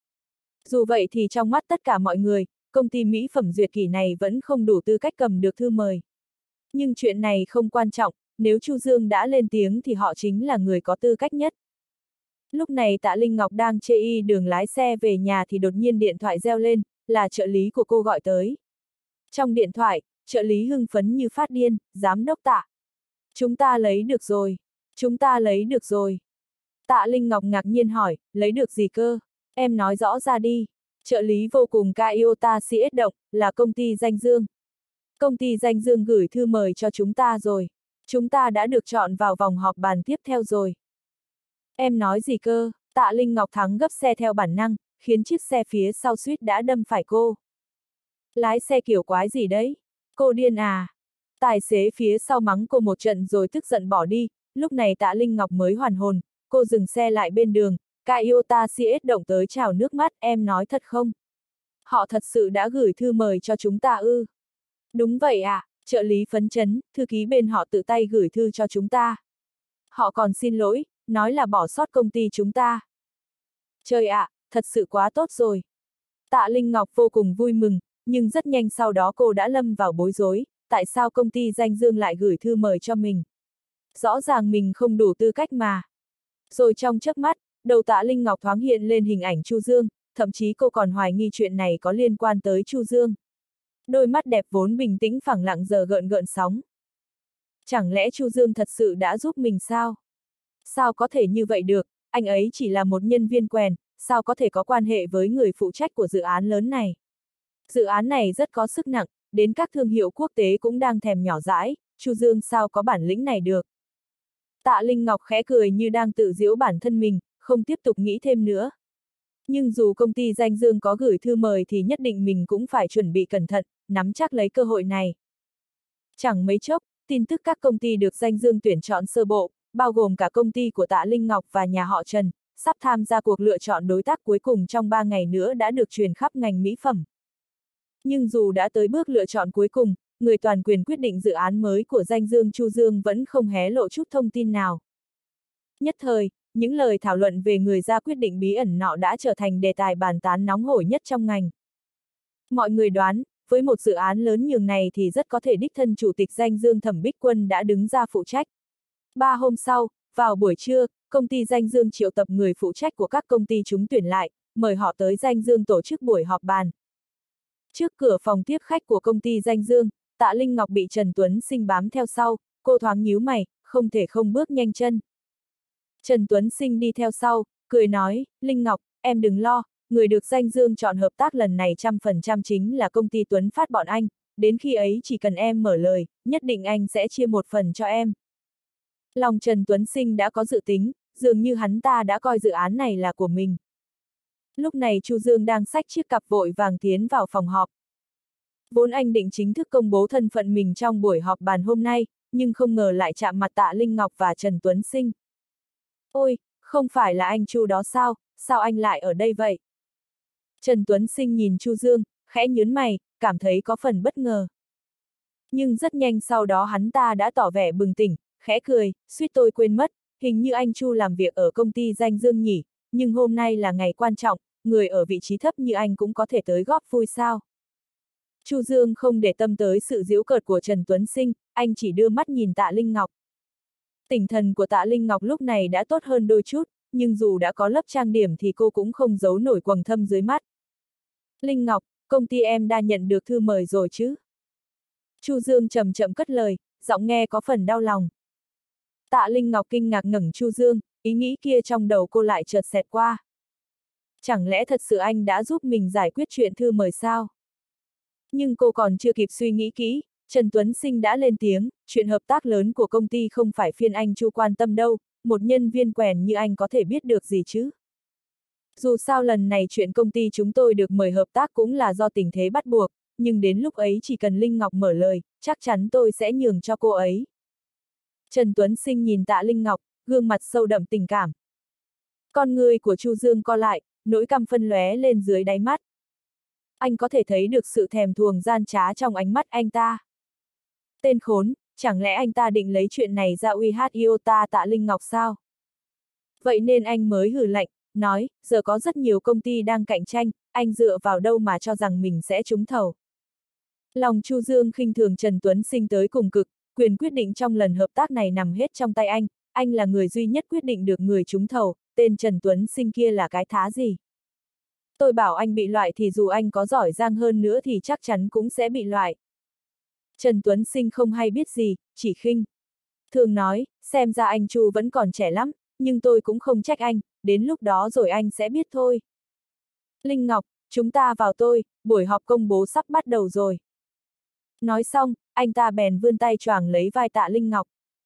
Dù vậy thì trong mắt tất cả mọi người, công ty mỹ phẩm Duyệt Kỳ này vẫn không đủ tư cách cầm được thư mời. Nhưng chuyện này không quan trọng, nếu Chu Dương đã lên tiếng thì họ chính là người có tư cách nhất. Lúc này Tạ Linh Ngọc đang chê y đường lái xe về nhà thì đột nhiên điện thoại reo lên, là trợ lý của cô gọi tới. Trong điện thoại, trợ lý hưng phấn như phát điên, giám đốc Tạ. Chúng ta lấy được rồi. Chúng ta lấy được rồi. Tạ Linh Ngọc ngạc nhiên hỏi, lấy được gì cơ? Em nói rõ ra đi. Trợ lý vô cùng Kyota xê ét Động, là công ty danh dương. Công ty danh dương gửi thư mời cho chúng ta rồi. Chúng ta đã được chọn vào vòng họp bàn tiếp theo rồi. Em nói gì cơ? Tạ Linh Ngọc Thắng gấp xe theo bản năng, khiến chiếc xe phía sau suýt đã đâm phải cô. Lái xe kiểu quái gì đấy? Cô điên à? Tài xế phía sau mắng cô một trận rồi tức giận bỏ đi, lúc này Tạ Linh Ngọc mới hoàn hồn, cô dừng xe lại bên đường, Kyota xê ét Động tới trào nước mắt, em nói thật không? Họ thật sự đã gửi thư mời cho chúng ta ư? Đúng vậy ạ, à, trợ lý phấn chấn, thư ký bên họ tự tay gửi thư cho chúng ta. Họ còn xin lỗi, nói là bỏ sót công ty chúng ta. Trời ạ, à, thật sự quá tốt rồi. Tạ Linh Ngọc vô cùng vui mừng, nhưng rất nhanh sau đó cô đã lâm vào bối rối, tại sao công ty danh dương lại gửi thư mời cho mình? Rõ ràng mình không đủ tư cách mà. Rồi trong chớp mắt, đầu Tạ Linh Ngọc thoáng hiện lên hình ảnh Chu Dương, thậm chí cô còn hoài nghi chuyện này có liên quan tới Chu Dương. Đôi mắt đẹp vốn bình tĩnh phẳng lặng giờ gợn gợn sóng. Chẳng lẽ Chu Dương thật sự đã giúp mình sao? Sao có thể như vậy được, anh ấy chỉ là một nhân viên quèn, sao có thể có quan hệ với người phụ trách của dự án lớn này? Dự án này rất có sức nặng, đến các thương hiệu quốc tế cũng đang thèm nhỏ dãi, Chu Dương sao có bản lĩnh này được? Tạ Linh Ngọc khẽ cười như đang tự giễu bản thân mình, không tiếp tục nghĩ thêm nữa. Nhưng dù công ty danh dương có gửi thư mời thì nhất định mình cũng phải chuẩn bị cẩn thận, nắm chắc lấy cơ hội này. Chẳng mấy chốc, tin tức các công ty được danh dương tuyển chọn sơ bộ, bao gồm cả công ty của Tạ Linh Ngọc và nhà họ Trần, sắp tham gia cuộc lựa chọn đối tác cuối cùng trong ba ngày nữa đã được truyền khắp ngành mỹ phẩm. Nhưng dù đã tới bước lựa chọn cuối cùng, người toàn quyền quyết định dự án mới của danh dương Chu Dương vẫn không hé lộ chút thông tin nào. Nhất thời, những lời thảo luận về người ra quyết định bí ẩn nọ đã trở thành đề tài bàn tán nóng hổi nhất trong ngành. Mọi người đoán, với một dự án lớn nhường này thì rất có thể đích thân chủ tịch danh dương Thẩm Bích Quân đã đứng ra phụ trách. Ba hôm sau, vào buổi trưa, công ty danh dương triệu tập người phụ trách của các công ty trúng tuyển lại, mời họ tới danh dương tổ chức buổi họp bàn. Trước cửa phòng tiếp khách của công ty danh dương, Tạ Linh Ngọc bị Trần Tuấn Sinh bám theo sau, cô thoáng nhíu mày, không thể không bước nhanh chân. Trần Tuấn Sinh đi theo sau, cười nói, Linh Ngọc, em đừng lo, người được danh dương chọn hợp tác lần này trăm phần trăm chính là công ty Tuấn Phát bọn anh, đến khi ấy chỉ cần em mở lời, nhất định anh sẽ chia một phần cho em. Lòng Trần Tuấn Sinh đã có dự tính, dường như hắn ta đã coi dự án này là của mình. Lúc này Chu Dương đang xách chiếc cặp vội vàng tiến vào phòng họp. Vốn anh định chính thức công bố thân phận mình trong buổi họp bàn hôm nay, nhưng không ngờ lại chạm mặt Tạ Linh Ngọc và Trần Tuấn Sinh. Ôi, không phải là anh Chu đó sao, sao anh lại ở đây vậy? Trần Tuấn Sinh nhìn Chu Dương, khẽ nhướng mày, cảm thấy có phần bất ngờ. Nhưng rất nhanh sau đó hắn ta đã tỏ vẻ bừng tỉnh, khẽ cười, suýt tôi quên mất, hình như anh Chu làm việc ở công ty danh dương nhỉ, nhưng hôm nay là ngày quan trọng, người ở vị trí thấp như anh cũng có thể tới góp vui sao? Chu Dương không để tâm tới sự giễu cợt của Trần Tuấn Sinh, anh chỉ đưa mắt nhìn Tạ Linh Ngọc. Tinh thần của Tạ Linh Ngọc lúc này đã tốt hơn đôi chút, nhưng dù đã có lớp trang điểm thì cô cũng không giấu nổi quầng thâm dưới mắt. Linh Ngọc, công ty em đã nhận được thư mời rồi chứ? Chu Dương chậm chậm cất lời, giọng nghe có phần đau lòng. Tạ Linh Ngọc kinh ngạc ngẩng Chu Dương, ý nghĩ kia trong đầu cô lại chợt xẹt qua. Chẳng lẽ thật sự anh đã giúp mình giải quyết chuyện thư mời sao? Nhưng cô còn chưa kịp suy nghĩ kỹ, Trần Tuấn Sinh đã lên tiếng, chuyện hợp tác lớn của công ty không phải phiên anh Chu quan tâm đâu, một nhân viên quèn như anh có thể biết được gì chứ? Dù sao lần này chuyện công ty chúng tôi được mời hợp tác cũng là do tình thế bắt buộc, nhưng đến lúc ấy chỉ cần Linh Ngọc mở lời, chắc chắn tôi sẽ nhường cho cô ấy. Trần Tuấn Sinh nhìn Tạ Linh Ngọc, gương mặt sâu đậm tình cảm. Con người của Chu Dương co lại, nỗi căm phân lóe lên dưới đáy mắt. Anh có thể thấy được sự thèm thuồng gian trá trong ánh mắt anh ta. Tên khốn, chẳng lẽ anh ta định lấy chuyện này ra uy hiếp Iota Tạ Linh Ngọc sao? Vậy nên anh mới hừ lạnh, nói, giờ có rất nhiều công ty đang cạnh tranh, anh dựa vào đâu mà cho rằng mình sẽ trúng thầu. Lòng Chu Dương khinh thường Trần Tuấn Sinh tới cùng cực, quyền quyết định trong lần hợp tác này nằm hết trong tay anh, anh là người duy nhất quyết định được người trúng thầu, tên Trần Tuấn Sinh kia là cái thá gì? Tôi bảo anh bị loại thì dù anh có giỏi giang hơn nữa thì chắc chắn cũng sẽ bị loại. Trần Tuấn Sinh không hay biết gì, chỉ khinh. Thường nói, xem ra anh Chu vẫn còn trẻ lắm, nhưng tôi cũng không trách anh, đến lúc đó rồi anh sẽ biết thôi. Linh Ngọc, chúng ta vào tôi, buổi họp công bố sắp bắt đầu rồi. Nói xong, anh ta bèn vươn tay choàng lấy vai Tạ Linh Ngọc.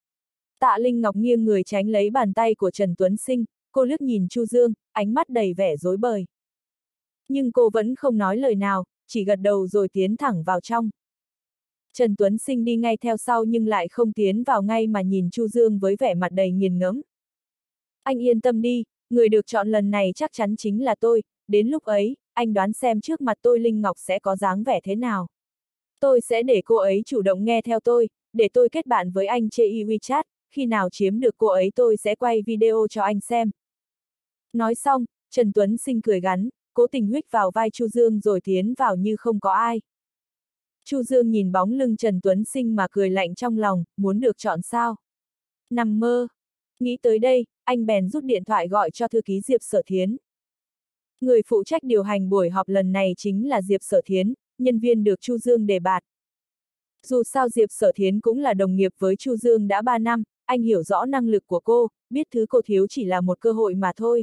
Tạ Linh Ngọc nghiêng người tránh lấy bàn tay của Trần Tuấn Sinh, cô liếc nhìn Chu Dương, ánh mắt đầy vẻ rối bời. Nhưng cô vẫn không nói lời nào, chỉ gật đầu rồi tiến thẳng vào trong. Trần Tuấn Sinh đi ngay theo sau nhưng lại không tiến vào ngay mà nhìn Chu Dương với vẻ mặt đầy nghiền ngẫm. Anh yên tâm đi, người được chọn lần này chắc chắn chính là tôi, đến lúc ấy, anh đoán xem trước mặt tôi Linh Ngọc sẽ có dáng vẻ thế nào. Tôi sẽ để cô ấy chủ động nghe theo tôi, để tôi kết bạn với anh trên WeChat, khi nào chiếm được cô ấy tôi sẽ quay video cho anh xem. Nói xong, Trần Tuấn Sinh cười gắn, cố tình huých vào vai Chu Dương rồi tiến vào như không có ai. Chu Dương nhìn bóng lưng Trần Tuấn Sinh mà cười lạnh trong lòng, muốn được chọn sao? Nằm mơ. Nghĩ tới đây, anh bèn rút điện thoại gọi cho thư ký Diệp Sở Thiến. Người phụ trách điều hành buổi họp lần này chính là Diệp Sở Thiến, nhân viên được Chu Dương đề bạt. Dù sao Diệp Sở Thiến cũng là đồng nghiệp với Chu Dương đã ba năm, anh hiểu rõ năng lực của cô, biết thứ cô thiếu chỉ là một cơ hội mà thôi.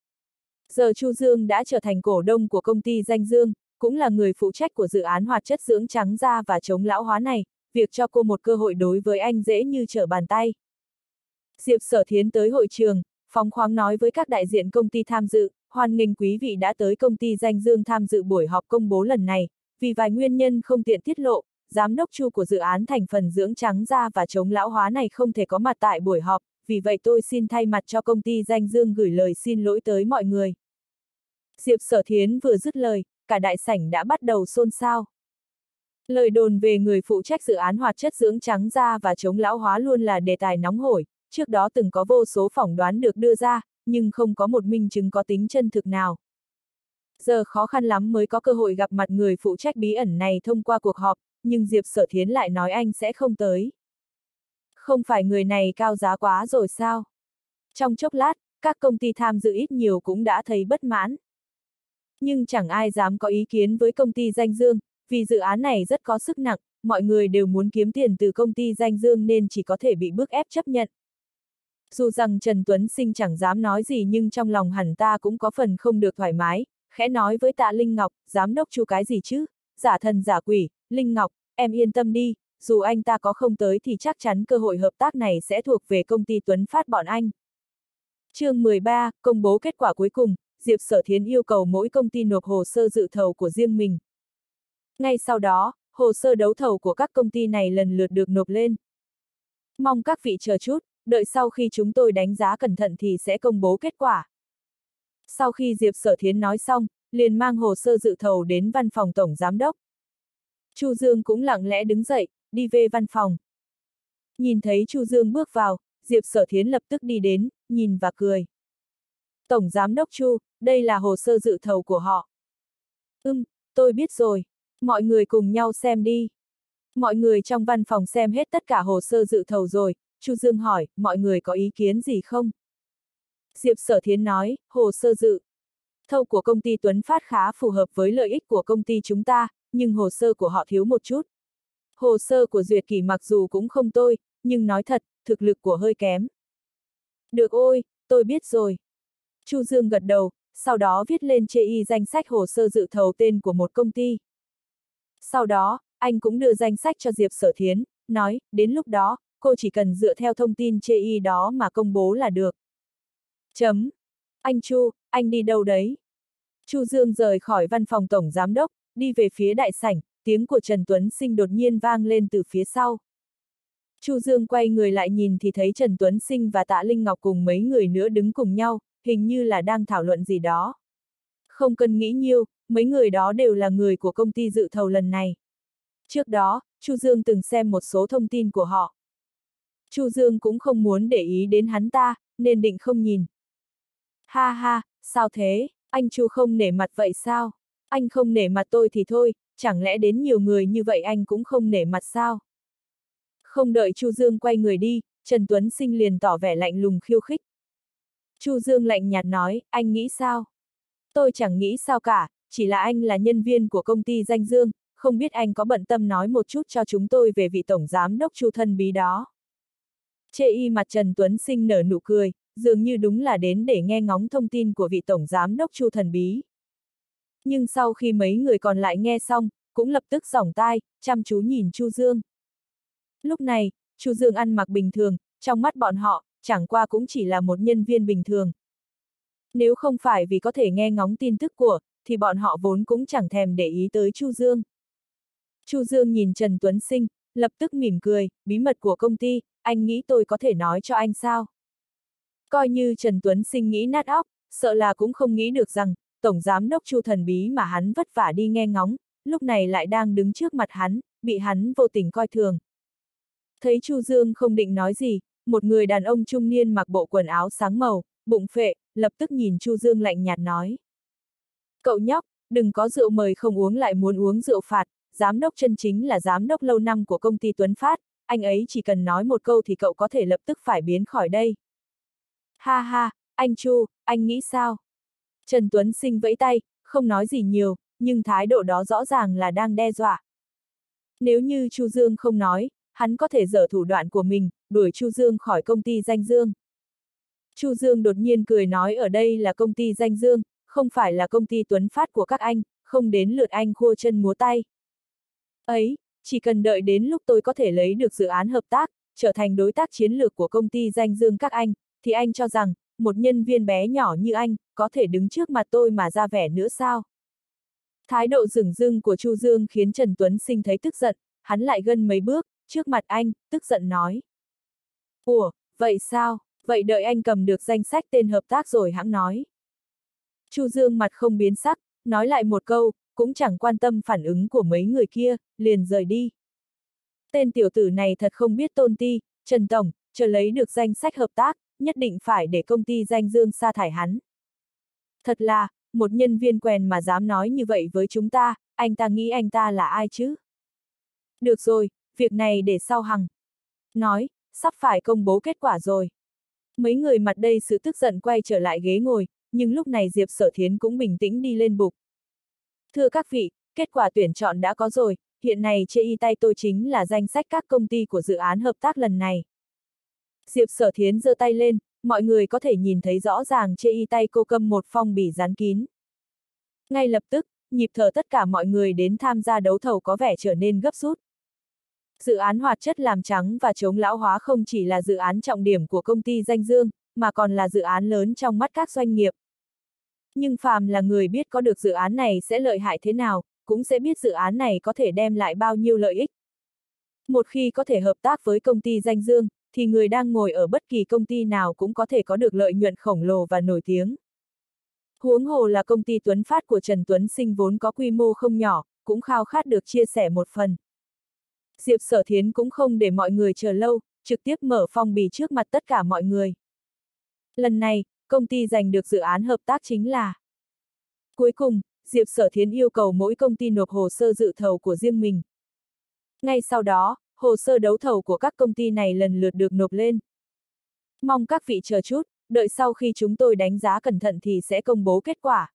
Giờ Chu Dương đã trở thành cổ đông của công ty Danh Dương, cũng là người phụ trách của dự án hoạt chất dưỡng trắng da và chống lão hóa này, việc cho cô một cơ hội đối với anh dễ như trở bàn tay. Diệp Sở Thiến tới hội trường, phóng khoáng nói với các đại diện công ty tham dự, hoan nghênh quý vị đã tới công ty Danh Dương tham dự buổi họp công bố lần này, vì vài nguyên nhân không tiện tiết lộ, giám đốc Chu của dự án thành phần dưỡng trắng da và chống lão hóa này không thể có mặt tại buổi họp, vì vậy tôi xin thay mặt cho công ty Danh Dương gửi lời xin lỗi tới mọi người. Diệp Sở Thiến vừa dứt lời, cả đại sảnh đã bắt đầu xôn xao. Lời đồn về người phụ trách dự án hoạt chất dưỡng trắng da và chống lão hóa luôn là đề tài nóng hổi, trước đó từng có vô số phỏng đoán được đưa ra, nhưng không có một minh chứng có tính chân thực nào. Giờ khó khăn lắm mới có cơ hội gặp mặt người phụ trách bí ẩn này thông qua cuộc họp, nhưng Diệp Sở Thiến lại nói anh sẽ không tới. Không phải người này cao giá quá rồi sao? Trong chốc lát, các công ty tham dự ít nhiều cũng đã thấy bất mãn. Nhưng chẳng ai dám có ý kiến với công ty Danh Dương, vì dự án này rất có sức nặng, mọi người đều muốn kiếm tiền từ công ty Danh Dương nên chỉ có thể bị bức ép chấp nhận. Dù rằng Trần Tuấn Sinh chẳng dám nói gì nhưng trong lòng hẳn ta cũng có phần không được thoải mái, khẽ nói với Tạ Linh Ngọc, giám đốc Chu cái gì chứ, giả thần giả quỷ, Linh Ngọc, em yên tâm đi, dù anh ta có không tới thì chắc chắn cơ hội hợp tác này sẽ thuộc về công ty Tuấn Phát bọn anh. Chương mười ba, công bố kết quả cuối cùng, Diệp Sở Thiến yêu cầu mỗi công ty nộp hồ sơ dự thầu của riêng mình. Ngay sau đó, hồ sơ đấu thầu của các công ty này lần lượt được nộp lên. Mong các vị chờ chút, đợi sau khi chúng tôi đánh giá cẩn thận thì sẽ công bố kết quả. Sau khi Diệp Sở Thiến nói xong, liền mang hồ sơ dự thầu đến văn phòng tổng giám đốc. Chu Dương cũng lặng lẽ đứng dậy, đi về văn phòng. Nhìn thấy Chu Dương bước vào, Diệp Sở Thiến lập tức đi đến, nhìn và cười. Tổng giám đốc Chu, đây là hồ sơ dự thầu của họ. Ừm, tôi biết rồi. Mọi người cùng nhau xem đi. Mọi người trong văn phòng xem hết tất cả hồ sơ dự thầu rồi, Chu Dương hỏi, mọi người có ý kiến gì không? Diệp Sở Thiến nói, hồ sơ dự thầu của công ty Tuấn Phát khá phù hợp với lợi ích của công ty chúng ta, nhưng hồ sơ của họ thiếu một chút. Hồ sơ của Duyệt Kỷ mặc dù cũng không tồi, nhưng nói thật, thực lực của hơi kém. Được ôi, tôi biết rồi. Chu Dương gật đầu, sau đó viết lên chê y danh sách hồ sơ dự thầu tên của một công ty. Sau đó, anh cũng đưa danh sách cho Diệp Sở Thiến, nói, đến lúc đó, cô chỉ cần dựa theo thông tin chê y đó mà công bố là được. Chấm. Anh Chu, anh đi đâu đấy? Chu Dương rời khỏi văn phòng tổng giám đốc, đi về phía đại sảnh, tiếng của Trần Tuấn Sinh đột nhiên vang lên từ phía sau. Chu Dương quay người lại nhìn thì thấy Trần Tuấn Sinh và Tạ Linh Ngọc cùng mấy người nữa đứng cùng nhau, hình như là đang thảo luận gì đó. Không cần nghĩ nhiều, mấy người đó đều là người của công ty dự thầu lần này. Trước đó, Chu Dương từng xem một số thông tin của họ. Chu Dương cũng không muốn để ý đến hắn ta, nên định không nhìn. Ha ha, sao thế, anh Chu không nể mặt vậy sao? Anh không nể mặt tôi thì thôi, chẳng lẽ đến nhiều người như vậy anh cũng không nể mặt sao? Không đợi Chu Dương quay người đi, Trần Tuấn Sinh liền tỏ vẻ lạnh lùng khiêu khích. Chu Dương lạnh nhạt nói, anh nghĩ sao? Tôi chẳng nghĩ sao cả, chỉ là anh là nhân viên của công ty Danh Dương, không biết anh có bận tâm nói một chút cho chúng tôi về vị tổng giám đốc Chu thân bí đó. Chê y mặt Trần Tuấn Sinh nở nụ cười, dường như đúng là đến để nghe ngóng thông tin của vị tổng giám đốc Chu thần bí. Nhưng sau khi mấy người còn lại nghe xong, cũng lập tức giỏng tai, chăm chú nhìn Chu Dương. Lúc này, Chu Dương ăn mặc bình thường, trong mắt bọn họ, chẳng qua cũng chỉ là một nhân viên bình thường. Nếu không phải vì có thể nghe ngóng tin tức của, thì bọn họ vốn cũng chẳng thèm để ý tới Chu Dương. Chu Dương nhìn Trần Tuấn Sinh, lập tức mỉm cười, bí mật của công ty, anh nghĩ tôi có thể nói cho anh sao? Coi như Trần Tuấn Sinh nghĩ nát óc, sợ là cũng không nghĩ được rằng, Tổng Giám đốc Chu thần bí mà hắn vất vả đi nghe ngóng, lúc này lại đang đứng trước mặt hắn, bị hắn vô tình coi thường. Thấy Chu Dương không định nói gì, một người đàn ông trung niên mặc bộ quần áo sáng màu, bụng phệ, lập tức nhìn Chu Dương lạnh nhạt nói. Cậu nhóc, đừng có rượu mời không uống lại muốn uống rượu phạt, giám đốc chân chính là giám đốc lâu năm của công ty Tuấn Phát, anh ấy chỉ cần nói một câu thì cậu có thể lập tức phải biến khỏi đây. Ha ha, anh Chu, anh nghĩ sao? Trần Tuấn Sinh vẫy tay, không nói gì nhiều, nhưng thái độ đó rõ ràng là đang đe dọa. Nếu như Chu Dương không nói, hắn có thể giở thủ đoạn của mình, đuổi Chu Dương khỏi công ty Danh Dương. Chu Dương đột nhiên cười nói ở đây là công ty Danh Dương, không phải là công ty Tuấn Phát của các anh, không đến lượt anh khua chân múa tay. Ấy, chỉ cần đợi đến lúc tôi có thể lấy được dự án hợp tác, trở thành đối tác chiến lược của công ty Danh Dương các anh, thì anh cho rằng, một nhân viên bé nhỏ như anh, có thể đứng trước mặt tôi mà ra vẻ nữa sao? Thái độ dửng dưng của Chu Dương khiến Trần Tuấn Sinh thấy tức giận, hắn lại gần mấy bước, trước mặt anh, tức giận nói. Ủa, vậy sao? Vậy đợi anh cầm được danh sách tên hợp tác rồi hãng nói. Chu Dương mặt không biến sắc, nói lại một câu, cũng chẳng quan tâm phản ứng của mấy người kia, liền rời đi. Tên tiểu tử này thật không biết tôn ti, Trần Tổng, chờ lấy được danh sách hợp tác, nhất định phải để công ty Danh Dương sa thải hắn. Thật là, một nhân viên quèn mà dám nói như vậy với chúng ta, anh ta nghĩ anh ta là ai chứ? Được rồi, việc này để sau hằng. Nói, sắp phải công bố kết quả rồi. Mấy người mặt đây sự tức giận quay trở lại ghế ngồi, nhưng lúc này Diệp Sở Thiến cũng bình tĩnh đi lên bục. Thưa các vị, kết quả tuyển chọn đã có rồi, hiện nay trên tay tôi chính là danh sách các công ty của dự án hợp tác lần này. Diệp Sở Thiến giơ tay lên, mọi người có thể nhìn thấy rõ ràng trên tay cô cầm một phong bì dán kín. Ngay lập tức, nhịp thở tất cả mọi người đến tham gia đấu thầu có vẻ trở nên gấp rút. Dự án hoạt chất làm trắng và chống lão hóa không chỉ là dự án trọng điểm của công ty Danh Dương, mà còn là dự án lớn trong mắt các doanh nghiệp. Nhưng phàm là người biết có được dự án này sẽ lợi hại thế nào, cũng sẽ biết dự án này có thể đem lại bao nhiêu lợi ích. Một khi có thể hợp tác với công ty Danh Dương, thì người đang ngồi ở bất kỳ công ty nào cũng có thể có được lợi nhuận khổng lồ và nổi tiếng. Huống hồ là công ty Tuấn Phát của Trần Tuấn Sinh vốn có quy mô không nhỏ, cũng khao khát được chia sẻ một phần. Diệp Sở Thiến cũng không để mọi người chờ lâu, trực tiếp mở phong bì trước mặt tất cả mọi người. Lần này, công ty giành được dự án hợp tác chính là. Cuối cùng, Diệp Sở Thiến yêu cầu mỗi công ty nộp hồ sơ dự thầu của riêng mình. Ngay sau đó, hồ sơ đấu thầu của các công ty này lần lượt được nộp lên. Mong các vị chờ chút, đợi sau khi chúng tôi đánh giá cẩn thận thì sẽ công bố kết quả.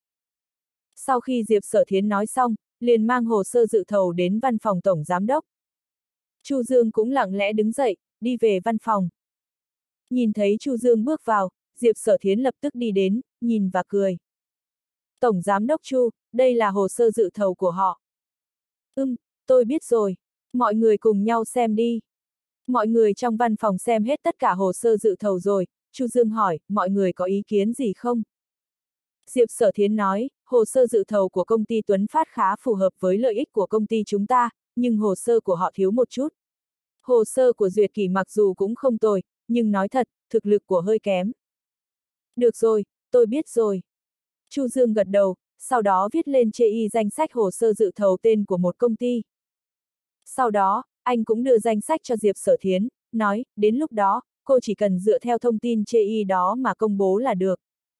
Sau khi Diệp Sở Thiến nói xong, liền mang hồ sơ dự thầu đến văn phòng Tổng Giám đốc. Chu Dương cũng lặng lẽ đứng dậy, đi về văn phòng. Nhìn thấy Chu Dương bước vào, Diệp Sở Thiến lập tức đi đến, nhìn và cười. Tổng Giám đốc Chu, đây là hồ sơ dự thầu của họ. Ừm, tôi biết rồi. Mọi người cùng nhau xem đi. Mọi người trong văn phòng xem hết tất cả hồ sơ dự thầu rồi, Chu Dương hỏi, mọi người có ý kiến gì không? Diệp Sở Thiến nói, hồ sơ dự thầu của công ty Tuấn Phát khá phù hợp với lợi ích của công ty chúng ta, nhưng hồ sơ của họ thiếu một chút. Hồ sơ của Duyệt Kỷ mặc dù cũng không tồi, nhưng nói thật, thực lực của hơi kém. Được rồi, tôi biết rồi. Chu Dương gật đầu, sau đó viết lên chê y danh sách hồ sơ dự thầu tên của một công ty. Sau đó, anh cũng đưa danh sách cho Diệp Sở Thiến, nói, đến lúc đó, cô chỉ cần dựa theo thông tin chê y đó mà công bố là được.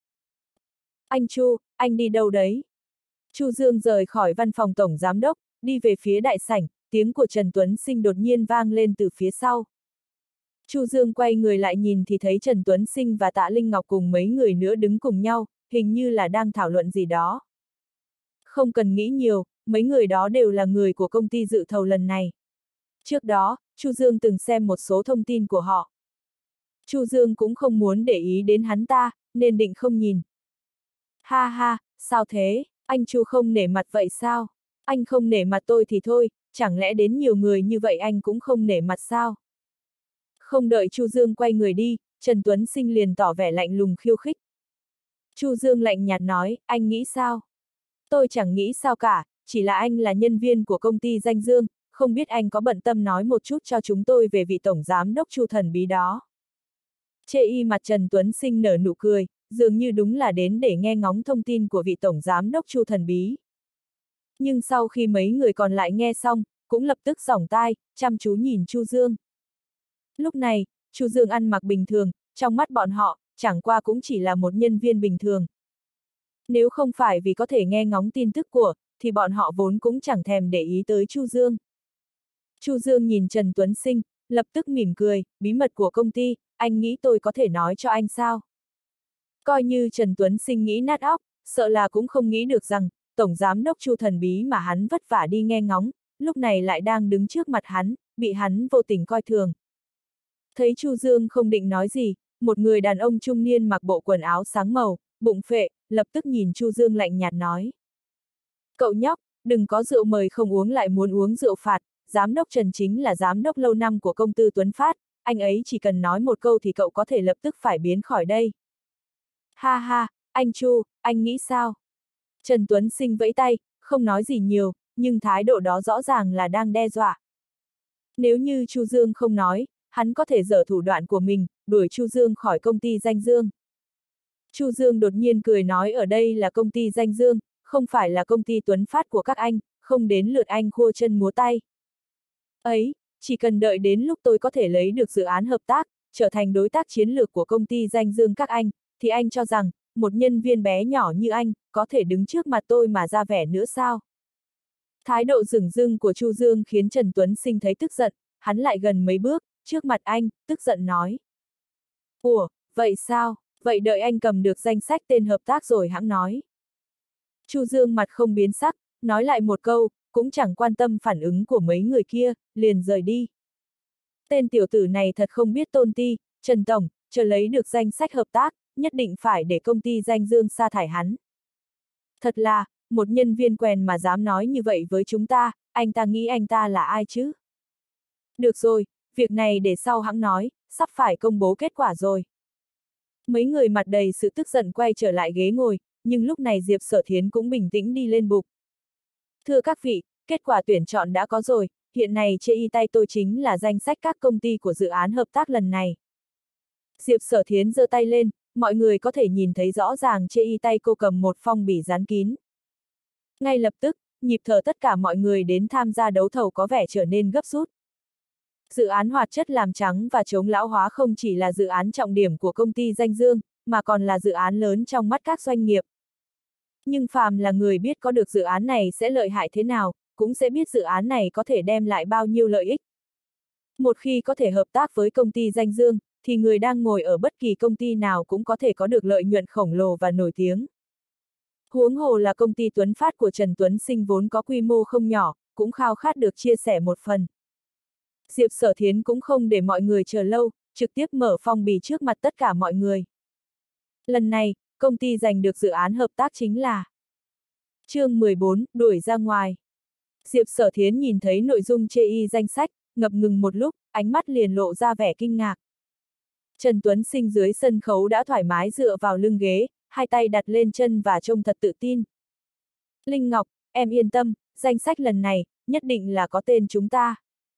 Anh Chu, anh đi đâu đấy? Chu Dương rời khỏi văn phòng Tổng Giám đốc, đi về phía đại sảnh, tiếng của Trần Tuấn Sinh đột nhiên vang lên từ phía sau. Chu Dương quay người lại nhìn thì thấy Trần Tuấn Sinh và Tạ Linh Ngọc cùng mấy người nữa đứng cùng nhau, hình như là đang thảo luận gì đó. Không cần nghĩ nhiều, mấy người đó đều là người của công ty dự thầu lần này. Trước đó, Chu Dương từng xem một số thông tin của họ. Chu Dương cũng không muốn để ý đến hắn ta, nên định không nhìn. Ha ha, sao thế, Anh Chu không nể mặt vậy sao? Anh không nể mặt tôi thì thôi, chẳng lẽ đến nhiều người như vậy anh cũng không nể mặt sao? Không đợi Chu Dương quay người đi, Trần Tuấn Sinh liền tỏ vẻ lạnh lùng khiêu khích. Chu Dương lạnh nhạt nói, anh nghĩ sao? Tôi chẳng nghĩ sao cả, chỉ là anh là nhân viên của công ty Danh Dương, không biết anh có bận tâm nói một chút cho chúng tôi về vị tổng giám đốc Chu thần bí đó. Chê y mặt Trần Tuấn Sinh nở nụ cười, dường như đúng là đến để nghe ngóng thông tin của vị tổng giám đốc Chu thần bí. Nhưng sau khi mấy người còn lại nghe xong, cũng lập tức giỏng tai, chăm chú nhìn Chu Dương. Lúc này, Chu Dương ăn mặc bình thường, trong mắt bọn họ, chẳng qua cũng chỉ là một nhân viên bình thường. Nếu không phải vì có thể nghe ngóng tin tức của, thì bọn họ vốn cũng chẳng thèm để ý tới Chu Dương. Chu Dương nhìn Trần Tuấn Sinh, lập tức mỉm cười, bí mật của công ty, anh nghĩ tôi có thể nói cho anh sao? Coi như Trần Tuấn Sinh nghĩ nát óc, sợ là cũng không nghĩ được rằng, tổng giám đốc Chu thần bí mà hắn vất vả đi nghe ngóng, lúc này lại đang đứng trước mặt hắn, bị hắn vô tình coi thường. Thấy Chu Dương không định nói gì, một người đàn ông trung niên mặc bộ quần áo sáng màu, bụng phệ, lập tức nhìn Chu Dương lạnh nhạt nói. Cậu nhóc, đừng có rượu mời không uống lại muốn uống rượu phạt, giám đốc Trần chính là giám đốc lâu năm của công ty Tuấn Phát, anh ấy chỉ cần nói một câu thì cậu có thể lập tức phải biến khỏi đây. Ha ha, anh Chu, anh nghĩ sao? Trần Tuấn Sinh vẫy tay, không nói gì nhiều, nhưng thái độ đó rõ ràng là đang đe dọa. Nếu như Chu Dương không nói, hắn có thể giở thủ đoạn của mình, đuổi Chu Dương khỏi công ty Danh Dương. Chu Dương đột nhiên cười nói ở đây là công ty Danh Dương, không phải là công ty Tuấn Phát của các anh, không đến lượt anh khua chân múa tay. Ấy, chỉ cần đợi đến lúc tôi có thể lấy được dự án hợp tác, trở thành đối tác chiến lược của công ty Danh Dương các anh, thì anh cho rằng, một nhân viên bé nhỏ như anh, có thể đứng trước mặt tôi mà ra vẻ nữa sao? Thái độ dửng dưng của Chu Dương khiến Trần Tuấn Sinh thấy tức giận, hắn lại gần mấy bước, trước mặt anh, tức giận nói. Ủa, vậy sao? Vậy đợi anh cầm được danh sách tên hợp tác rồi hãng nói. Chu Dương mặt không biến sắc, nói lại một câu, cũng chẳng quan tâm phản ứng của mấy người kia, liền rời đi. Tên tiểu tử này thật không biết tôn ti, Trần Tổng, chờ lấy được danh sách hợp tác, nhất định phải để công ty Danh Dương sa thải hắn. Thật là, một nhân viên quèn mà dám nói như vậy với chúng ta, anh ta nghĩ anh ta là ai chứ? Được rồi, việc này để sau hãng nói, sắp phải công bố kết quả rồi. Mấy người mặt đầy sự tức giận quay trở lại ghế ngồi, nhưng lúc này Diệp Sở Thiến cũng bình tĩnh đi lên bục. Thưa các vị, kết quả tuyển chọn đã có rồi, hiện nay trên y tay tôi chính là danh sách các công ty của dự án hợp tác lần này. Diệp Sở Thiến giơ tay lên, mọi người có thể nhìn thấy rõ ràng trên y tay cô cầm một phong bì dán kín. Ngay lập tức, nhịp thở tất cả mọi người đến tham gia đấu thầu có vẻ trở nên gấp rút. Dự án hoạt chất làm trắng và chống lão hóa không chỉ là dự án trọng điểm của công ty Danh Dương, mà còn là dự án lớn trong mắt các doanh nghiệp. Nhưng phàm là người biết có được dự án này sẽ lợi hại thế nào, cũng sẽ biết dự án này có thể đem lại bao nhiêu lợi ích. Một khi có thể hợp tác với công ty Danh Dương, thì người đang ngồi ở bất kỳ công ty nào cũng có thể có được lợi nhuận khổng lồ và nổi tiếng. Huống hồ là công ty Tuấn Phát của Trần Tuấn Sinh vốn có quy mô không nhỏ, cũng khao khát được chia sẻ một phần. Diệp Sở Thiến cũng không để mọi người chờ lâu, trực tiếp mở phong bì trước mặt tất cả mọi người. Lần này, công ty giành được dự án hợp tác chính là chương mười bốn, đuổi ra ngoài. Diệp Sở Thiến nhìn thấy nội dung chê y danh sách, ngập ngừng một lúc, ánh mắt liền lộ ra vẻ kinh ngạc. Trần Tuấn Sinh dưới sân khấu đã thoải mái dựa vào lưng ghế, hai tay đặt lên chân và trông thật tự tin. Linh Ngọc, em yên tâm, danh sách lần này, nhất định là có tên chúng ta.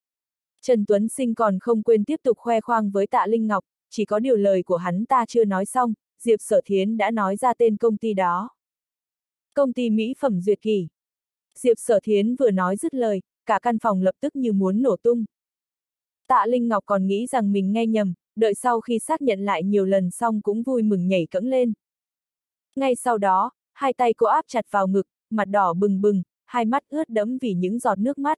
Trần Tuấn Sinh còn không quên tiếp tục khoe khoang với Tạ Linh Ngọc, chỉ có điều lời của hắn ta chưa nói xong, Diệp Sở Thiến đã nói ra tên công ty đó. Công ty Mỹ phẩm Duyệt Kỳ. Diệp Sở Thiến vừa nói dứt lời, cả căn phòng lập tức như muốn nổ tung. Tạ Linh Ngọc còn nghĩ rằng mình nghe nhầm, đợi sau khi xác nhận lại nhiều lần xong cũng vui mừng nhảy cẫng lên. Ngay sau đó, hai tay cô áp chặt vào ngực, mặt đỏ bừng bừng, hai mắt ướt đẫm vì những giọt nước mắt.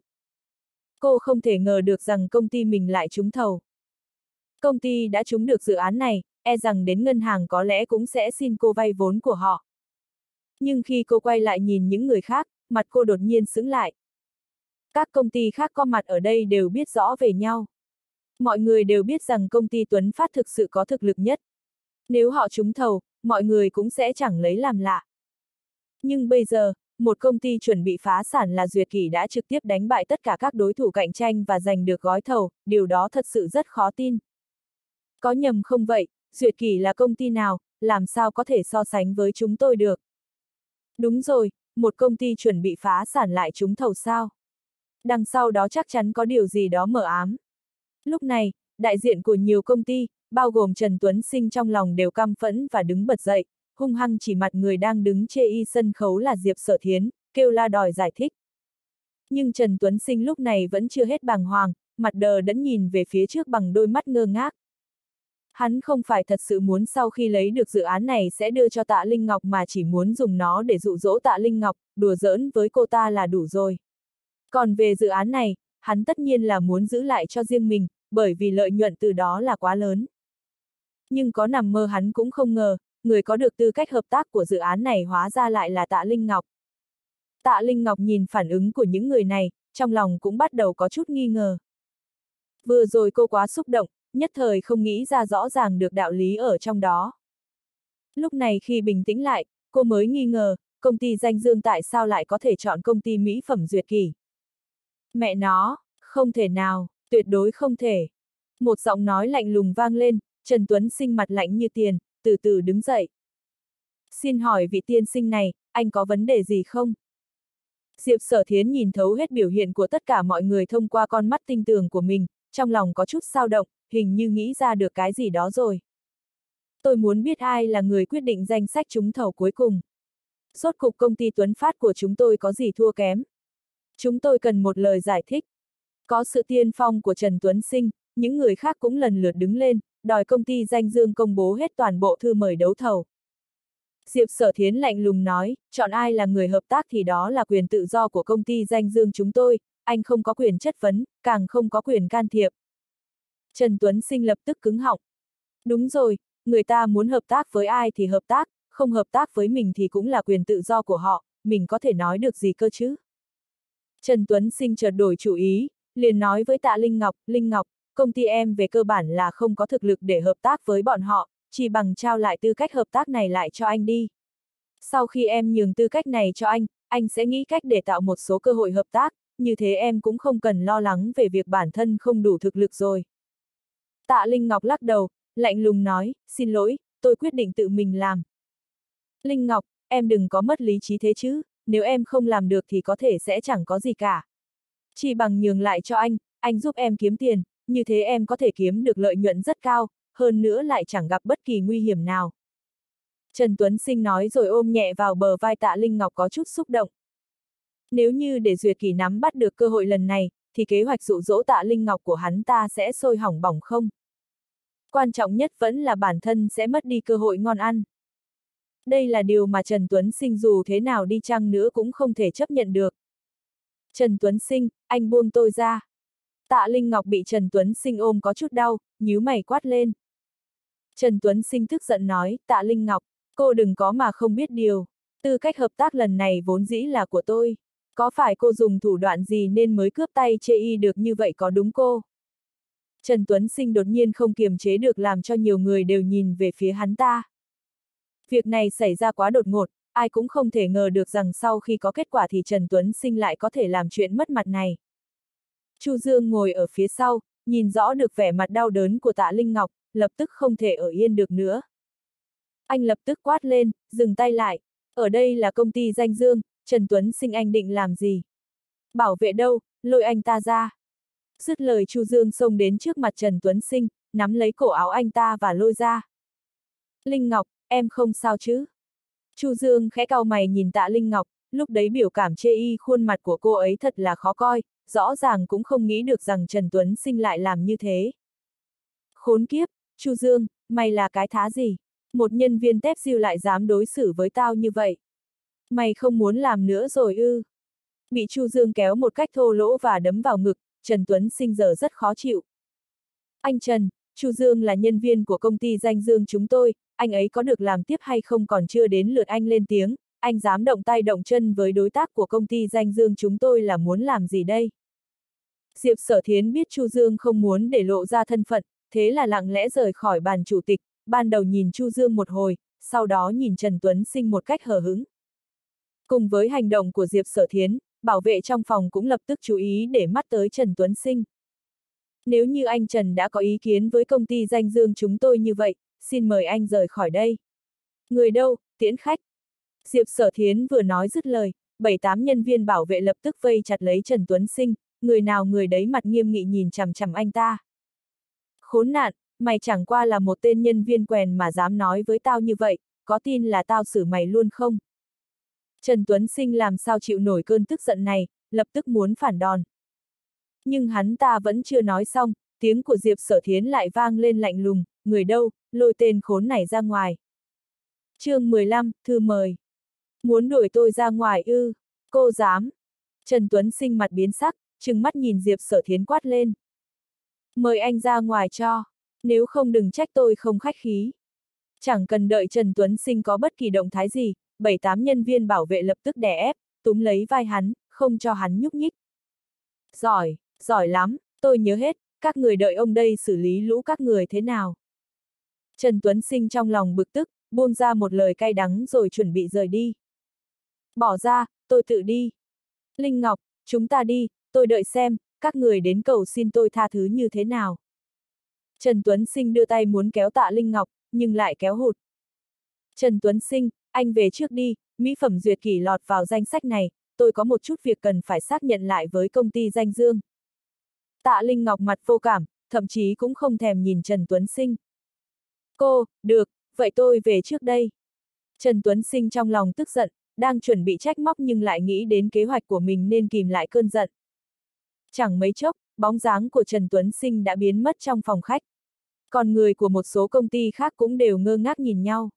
Cô không thể ngờ được rằng công ty mình lại trúng thầu. Công ty đã trúng được dự án này, e rằng đến ngân hàng có lẽ cũng sẽ xin cô vay vốn của họ. Nhưng khi cô quay lại nhìn những người khác, mặt cô đột nhiên sững lại. Các công ty khác có mặt ở đây đều biết rõ về nhau. Mọi người đều biết rằng công ty Tuấn Phát thực sự có thực lực nhất. Nếu họ trúng thầu, mọi người cũng sẽ chẳng lấy làm lạ. Nhưng bây giờ, một công ty chuẩn bị phá sản là Duyệt Kỷ đã trực tiếp đánh bại tất cả các đối thủ cạnh tranh và giành được gói thầu, điều đó thật sự rất khó tin. Có nhầm không vậy, Duyệt Kỷ là công ty nào, làm sao có thể so sánh với chúng tôi được? Đúng rồi, một công ty chuẩn bị phá sản lại trúng thầu sao? Đằng sau đó chắc chắn có điều gì đó mờ ám. Lúc này, đại diện của nhiều công ty, bao gồm Trần Tuấn Sinh trong lòng đều căm phẫn và đứng bật dậy, hung hăng chỉ mặt người đang đứng chê y sân khấu là Diệp Sở Thiến, kêu la đòi giải thích. Nhưng Trần Tuấn Sinh lúc này vẫn chưa hết bàng hoàng, mặt đờ đẫn nhìn về phía trước bằng đôi mắt ngơ ngác. Hắn không phải thật sự muốn sau khi lấy được dự án này sẽ đưa cho Tạ Linh Ngọc mà chỉ muốn dùng nó để dụ dỗ Tạ Linh Ngọc, đùa giỡn với cô ta là đủ rồi. Còn về dự án này, hắn tất nhiên là muốn giữ lại cho riêng mình, bởi vì lợi nhuận từ đó là quá lớn. Nhưng có nằm mơ hắn cũng không ngờ, người có được tư cách hợp tác của dự án này hóa ra lại là Tạ Linh Ngọc. Tạ Linh Ngọc nhìn phản ứng của những người này, trong lòng cũng bắt đầu có chút nghi ngờ. Vừa rồi cô quá xúc động, nhất thời không nghĩ ra rõ ràng được đạo lý ở trong đó. Lúc này khi bình tĩnh lại, cô mới nghi ngờ, công ty danh dương tại sao lại có thể chọn công ty mỹ phẩm Duyệt Kỷ. Mẹ nó, không thể nào, tuyệt đối không thể. Một giọng nói lạnh lùng vang lên, Trần Tuấn Sinh mặt lạnh như tiền, từ từ đứng dậy. Xin hỏi vị tiên sinh này, anh có vấn đề gì không? Diệp Sở Thiến nhìn thấu hết biểu hiện của tất cả mọi người thông qua con mắt tinh tường của mình, trong lòng có chút dao động, hình như nghĩ ra được cái gì đó rồi. Tôi muốn biết ai là người quyết định danh sách trúng thầu cuối cùng. Rốt cục công ty Tuấn Phát của chúng tôi có gì thua kém? Chúng tôi cần một lời giải thích. Có sự tiên phong của Trần Tuấn Sinh, những người khác cũng lần lượt đứng lên, đòi công ty danh dương công bố hết toàn bộ thư mời đấu thầu. Diệp Sở Thiến lạnh lùng nói, chọn ai là người hợp tác thì đó là quyền tự do của công ty danh dương chúng tôi, anh không có quyền chất vấn, càng không có quyền can thiệp. Trần Tuấn Sinh lập tức cứng họng. Đúng rồi, người ta muốn hợp tác với ai thì hợp tác, không hợp tác với mình thì cũng là quyền tự do của họ, mình có thể nói được gì cơ chứ? Trần Tuấn Sinh chợt đổi chủ ý, liền nói với Tạ Linh Ngọc, Linh Ngọc, công ty em về cơ bản là không có thực lực để hợp tác với bọn họ, chỉ bằng trao lại tư cách hợp tác này lại cho anh đi. Sau khi em nhường tư cách này cho anh, anh sẽ nghĩ cách để tạo một số cơ hội hợp tác, như thế em cũng không cần lo lắng về việc bản thân không đủ thực lực rồi. Tạ Linh Ngọc lắc đầu, lạnh lùng nói, xin lỗi, tôi quyết định tự mình làm. Linh Ngọc, em đừng có mất lý trí thế chứ, nếu em không làm được thì có thể sẽ chẳng có gì cả. Chỉ bằng nhường lại cho anh, anh giúp em kiếm tiền, như thế em có thể kiếm được lợi nhuận rất cao, hơn nữa lại chẳng gặp bất kỳ nguy hiểm nào. Trần Tuấn Sinh nói rồi ôm nhẹ vào bờ vai Tạ Linh Ngọc có chút xúc động. Nếu như để Duyệt Kỷ nắm bắt được cơ hội lần này, thì kế hoạch dụ dỗ Tạ Linh Ngọc của hắn ta sẽ sôi hỏng bỏng không? Quan trọng nhất vẫn là bản thân sẽ mất đi cơ hội ngon ăn. Đây là điều mà Trần Tuấn Sinh dù thế nào đi chăng nữa cũng không thể chấp nhận được. Trần Tuấn Sinh, anh buông tôi ra. Tạ Linh Ngọc bị Trần Tuấn Sinh ôm có chút đau, nhíu mày quát lên. Trần Tuấn Sinh tức giận nói, Tạ Linh Ngọc, cô đừng có mà không biết điều. Tư cách hợp tác lần này vốn dĩ là của tôi. Có phải cô dùng thủ đoạn gì nên mới cướp tay chê y được như vậy có đúng cô? Trần Tuấn Sinh đột nhiên không kiềm chế được làm cho nhiều người đều nhìn về phía hắn ta. Việc này xảy ra quá đột ngột, ai cũng không thể ngờ được rằng sau khi có kết quả thì Trần Tuấn Sinh lại có thể làm chuyện mất mặt này. Chu Dương ngồi ở phía sau, nhìn rõ được vẻ mặt đau đớn của Tạ Linh Ngọc, lập tức không thể ở yên được nữa. Anh lập tức quát lên, dừng tay lại. Ở đây là công ty danh dương, Trần Tuấn Sinh anh định làm gì? Bảo vệ đâu, lôi anh ta ra. Dứt lời Chu Dương xông đến trước mặt Trần Tuấn Sinh, nắm lấy cổ áo anh ta và lôi ra. Linh Ngọc, em không sao chứ? Chu Dương khẽ cau mày nhìn Tạ Linh Ngọc, lúc đấy biểu cảm chê y khuôn mặt của cô ấy thật là khó coi, rõ ràng cũng không nghĩ được rằng Trần Tuấn Sinh lại làm như thế. Khốn kiếp, Chu Dương, mày là cái thá gì? Một nhân viên tép siêu lại dám đối xử với tao như vậy. Mày không muốn làm nữa rồi ư? Bị Chu Dương kéo một cách thô lỗ và đấm vào ngực, Trần Tuấn Sinh giờ rất khó chịu. Anh Trần, Chu Dương là nhân viên của công ty danh dương chúng tôi, anh ấy có được làm tiếp hay không còn chưa đến lượt anh lên tiếng, anh dám động tay động chân với đối tác của công ty danh dương chúng tôi là muốn làm gì đây? Diệp Sở Thiến biết Chu Dương không muốn để lộ ra thân phận, thế là lặng lẽ rời khỏi bàn chủ tịch, ban đầu nhìn Chu Dương một hồi, sau đó nhìn Trần Tuấn Sinh một cách hờ hững. Cùng với hành động của Diệp Sở Thiến, bảo vệ trong phòng cũng lập tức chú ý để mắt tới Trần Tuấn Sinh. Nếu như anh Trần đã có ý kiến với công ty danh dương chúng tôi như vậy, xin mời anh rời khỏi đây. Người đâu, tiễn khách. Diệp Sở Thiến vừa nói dứt lời, bảy tám nhân viên bảo vệ lập tức vây chặt lấy Trần Tuấn Sinh, người nào người đấy mặt nghiêm nghị nhìn chằm chằm anh ta. Khốn nạn, mày chẳng qua là một tên nhân viên quèn mà dám nói với tao như vậy, có tin là tao xử mày luôn không? Trần Tuấn Sinh làm sao chịu nổi cơn tức giận này, lập tức muốn phản đòn. Nhưng hắn ta vẫn chưa nói xong, tiếng của Diệp Sở Thiến lại vang lên lạnh lùng, người đâu, lôi tên khốn này ra ngoài. chương mười lăm, thư mời. Muốn đuổi tôi ra ngoài ư, cô dám. Trần Tuấn Sinh mặt biến sắc, trừng mắt nhìn Diệp Sở Thiến quát lên. Mời anh ra ngoài cho, nếu không đừng trách tôi không khách khí. Chẳng cần đợi Trần Tuấn Sinh có bất kỳ động thái gì, bảy tám nhân viên bảo vệ lập tức đè ép, túm lấy vai hắn, không cho hắn nhúc nhích. Giỏi, giỏi lắm, tôi nhớ hết, các người đợi ông đây xử lý lũ các người thế nào. Trần Tuấn Sinh trong lòng bực tức, buông ra một lời cay đắng rồi chuẩn bị rời đi. Bỏ ra, tôi tự đi. Linh Ngọc, chúng ta đi, tôi đợi xem, các người đến cầu xin tôi tha thứ như thế nào. Trần Tuấn Sinh đưa tay muốn kéo Tạ Linh Ngọc, nhưng lại kéo hụt. Trần Tuấn Sinh, anh về trước đi, mỹ phẩm duyệt kỷ lọt vào danh sách này, tôi có một chút việc cần phải xác nhận lại với công ty danh dương. Tạ Linh Ngọc mặt vô cảm, thậm chí cũng không thèm nhìn Trần Tuấn Sinh. Cô, được, vậy tôi về trước đây. Trần Tuấn Sinh trong lòng tức giận, đang chuẩn bị trách móc nhưng lại nghĩ đến kế hoạch của mình nên kìm lại cơn giận. Chẳng mấy chốc, bóng dáng của Trần Tuấn Sinh đã biến mất trong phòng khách. Còn người của một số công ty khác cũng đều ngơ ngác nhìn nhau.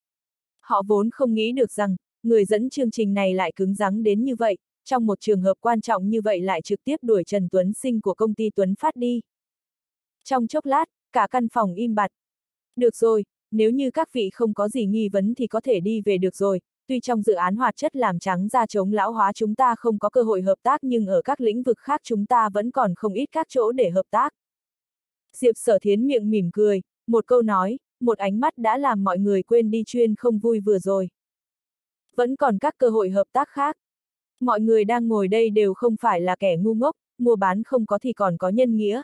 Họ vốn không nghĩ được rằng, người dẫn chương trình này lại cứng rắn đến như vậy, trong một trường hợp quan trọng như vậy lại trực tiếp đuổi Trần Tuấn Sinh của công ty Tuấn Phát đi. Trong chốc lát, cả căn phòng im bặt. Được rồi, nếu như các vị không có gì nghi vấn thì có thể đi về được rồi, tuy trong dự án hoạt chất làm trắng da chống lão hóa chúng ta không có cơ hội hợp tác nhưng ở các lĩnh vực khác chúng ta vẫn còn không ít các chỗ để hợp tác. Diệp Sở Thiến miệng mỉm cười, một câu nói, một ánh mắt đã làm mọi người quên đi chuyên không vui vừa rồi. Vẫn còn các cơ hội hợp tác khác. Mọi người đang ngồi đây đều không phải là kẻ ngu ngốc, mua bán không có thì còn có nhân nghĩa.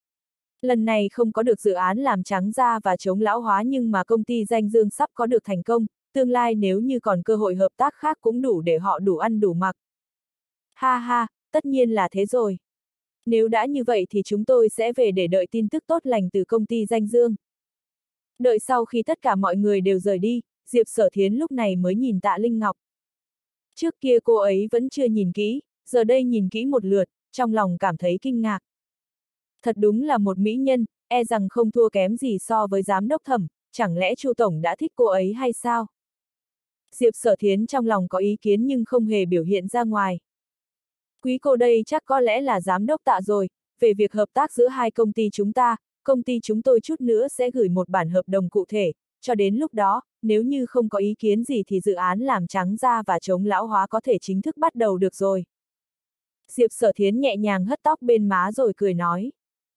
Lần này không có được dự án làm trắng da và chống lão hóa nhưng mà công ty danh dương sắp có được thành công, tương lai nếu như còn cơ hội hợp tác khác cũng đủ để họ đủ ăn đủ mặc. Ha ha, tất nhiên là thế rồi. Nếu đã như vậy thì chúng tôi sẽ về để đợi tin tức tốt lành từ công ty danh dương. Đợi sau khi tất cả mọi người đều rời đi, Diệp Sở Thiến lúc này mới nhìn Tạ Linh Ngọc. Trước kia cô ấy vẫn chưa nhìn kỹ, giờ đây nhìn kỹ một lượt, trong lòng cảm thấy kinh ngạc. Thật đúng là một mỹ nhân, e rằng không thua kém gì so với giám đốc Thẩm, chẳng lẽ Chu tổng đã thích cô ấy hay sao? Diệp Sở Thiến trong lòng có ý kiến nhưng không hề biểu hiện ra ngoài. Quý cô đây chắc có lẽ là giám đốc Tạ rồi, về việc hợp tác giữa hai công ty chúng ta, công ty chúng tôi chút nữa sẽ gửi một bản hợp đồng cụ thể, cho đến lúc đó, nếu như không có ý kiến gì thì dự án làm trắng da và chống lão hóa có thể chính thức bắt đầu được rồi. Diệp Sở Thiến nhẹ nhàng hất tóc bên má rồi cười nói.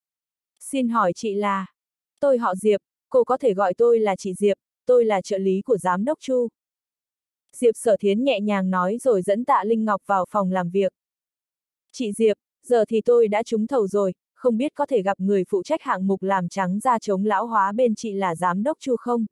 Xin hỏi chị là? Tôi họ Diệp, cô có thể gọi tôi là chị Diệp, tôi là trợ lý của giám đốc Chu. Diệp Sở Thiến nhẹ nhàng nói rồi dẫn Tạ Linh Ngọc vào phòng làm việc. Chị Diệp, giờ thì tôi đã trúng thầu rồi, không biết có thể gặp người phụ trách hạng mục làm trắng da chống lão hóa bên chị là giám đốc Chu không?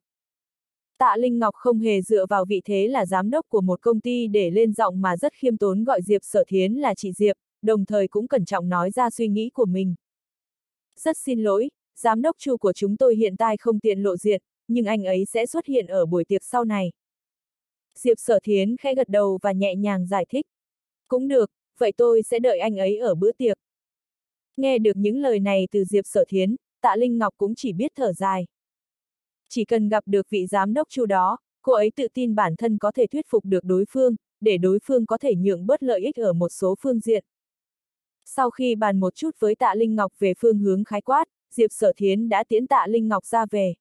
Tạ Linh Ngọc không hề dựa vào vị thế là giám đốc của một công ty để lên giọng mà rất khiêm tốn gọi Diệp Sở Thiến là chị Diệp, đồng thời cũng cẩn trọng nói ra suy nghĩ của mình. Rất xin lỗi, giám đốc Chu của chúng tôi hiện tại không tiện lộ diện, nhưng anh ấy sẽ xuất hiện ở buổi tiệc sau này. Diệp Sở Thiến khẽ gật đầu và nhẹ nhàng giải thích. Cũng được, vậy tôi sẽ đợi anh ấy ở bữa tiệc. Nghe được những lời này từ Diệp Sở Thiến, Tạ Linh Ngọc cũng chỉ biết thở dài. Chỉ cần gặp được vị giám đốc Chu đó, cô ấy tự tin bản thân có thể thuyết phục được đối phương, để đối phương có thể nhượng bớt lợi ích ở một số phương diện. Sau khi bàn một chút với Tạ Linh Ngọc về phương hướng khái quát, Diệp Sở Thiến đã tiễn Tạ Linh Ngọc ra về.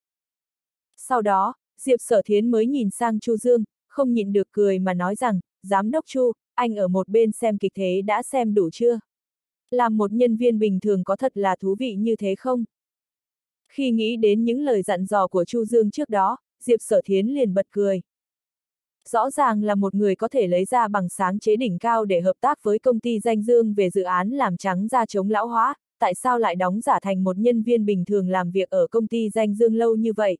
Sau đó, Diệp Sở Thiến mới nhìn sang Chu Dương, không nhịn được cười mà nói rằng, giám đốc Chu, anh ở một bên xem kịch thế đã xem đủ chưa? Làm một nhân viên bình thường có thật là thú vị như thế không? Khi nghĩ đến những lời dặn dò của Chu Dương trước đó, Diệp Sở Thiến liền bật cười. Rõ ràng là một người có thể lấy ra bằng sáng chế đỉnh cao để hợp tác với công ty danh dương về dự án làm trắng da chống lão hóa, tại sao lại đóng giả thành một nhân viên bình thường làm việc ở công ty danh dương lâu như vậy?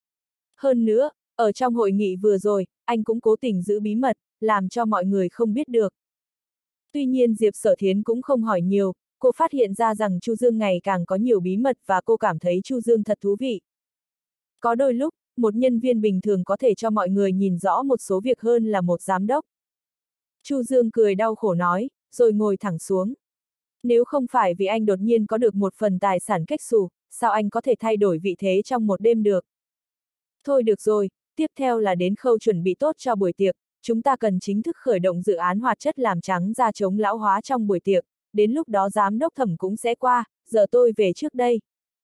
Hơn nữa, ở trong hội nghị vừa rồi, anh cũng cố tình giữ bí mật, làm cho mọi người không biết được. Tuy nhiên Diệp Sở Thiến cũng không hỏi nhiều, cô phát hiện ra rằng Chu Dương ngày càng có nhiều bí mật và cô cảm thấy Chu Dương thật thú vị. Có đôi lúc, một nhân viên bình thường có thể cho mọi người nhìn rõ một số việc hơn là một giám đốc. Chu Dương cười đau khổ nói, rồi ngồi thẳng xuống. Nếu không phải vì anh đột nhiên có được một phần tài sản cách xù, sao anh có thể thay đổi vị thế trong một đêm được? Thôi được rồi, tiếp theo là đến khâu chuẩn bị tốt cho buổi tiệc, chúng ta cần chính thức khởi động dự án hoạt chất làm trắng da chống lão hóa trong buổi tiệc, đến lúc đó giám đốc Thẩm cũng sẽ qua, giờ tôi về trước đây.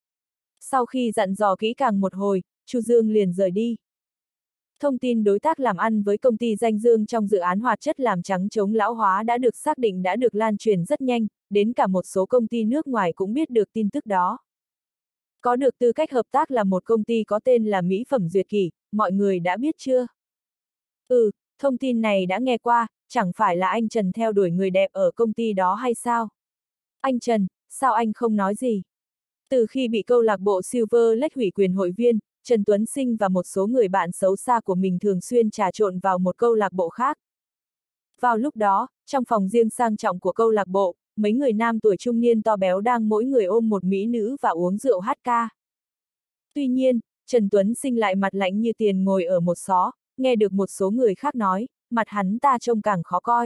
Sau khi dặn dò kỹ càng một hồi, Chu Dương liền rời đi. Thông tin đối tác làm ăn với công ty danh dương trong dự án hoạt chất làm trắng chống lão hóa đã được xác định đã được lan truyền rất nhanh, đến cả một số công ty nước ngoài cũng biết được tin tức đó. Có được tư cách hợp tác là một công ty có tên là Mỹ Phẩm Duyệt Kỷ, mọi người đã biết chưa? Ừ, thông tin này đã nghe qua, chẳng phải là anh Trần theo đuổi người đẹp ở công ty đó hay sao? Anh Trần, sao anh không nói gì? Từ khi bị câu lạc bộ Silver Lake hủy quyền hội viên, Trần Tuấn Sinh và một số người bạn xấu xa của mình thường xuyên trà trộn vào một câu lạc bộ khác. Vào lúc đó, trong phòng riêng sang trọng của câu lạc bộ, mấy người nam tuổi trung niên to béo đang mỗi người ôm một mỹ nữ và uống rượu hát ca. Tuy nhiên, Trần Tuấn Sinh lại mặt lạnh như tiền ngồi ở một xó, nghe được một số người khác nói, mặt hắn ta trông càng khó coi.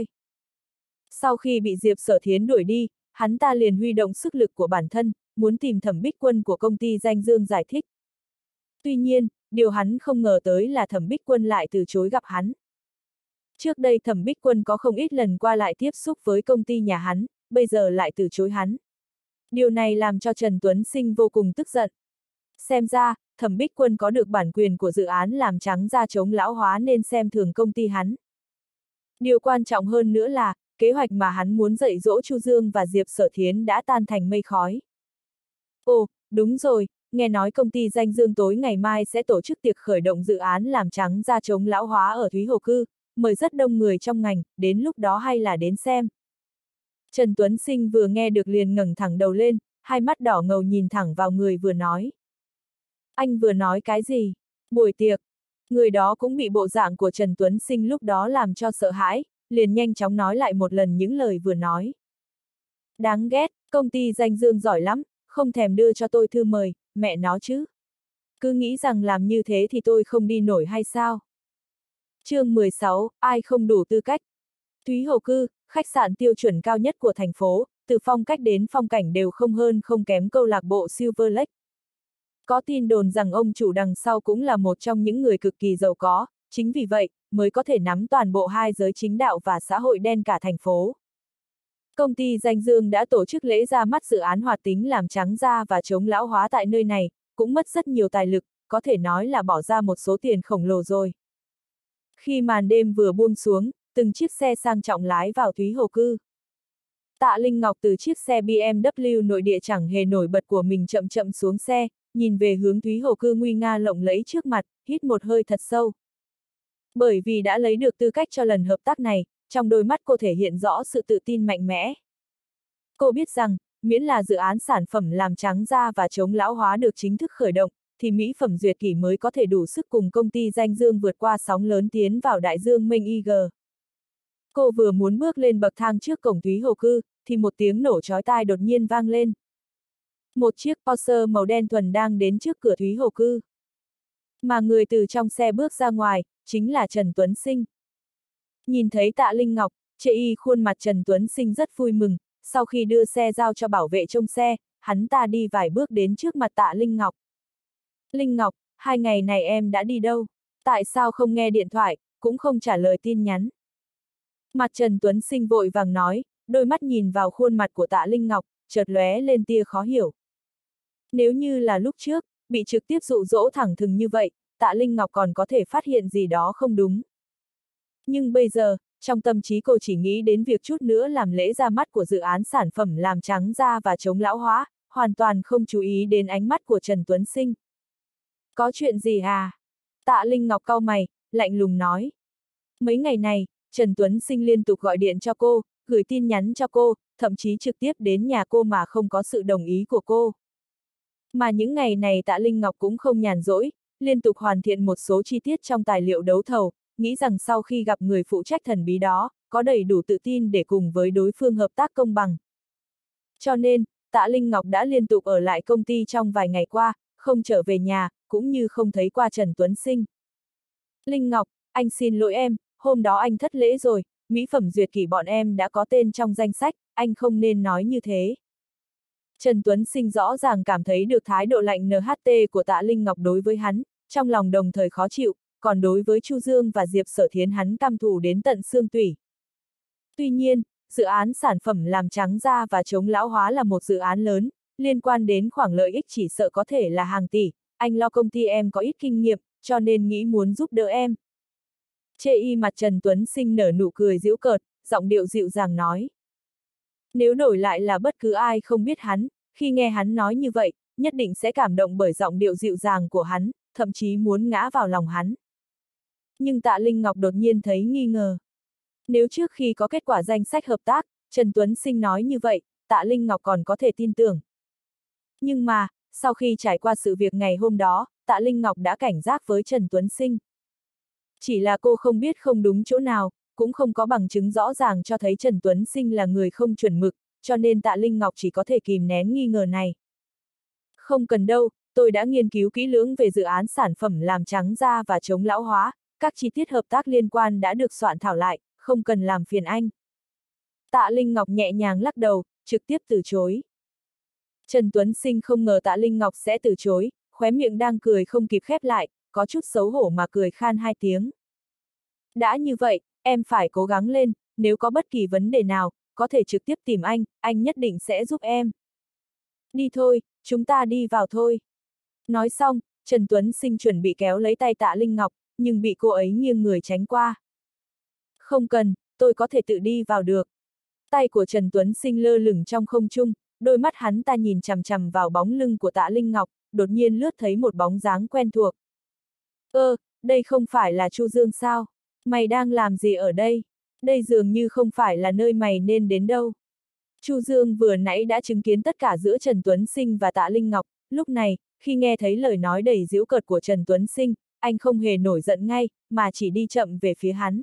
Sau khi bị Diệp Sở Thiến đuổi đi, hắn ta liền huy động sức lực của bản thân, muốn tìm Thẩm Bích Quân của công ty danh dương giải thích. Tuy nhiên, điều hắn không ngờ tới là Thẩm Bích Quân lại từ chối gặp hắn. Trước đây Thẩm Bích Quân có không ít lần qua lại tiếp xúc với công ty nhà hắn, bây giờ lại từ chối hắn. Điều này làm cho Trần Tuấn Sinh vô cùng tức giận. Xem ra, Thẩm Bích Quân có được bản quyền của dự án làm trắng da chống lão hóa nên xem thường công ty hắn. Điều quan trọng hơn nữa là, kế hoạch mà hắn muốn dạy dỗ Chu Dương và Diệp Sở Thiến đã tan thành mây khói. Ồ, đúng rồi, nghe nói công ty danh dương tối ngày mai sẽ tổ chức tiệc khởi động dự án làm trắng da chống lão hóa ở Thúy Hồ Cư, mời rất đông người trong ngành, đến lúc đó hay là đến xem. Trần Tuấn Sinh vừa nghe được liền ngẩng thẳng đầu lên, hai mắt đỏ ngầu nhìn thẳng vào người vừa nói. Anh vừa nói cái gì? Buổi tiệc. Người đó cũng bị bộ dạng của Trần Tuấn Sinh lúc đó làm cho sợ hãi, liền nhanh chóng nói lại một lần những lời vừa nói. Đáng ghét, công ty danh dương giỏi lắm, không thèm đưa cho tôi thư mời, mẹ nó chứ. Cứ nghĩ rằng làm như thế thì tôi không đi nổi hay sao? chương mười sáu, ai không đủ tư cách? Thúy Hồ Cư, khách sạn tiêu chuẩn cao nhất của thành phố, từ phong cách đến phong cảnh đều không hơn không kém câu lạc bộ Silver Lake. Có tin đồn rằng ông chủ đằng sau cũng là một trong những người cực kỳ giàu có, chính vì vậy, mới có thể nắm toàn bộ hai giới chính đạo và xã hội đen cả thành phố. Công ty danh dương đã tổ chức lễ ra mắt dự án hoạt tính làm trắng da và chống lão hóa tại nơi này, cũng mất rất nhiều tài lực, có thể nói là bỏ ra một số tiền khổng lồ rồi. Khi màn đêm vừa buông xuống, từng chiếc xe sang trọng lái vào Thúy Hồ Cư. Tạ Linh Ngọc từ chiếc xe B M W nội địa chẳng hề nổi bật của mình chậm chậm xuống xe, nhìn về hướng Thúy Hồ Cư nguy nga lộng lẫy trước mặt, hít một hơi thật sâu. Bởi vì đã lấy được tư cách cho lần hợp tác này, trong đôi mắt cô thể hiện rõ sự tự tin mạnh mẽ. Cô biết rằng, miễn là dự án sản phẩm làm trắng da và chống lão hóa được chính thức khởi động, thì Mỹ Phẩm Duyệt Kỷ mới có thể đủ sức cùng công ty danh dương vượt qua sóng lớn tiến vào đại dương mênh I G. Cô vừa muốn bước lên bậc thang trước cổng Thúy Hồ Cư, thì một tiếng nổ chói tai đột nhiên vang lên. Một chiếc Porsche màu đen thuần đang đến trước cửa Thúy Hồ Cư. Mà người từ trong xe bước ra ngoài, chính là Trần Tuấn Sinh. Nhìn thấy Tạ Linh Ngọc, chê y khuôn mặt Trần Tuấn Sinh rất vui mừng, sau khi đưa xe giao cho bảo vệ trông xe, hắn ta đi vài bước đến trước mặt Tạ Linh Ngọc. Linh Ngọc, hai ngày này em đã đi đâu? Tại sao không nghe điện thoại, cũng không trả lời tin nhắn? Mặt Trần Tuấn Sinh vội vàng nói, đôi mắt nhìn vào khuôn mặt của Tạ Linh Ngọc, chợt lóe lên tia khó hiểu. Nếu như là lúc trước, bị trực tiếp dụ dỗ thẳng thừng như vậy, Tạ Linh Ngọc còn có thể phát hiện gì đó không đúng. Nhưng bây giờ, trong tâm trí cô chỉ nghĩ đến việc chút nữa làm lễ ra mắt của dự án sản phẩm làm trắng da và chống lão hóa, hoàn toàn không chú ý đến ánh mắt của Trần Tuấn Sinh. Có chuyện gì à? Tạ Linh Ngọc cau mày, lạnh lùng nói. Mấy ngày này, Trần Tuấn Sinh liên tục gọi điện cho cô, gửi tin nhắn cho cô, thậm chí trực tiếp đến nhà cô mà không có sự đồng ý của cô. Mà những ngày này Tạ Linh Ngọc cũng không nhàn rỗi, liên tục hoàn thiện một số chi tiết trong tài liệu đấu thầu, nghĩ rằng sau khi gặp người phụ trách thần bí đó, có đầy đủ tự tin để cùng với đối phương hợp tác công bằng. Cho nên, Tạ Linh Ngọc đã liên tục ở lại công ty trong vài ngày qua, không trở về nhà, cũng như không thấy qua Trần Tuấn Sinh. Linh Ngọc, anh xin lỗi em, hôm đó anh thất lễ rồi, mỹ phẩm duyệt kỷ bọn em đã có tên trong danh sách, anh không nên nói như thế. Trần Tuấn Sinh rõ ràng cảm thấy được thái độ lạnh en hát tê của Tạ Linh Ngọc đối với hắn, trong lòng đồng thời khó chịu, còn đối với Chu Dương và Diệp Sở Thiến hắn căm thù đến tận xương tủy. Tuy nhiên, dự án sản phẩm làm trắng da và chống lão hóa là một dự án lớn, liên quan đến khoản lợi ích chỉ sợ có thể là hàng tỷ, anh lo công ty em có ít kinh nghiệm, cho nên nghĩ muốn giúp đỡ em. Chê y mặt Trần Tuấn Sinh nở nụ cười giễu cợt, giọng điệu dịu dàng nói. Nếu đổi lại là bất cứ ai không biết hắn, khi nghe hắn nói như vậy, nhất định sẽ cảm động bởi giọng điệu dịu dàng của hắn, thậm chí muốn ngã vào lòng hắn. Nhưng Tạ Linh Ngọc đột nhiên thấy nghi ngờ. Nếu trước khi có kết quả danh sách hợp tác, Trần Tuấn Sinh nói như vậy, Tạ Linh Ngọc còn có thể tin tưởng. Nhưng mà, sau khi trải qua sự việc ngày hôm đó, Tạ Linh Ngọc đã cảnh giác với Trần Tuấn Sinh. Chỉ là cô không biết không đúng chỗ nào, cũng không có bằng chứng rõ ràng cho thấy Trần Tuấn Sinh là người không chuẩn mực, cho nên Tạ Linh Ngọc chỉ có thể kìm nén nghi ngờ này. Không cần đâu, tôi đã nghiên cứu kỹ lưỡng về dự án sản phẩm làm trắng da và chống lão hóa, các chi tiết hợp tác liên quan đã được soạn thảo lại, không cần làm phiền anh. Tạ Linh Ngọc nhẹ nhàng lắc đầu, trực tiếp từ chối. Trần Tuấn Sinh không ngờ Tạ Linh Ngọc sẽ từ chối, khóe miệng đang cười không kịp khép lại, có chút xấu hổ mà cười khan hai tiếng. Đã như vậy, em phải cố gắng lên, nếu có bất kỳ vấn đề nào, có thể trực tiếp tìm anh, anh nhất định sẽ giúp em. Đi thôi, chúng ta đi vào thôi. Nói xong, Trần Tuấn Sinh chuẩn bị kéo lấy tay Tạ Linh Ngọc, nhưng bị cô ấy nghiêng người tránh qua. Không cần, tôi có thể tự đi vào được. Tay của Trần Tuấn Sinh lơ lửng trong không trung, đôi mắt hắn ta nhìn chằm chằm vào bóng lưng của Tạ Linh Ngọc, đột nhiên lướt thấy một bóng dáng quen thuộc. Ơ, đây không phải là Chu Dương sao? Mày đang làm gì ở đây? Đây dường như không phải là nơi mày nên đến đâu. Chu Dương vừa nãy đã chứng kiến tất cả giữa Trần Tuấn Sinh và Tạ Linh Ngọc, lúc này, khi nghe thấy lời nói đầy giễu cợt của Trần Tuấn Sinh, anh không hề nổi giận ngay, mà chỉ đi chậm về phía hắn.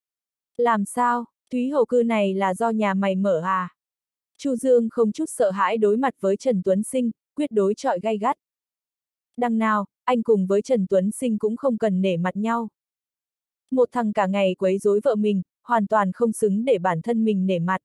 Làm sao, Thúy Hầu Cư này là do nhà mày mở à? Chu Dương không chút sợ hãi đối mặt với Trần Tuấn Sinh, quyết đối chọi gay gắt. Đằng nào, anh cùng với Trần Tuấn Sinh cũng không cần nể mặt nhau. Một thằng cả ngày quấy rối vợ mình, hoàn toàn không xứng để bản thân mình nể mặt.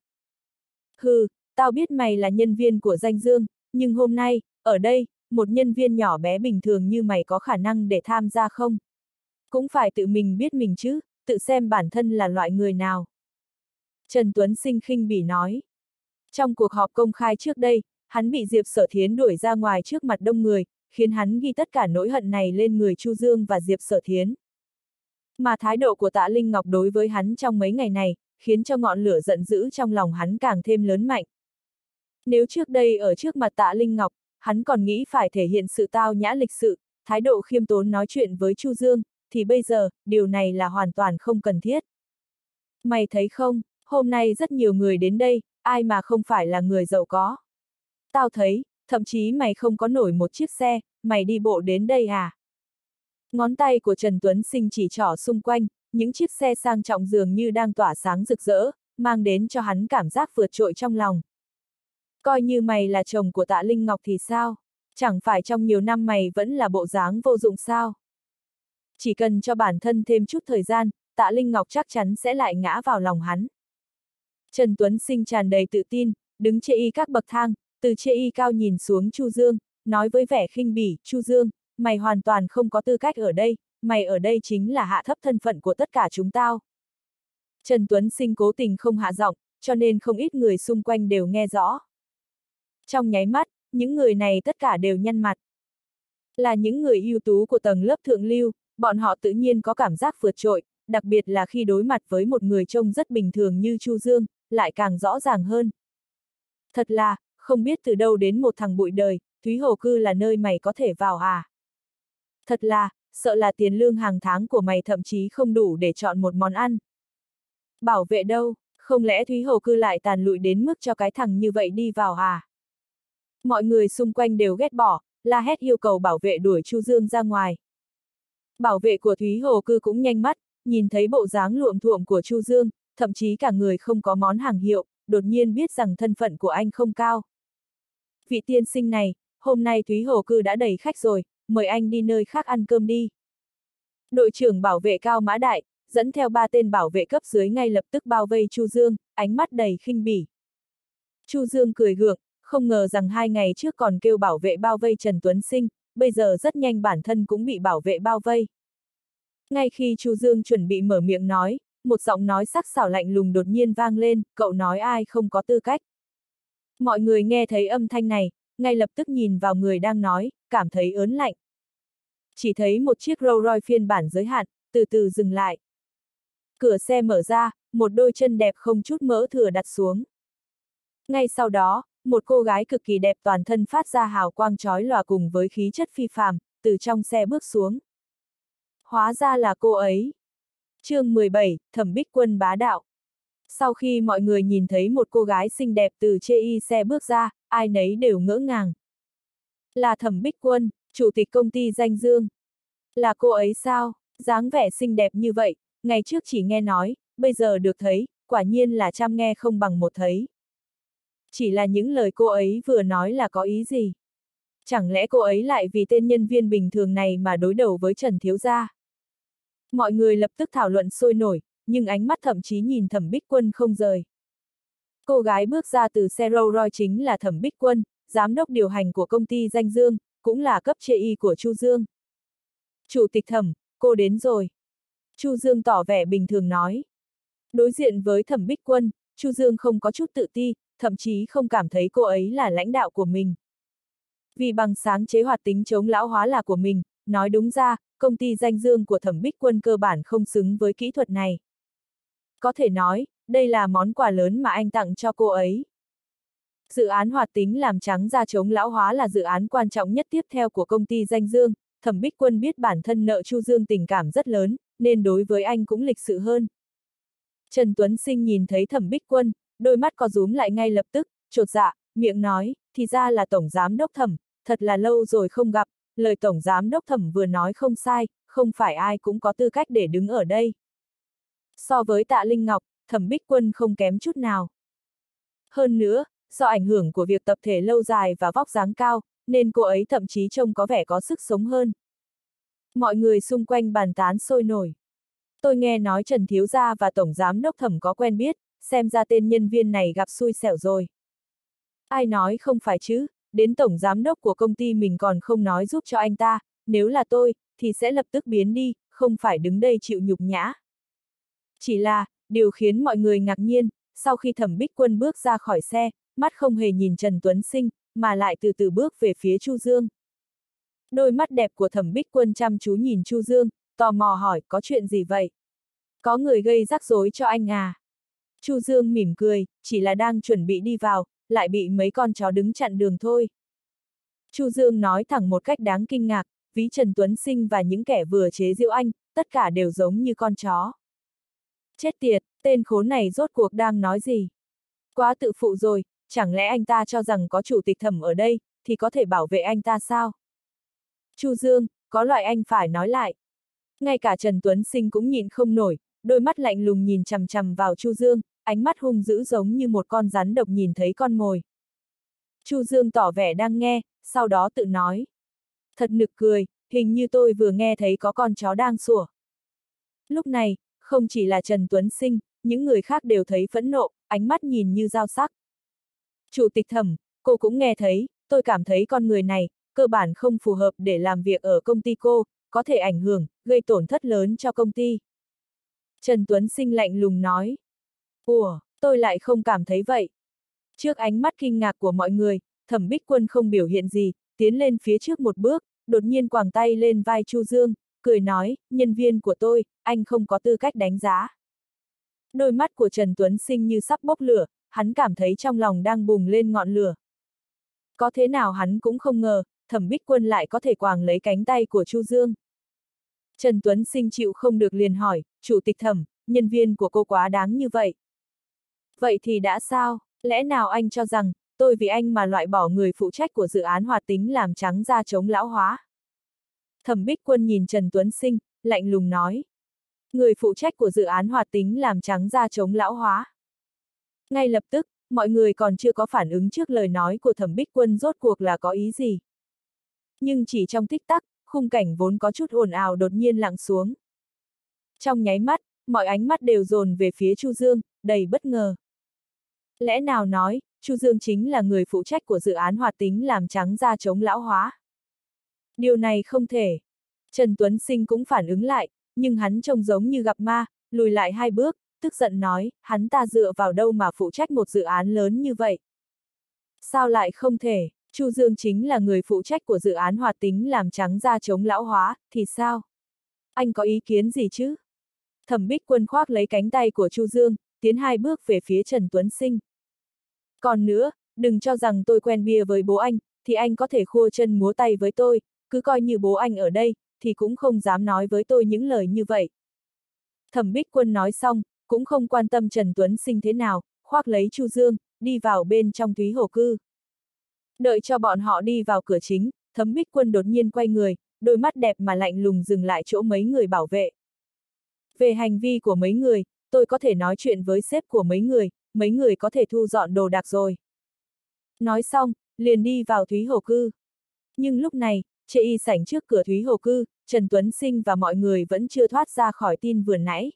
Hừ, tao biết mày là nhân viên của Danh Dương, nhưng hôm nay, ở đây, một nhân viên nhỏ bé bình thường như mày có khả năng để tham gia không? Cũng phải tự mình biết mình chứ, tự xem bản thân là loại người nào. Trần Tuấn Sinh khinh bỉ nói. Trong cuộc họp công khai trước đây, hắn bị Diệp Sở Thiến đuổi ra ngoài trước mặt đông người, khiến hắn ghi tất cả nỗi hận này lên người Chu Dương và Diệp Sở Thiến. Mà thái độ của Tạ Linh Ngọc đối với hắn trong mấy ngày này, khiến cho ngọn lửa giận dữ trong lòng hắn càng thêm lớn mạnh. Nếu trước đây ở trước mặt Tạ Linh Ngọc, hắn còn nghĩ phải thể hiện sự tao nhã lịch sự, thái độ khiêm tốn nói chuyện với Chu Dương, thì bây giờ, điều này là hoàn toàn không cần thiết. Mày thấy không, hôm nay rất nhiều người đến đây, ai mà không phải là người giàu có. Tao thấy, thậm chí mày không có nổi một chiếc xe, mày đi bộ đến đây à? Ngón tay của Trần Tuấn Sinh chỉ trỏ xung quanh, những chiếc xe sang trọng dường như đang tỏa sáng rực rỡ, mang đến cho hắn cảm giác vượt trội trong lòng. Coi như mày là chồng của Tạ Linh Ngọc thì sao? Chẳng phải trong nhiều năm mày vẫn là bộ dáng vô dụng sao? Chỉ cần cho bản thân thêm chút thời gian, Tạ Linh Ngọc chắc chắn sẽ lại ngã vào lòng hắn. Trần Tuấn Sinh tràn đầy tự tin, đứng chê y các bậc thang, từ chê y cao nhìn xuống Chu Dương, nói với vẻ khinh bỉ, Chu Dương, mày hoàn toàn không có tư cách ở đây, mày ở đây chính là hạ thấp thân phận của tất cả chúng tao. Trần Tuấn Sinh cố tình không hạ giọng, cho nên không ít người xung quanh đều nghe rõ. Trong nháy mắt, những người này tất cả đều nhăn mặt. Là những người ưu tú của tầng lớp thượng lưu, bọn họ tự nhiên có cảm giác vượt trội, đặc biệt là khi đối mặt với một người trông rất bình thường như Chu Dương, lại càng rõ ràng hơn. Thật là, không biết từ đâu đến một thằng bụi đời, Thúy Hồ Cư là nơi mày có thể vào à? Thật là, sợ là tiền lương hàng tháng của mày thậm chí không đủ để chọn một món ăn. Bảo vệ đâu, không lẽ Thúy Hồ Cư lại tàn lụi đến mức cho cái thằng như vậy đi vào à? Mọi người xung quanh đều ghét bỏ, la hét yêu cầu bảo vệ đuổi Chu Dương ra ngoài. Bảo vệ của Thúy Hồ Cư cũng nhanh mắt, nhìn thấy bộ dáng luộm thuộm của Chu Dương, thậm chí cả người không có món hàng hiệu, đột nhiên biết rằng thân phận của anh không cao. Vị tiên sinh này, hôm nay Thúy Hồ Cư đã đầy khách rồi, mời anh đi nơi khác ăn cơm đi. Đội trưởng bảo vệ Cao Mã Đại, dẫn theo ba tên bảo vệ cấp dưới ngay lập tức bao vây Chu Dương, ánh mắt đầy khinh bỉ. Chu Dương cười gượng, không ngờ rằng hai ngày trước còn kêu bảo vệ bao vây Trần Tuấn Sinh, bây giờ rất nhanh bản thân cũng bị bảo vệ bao vây. Ngay khi Chu Dương chuẩn bị mở miệng nói, một giọng nói sắc sảo lạnh lùng đột nhiên vang lên, cậu nói ai không có tư cách. Mọi người nghe thấy âm thanh này, ngay lập tức nhìn vào người đang nói, cảm thấy ớn lạnh. Chỉ thấy một chiếc Rolls Royce phiên bản giới hạn, từ từ dừng lại. Cửa xe mở ra, một đôi chân đẹp không chút mỡ thừa đặt xuống. Ngay sau đó, một cô gái cực kỳ đẹp toàn thân phát ra hào quang chói lòa cùng với khí chất phi phàm, từ trong xe bước xuống. Hóa ra là cô ấy. Chương mười bảy, Thẩm Bích Quân bá đạo. Sau khi mọi người nhìn thấy một cô gái xinh đẹp từ chê y xe bước ra, ai nấy đều ngỡ ngàng. Là Thẩm Bích Quân, chủ tịch công ty Danh Dương. Là cô ấy sao? Dáng vẻ xinh đẹp như vậy, ngày trước chỉ nghe nói, bây giờ được thấy, quả nhiên là trăm nghe không bằng một thấy. Chỉ là những lời cô ấy vừa nói là có ý gì? Chẳng lẽ cô ấy lại vì tên nhân viên bình thường này mà đối đầu với Trần Thiếu Gia? Mọi người lập tức thảo luận sôi nổi, nhưng ánh mắt thậm chí nhìn Thẩm Bích Quân không rời. Cô gái bước ra từ xe Rolls Royce chính là Thẩm Bích Quân, giám đốc điều hành của công ty Danh Dương, cũng là cấp chê y của Chu Dương. Chủ tịch Thẩm, cô đến rồi. Chu Dương tỏ vẻ bình thường nói. Đối diện với Thẩm Bích Quân, Chu Dương không có chút tự ti, thậm chí không cảm thấy cô ấy là lãnh đạo của mình. Vì bằng sáng chế hoạt tính chống lão hóa là của mình, nói đúng ra, công ty Danh Dương của Thẩm Bích Quân cơ bản không xứng với kỹ thuật này. Có thể nói, đây là món quà lớn mà anh tặng cho cô ấy. Dự án hoạt tính làm trắng da chống lão hóa là dự án quan trọng nhất tiếp theo của công ty Danh Dương. Thẩm Bích Quân biết bản thân nợ Chu Dương tình cảm rất lớn, nên đối với anh cũng lịch sự hơn. Trần Tuấn Sinh nhìn thấy Thẩm Bích Quân, đôi mắt co rúm lại ngay lập tức, chột dạ, miệng nói, thì ra là Tổng Giám Đốc Thẩm, thật là lâu rồi không gặp, lời Tổng Giám Đốc Thẩm vừa nói không sai, không phải ai cũng có tư cách để đứng ở đây. So với Tạ Linh Ngọc, Thẩm Bích Quân không kém chút nào. Hơn nữa, do ảnh hưởng của việc tập thể lâu dài và vóc dáng cao, nên cô ấy thậm chí trông có vẻ có sức sống hơn. Mọi người xung quanh bàn tán sôi nổi. Tôi nghe nói Trần Thiếu Gia và Tổng Giám Đốc Thẩm có quen biết, xem ra tên nhân viên này gặp xui xẻo rồi. Ai nói không phải chứ, đến Tổng Giám Đốc của công ty mình còn không nói giúp cho anh ta, nếu là tôi, thì sẽ lập tức biến đi, không phải đứng đây chịu nhục nhã. Chỉ là, điều khiến mọi người ngạc nhiên, sau khi Thẩm Bích Quân bước ra khỏi xe, mắt không hề nhìn Trần Tuấn Sinh, mà lại từ từ bước về phía Chu Dương. Đôi mắt đẹp của Thẩm Bích Quân chăm chú nhìn Chu Dương, tò mò hỏi có chuyện gì vậy? Có người gây rắc rối cho anh à? Chu Dương mỉm cười, chỉ là đang chuẩn bị đi vào, lại bị mấy con chó đứng chặn đường thôi. Chu Dương nói thẳng một cách đáng kinh ngạc, ví Trần Tuấn Sinh và những kẻ vừa chế giễu anh, tất cả đều giống như con chó. Chết tiệt, tên khốn này rốt cuộc đang nói gì? Quá tự phụ rồi, chẳng lẽ anh ta cho rằng có chủ tịch Thẩm ở đây, thì có thể bảo vệ anh ta sao? Chu Dương, có loại anh phải nói lại. Ngay cả Trần Tuấn Sinh cũng nhịn không nổi, đôi mắt lạnh lùng nhìn chằm chằm vào Chu Dương, ánh mắt hung dữ giống như một con rắn độc nhìn thấy con mồi. Chu Dương tỏ vẻ đang nghe, sau đó tự nói. Thật nực cười, hình như tôi vừa nghe thấy có con chó đang sủa. Lúc này, không chỉ là Trần Tuấn Sinh, những người khác đều thấy phẫn nộ, ánh mắt nhìn như dao sắc. Chủ tịch Thẩm, cô cũng nghe thấy, tôi cảm thấy con người này, cơ bản không phù hợp để làm việc ở công ty cô, có thể ảnh hưởng, gây tổn thất lớn cho công ty. Trần Tuấn Sinh lạnh lùng nói. Ủa, tôi lại không cảm thấy vậy. Trước ánh mắt kinh ngạc của mọi người, Thẩm Bích Quân không biểu hiện gì, tiến lên phía trước một bước, đột nhiên quàng tay lên vai Chu Dương, cười nói, nhân viên của tôi, anh không có tư cách đánh giá. Đôi mắt của Trần Tuấn Sinh như sắp bốc lửa, hắn cảm thấy trong lòng đang bùng lên ngọn lửa. Có thế nào hắn cũng không ngờ, Thẩm Bích Quân lại có thể quàng lấy cánh tay của Chu Dương. Trần Tuấn Sinh chịu không được liền hỏi, Chủ tịch Thẩm, nhân viên của cô quá đáng như vậy. Vậy thì đã sao, lẽ nào anh cho rằng, tôi vì anh mà loại bỏ người phụ trách của dự án hoạt tính làm trắng da chống lão hóa? Thẩm Bích Quân nhìn Trần Tuấn Sinh, lạnh lùng nói. Người phụ trách của dự án hoạt tính làm trắng da chống lão hóa. Ngay lập tức, mọi người còn chưa có phản ứng trước lời nói của Thẩm Bích Quân rốt cuộc là có ý gì. Nhưng chỉ trong tích tắc, khung cảnh vốn có chút ồn ào đột nhiên lặng xuống. Trong nháy mắt, mọi ánh mắt đều dồn về phía Chu Dương, đầy bất ngờ. Lẽ nào nói, Chu Dương chính là người phụ trách của dự án hoạt tính làm trắng da chống lão hóa? Điều này không thể. Trần Tuấn Sinh cũng phản ứng lại, nhưng hắn trông giống như gặp ma, lùi lại hai bước, tức giận nói, hắn ta dựa vào đâu mà phụ trách một dự án lớn như vậy? Sao lại không thể, Chu Dương chính là người phụ trách của dự án hoạt tính làm trắng da chống lão hóa, thì sao? Anh có ý kiến gì chứ? Thẩm Bích Quân khoác lấy cánh tay của Chu Dương, tiến hai bước về phía Trần Tuấn Sinh. Còn nữa, đừng cho rằng tôi quen bia với bố anh, thì anh có thể khua chân múa tay với tôi, cứ coi như bố anh ở đây, thì cũng không dám nói với tôi những lời như vậy. Thẩm Bích Quân nói xong, cũng không quan tâm Trần Tuấn Sinh thế nào, khoác lấy Chu Dương, đi vào bên trong Thúy Hồ Cư. Đợi cho bọn họ đi vào cửa chính, Thẩm Bích Quân đột nhiên quay người, đôi mắt đẹp mà lạnh lùng dừng lại chỗ mấy người bảo vệ. Về hành vi của mấy người, tôi có thể nói chuyện với sếp của mấy người, mấy người có thể thu dọn đồ đạc rồi. Nói xong, liền đi vào Thúy Hồ Cư. Nhưng lúc này, chê y sảnh trước cửa Thúy Hồ Cư, Trần Tuấn Sinh và mọi người vẫn chưa thoát ra khỏi tin vừa nãy.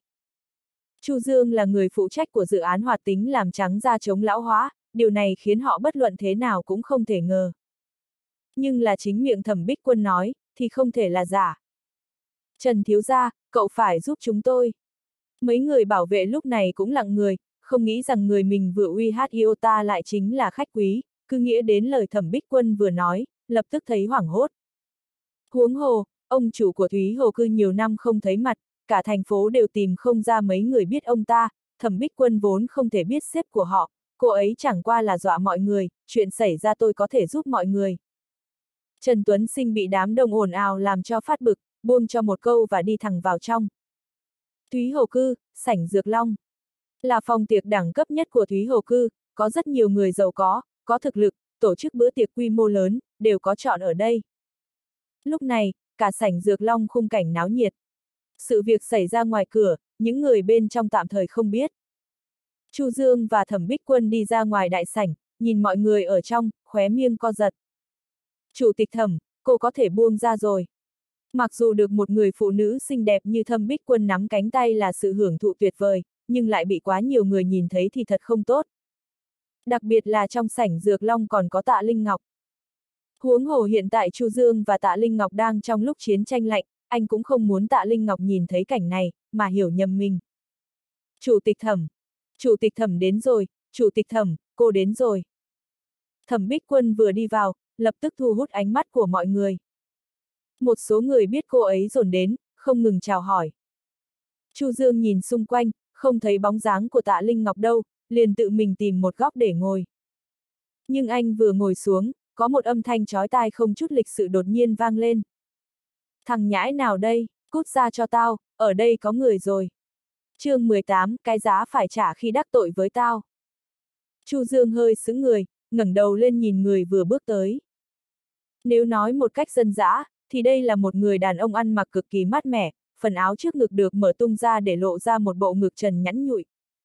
Chu Dương là người phụ trách của dự án hoạt tính làm trắng da chống lão hóa, điều này khiến họ bất luận thế nào cũng không thể ngờ. Nhưng là chính miệng Thẩm Bích Quân nói, thì không thể là giả. Trần thiếu gia, cậu phải giúp chúng tôi. Mấy người bảo vệ lúc này cũng lặng người, không nghĩ rằng người mình vừa uy hát yêu ta lại chính là khách quý, cứ nghĩa đến lời Thẩm Bích Quân vừa nói, lập tức thấy hoảng hốt. Huống hồ, ông chủ của Thúy Hồ Cư nhiều năm không thấy mặt, cả thành phố đều tìm không ra mấy người biết ông ta, Thẩm Bích Quân vốn không thể biết sếp của họ, cô ấy chẳng qua là dọa mọi người, chuyện xảy ra tôi có thể giúp mọi người. Trần Tuấn Sinh bị đám đông ồn ào làm cho phát bực, buông cho một câu và đi thẳng vào trong. Thúy Hồ Cư, sảnh Dược Long. Là phòng tiệc đẳng cấp nhất của Thúy Hồ Cư, có rất nhiều người giàu có, có thực lực, tổ chức bữa tiệc quy mô lớn, đều có chọn ở đây. Lúc này, cả sảnh Dược Long khung cảnh náo nhiệt. Sự việc xảy ra ngoài cửa, những người bên trong tạm thời không biết. Chu Dương và Thẩm Bích Quân đi ra ngoài đại sảnh, nhìn mọi người ở trong, khóe miệng co giật. Chủ tịch Thẩm, cô có thể buông ra rồi. Mặc dù được một người phụ nữ xinh đẹp như Thẩm Bích Quân nắm cánh tay là sự hưởng thụ tuyệt vời, nhưng lại bị quá nhiều người nhìn thấy thì thật không tốt. Đặc biệt là trong sảnh Dược Long còn có Tạ Linh Ngọc. Huống hồ hiện tại Chu Dương và Tạ Linh Ngọc đang trong lúc chiến tranh lạnh, anh cũng không muốn Tạ Linh Ngọc nhìn thấy cảnh này, mà hiểu nhầm mình. Chủ tịch Thẩm, Chủ tịch Thẩm đến rồi, Chủ tịch Thẩm, cô đến rồi. Thẩm Bích Quân vừa đi vào, lập tức thu hút ánh mắt của mọi người. Một số người biết cô ấy dồn đến, không ngừng chào hỏi. Chu Dương nhìn xung quanh, không thấy bóng dáng của Tạ Linh Ngọc đâu, liền tự mình tìm một góc để ngồi. Nhưng anh vừa ngồi xuống, có một âm thanh chói tai không chút lịch sự đột nhiên vang lên. Thằng nhãi nào đây, cút ra cho tao, ở đây có người rồi. chương mười tám, cái giá phải trả khi đắc tội với tao. Chu Dương hơi sững người, ngẩng đầu lên nhìn người vừa bước tới. Nếu nói một cách dân dã, thì đây là một người đàn ông ăn mặc cực kỳ mát mẻ, phần áo trước ngực được mở tung ra để lộ ra một bộ ngực trần nhẵn nhụi.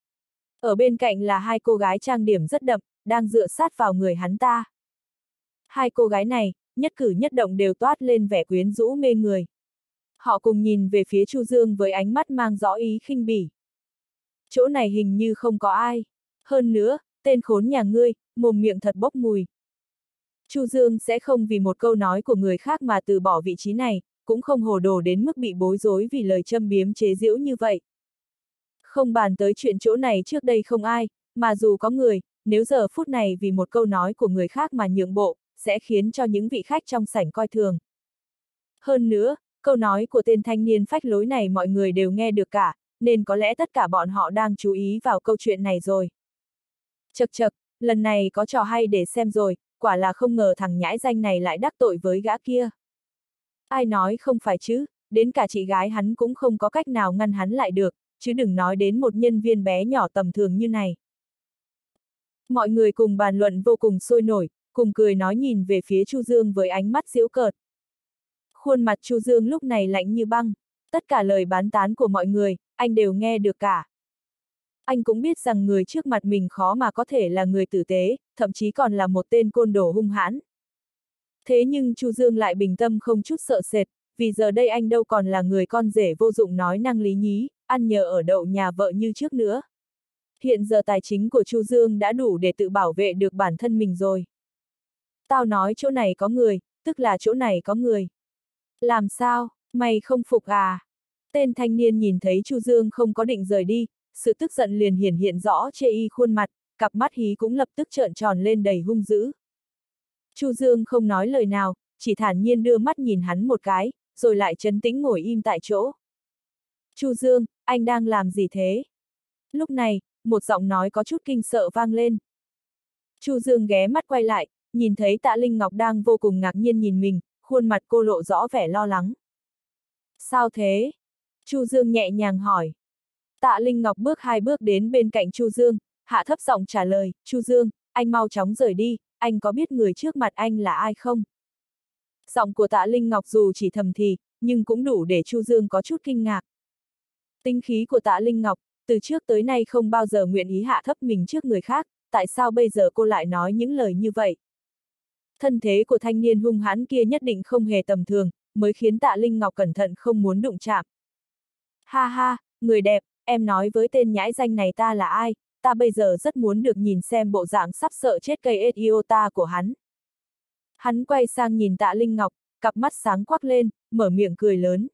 Ở bên cạnh là hai cô gái trang điểm rất đậm, đang dựa sát vào người hắn ta. Hai cô gái này, nhất cử nhất động đều toát lên vẻ quyến rũ mê người. Họ cùng nhìn về phía Chu Dương với ánh mắt mang rõ ý khinh bỉ. Chỗ này hình như không có ai. Hơn nữa, tên khốn nhà ngươi, mồm miệng thật bốc mùi. Chu Dương sẽ không vì một câu nói của người khác mà từ bỏ vị trí này, cũng không hồ đồ đến mức bị bối rối vì lời châm biếm chế giễu như vậy. Không bàn tới chuyện chỗ này trước đây không ai, mà dù có người, nếu giờ phút này vì một câu nói của người khác mà nhượng bộ, sẽ khiến cho những vị khách trong sảnh coi thường. Hơn nữa, câu nói của tên thanh niên phách lối này mọi người đều nghe được cả, nên có lẽ tất cả bọn họ đang chú ý vào câu chuyện này rồi. Chậc chậc, lần này có trò hay để xem rồi, quả là không ngờ thằng nhãi danh này lại đắc tội với gã kia. Ai nói không phải chứ, đến cả chị gái hắn cũng không có cách nào ngăn hắn lại được, chứ đừng nói đến một nhân viên bé nhỏ tầm thường như này. Mọi người cùng bàn luận vô cùng sôi nổi, cùng cười nói nhìn về phía Chu Dương với ánh mắt giễu cợt. Khuôn mặt Chu Dương lúc này lạnh như băng, tất cả lời bán tán của mọi người, anh đều nghe được cả. Anh cũng biết rằng người trước mặt mình khó mà có thể là người tử tế, thậm chí còn là một tên côn đồ hung hãn. Thế nhưng Chu Dương lại bình tâm không chút sợ sệt, vì giờ đây anh đâu còn là người con rể vô dụng nói năng lý nhí, ăn nhờ ở đậu nhà vợ như trước nữa. Hiện giờ tài chính của Chu Dương đã đủ để tự bảo vệ được bản thân mình rồi. Tao nói chỗ này có người, tức là chỗ này có người. Làm sao, mày không phục à? Tên thanh niên nhìn thấy Chu Dương không có định rời đi, sự tức giận liền hiển hiện rõ chê y khuôn mặt, cặp mắt hí cũng lập tức trợn tròn lên đầy hung dữ. Chu Dương không nói lời nào, chỉ thản nhiên đưa mắt nhìn hắn một cái, rồi lại trấn tĩnh ngồi im tại chỗ. Chu Dương, anh đang làm gì thế? Lúc này, một giọng nói có chút kinh sợ vang lên. Chu Dương ghé mắt quay lại, nhìn thấy Tạ Linh Ngọc đang vô cùng ngạc nhiên nhìn mình, khuôn mặt cô lộ rõ vẻ lo lắng. Sao thế? Chu Dương nhẹ nhàng hỏi. Tạ Linh Ngọc bước hai bước đến bên cạnh Chu Dương, hạ thấp giọng trả lời, Chu Dương, anh mau chóng rời đi, anh có biết người trước mặt anh là ai không? Giọng của Tạ Linh Ngọc dù chỉ thầm thì, nhưng cũng đủ để Chu Dương có chút kinh ngạc. Tính khí của Tạ Linh Ngọc, từ trước tới nay không bao giờ nguyện ý hạ thấp mình trước người khác, tại sao bây giờ cô lại nói những lời như vậy? Thân thế của thanh niên hung hãn kia nhất định không hề tầm thường, mới khiến Tạ Linh Ngọc cẩn thận không muốn đụng chạm. Ha ha, người đẹp, em nói với tên nhãi danh này ta là ai, ta bây giờ rất muốn được nhìn xem bộ dạng sắp sợ chết cây iota của hắn. Hắn quay sang nhìn Tạ Linh Ngọc, cặp mắt sáng quắc lên, mở miệng cười lớn.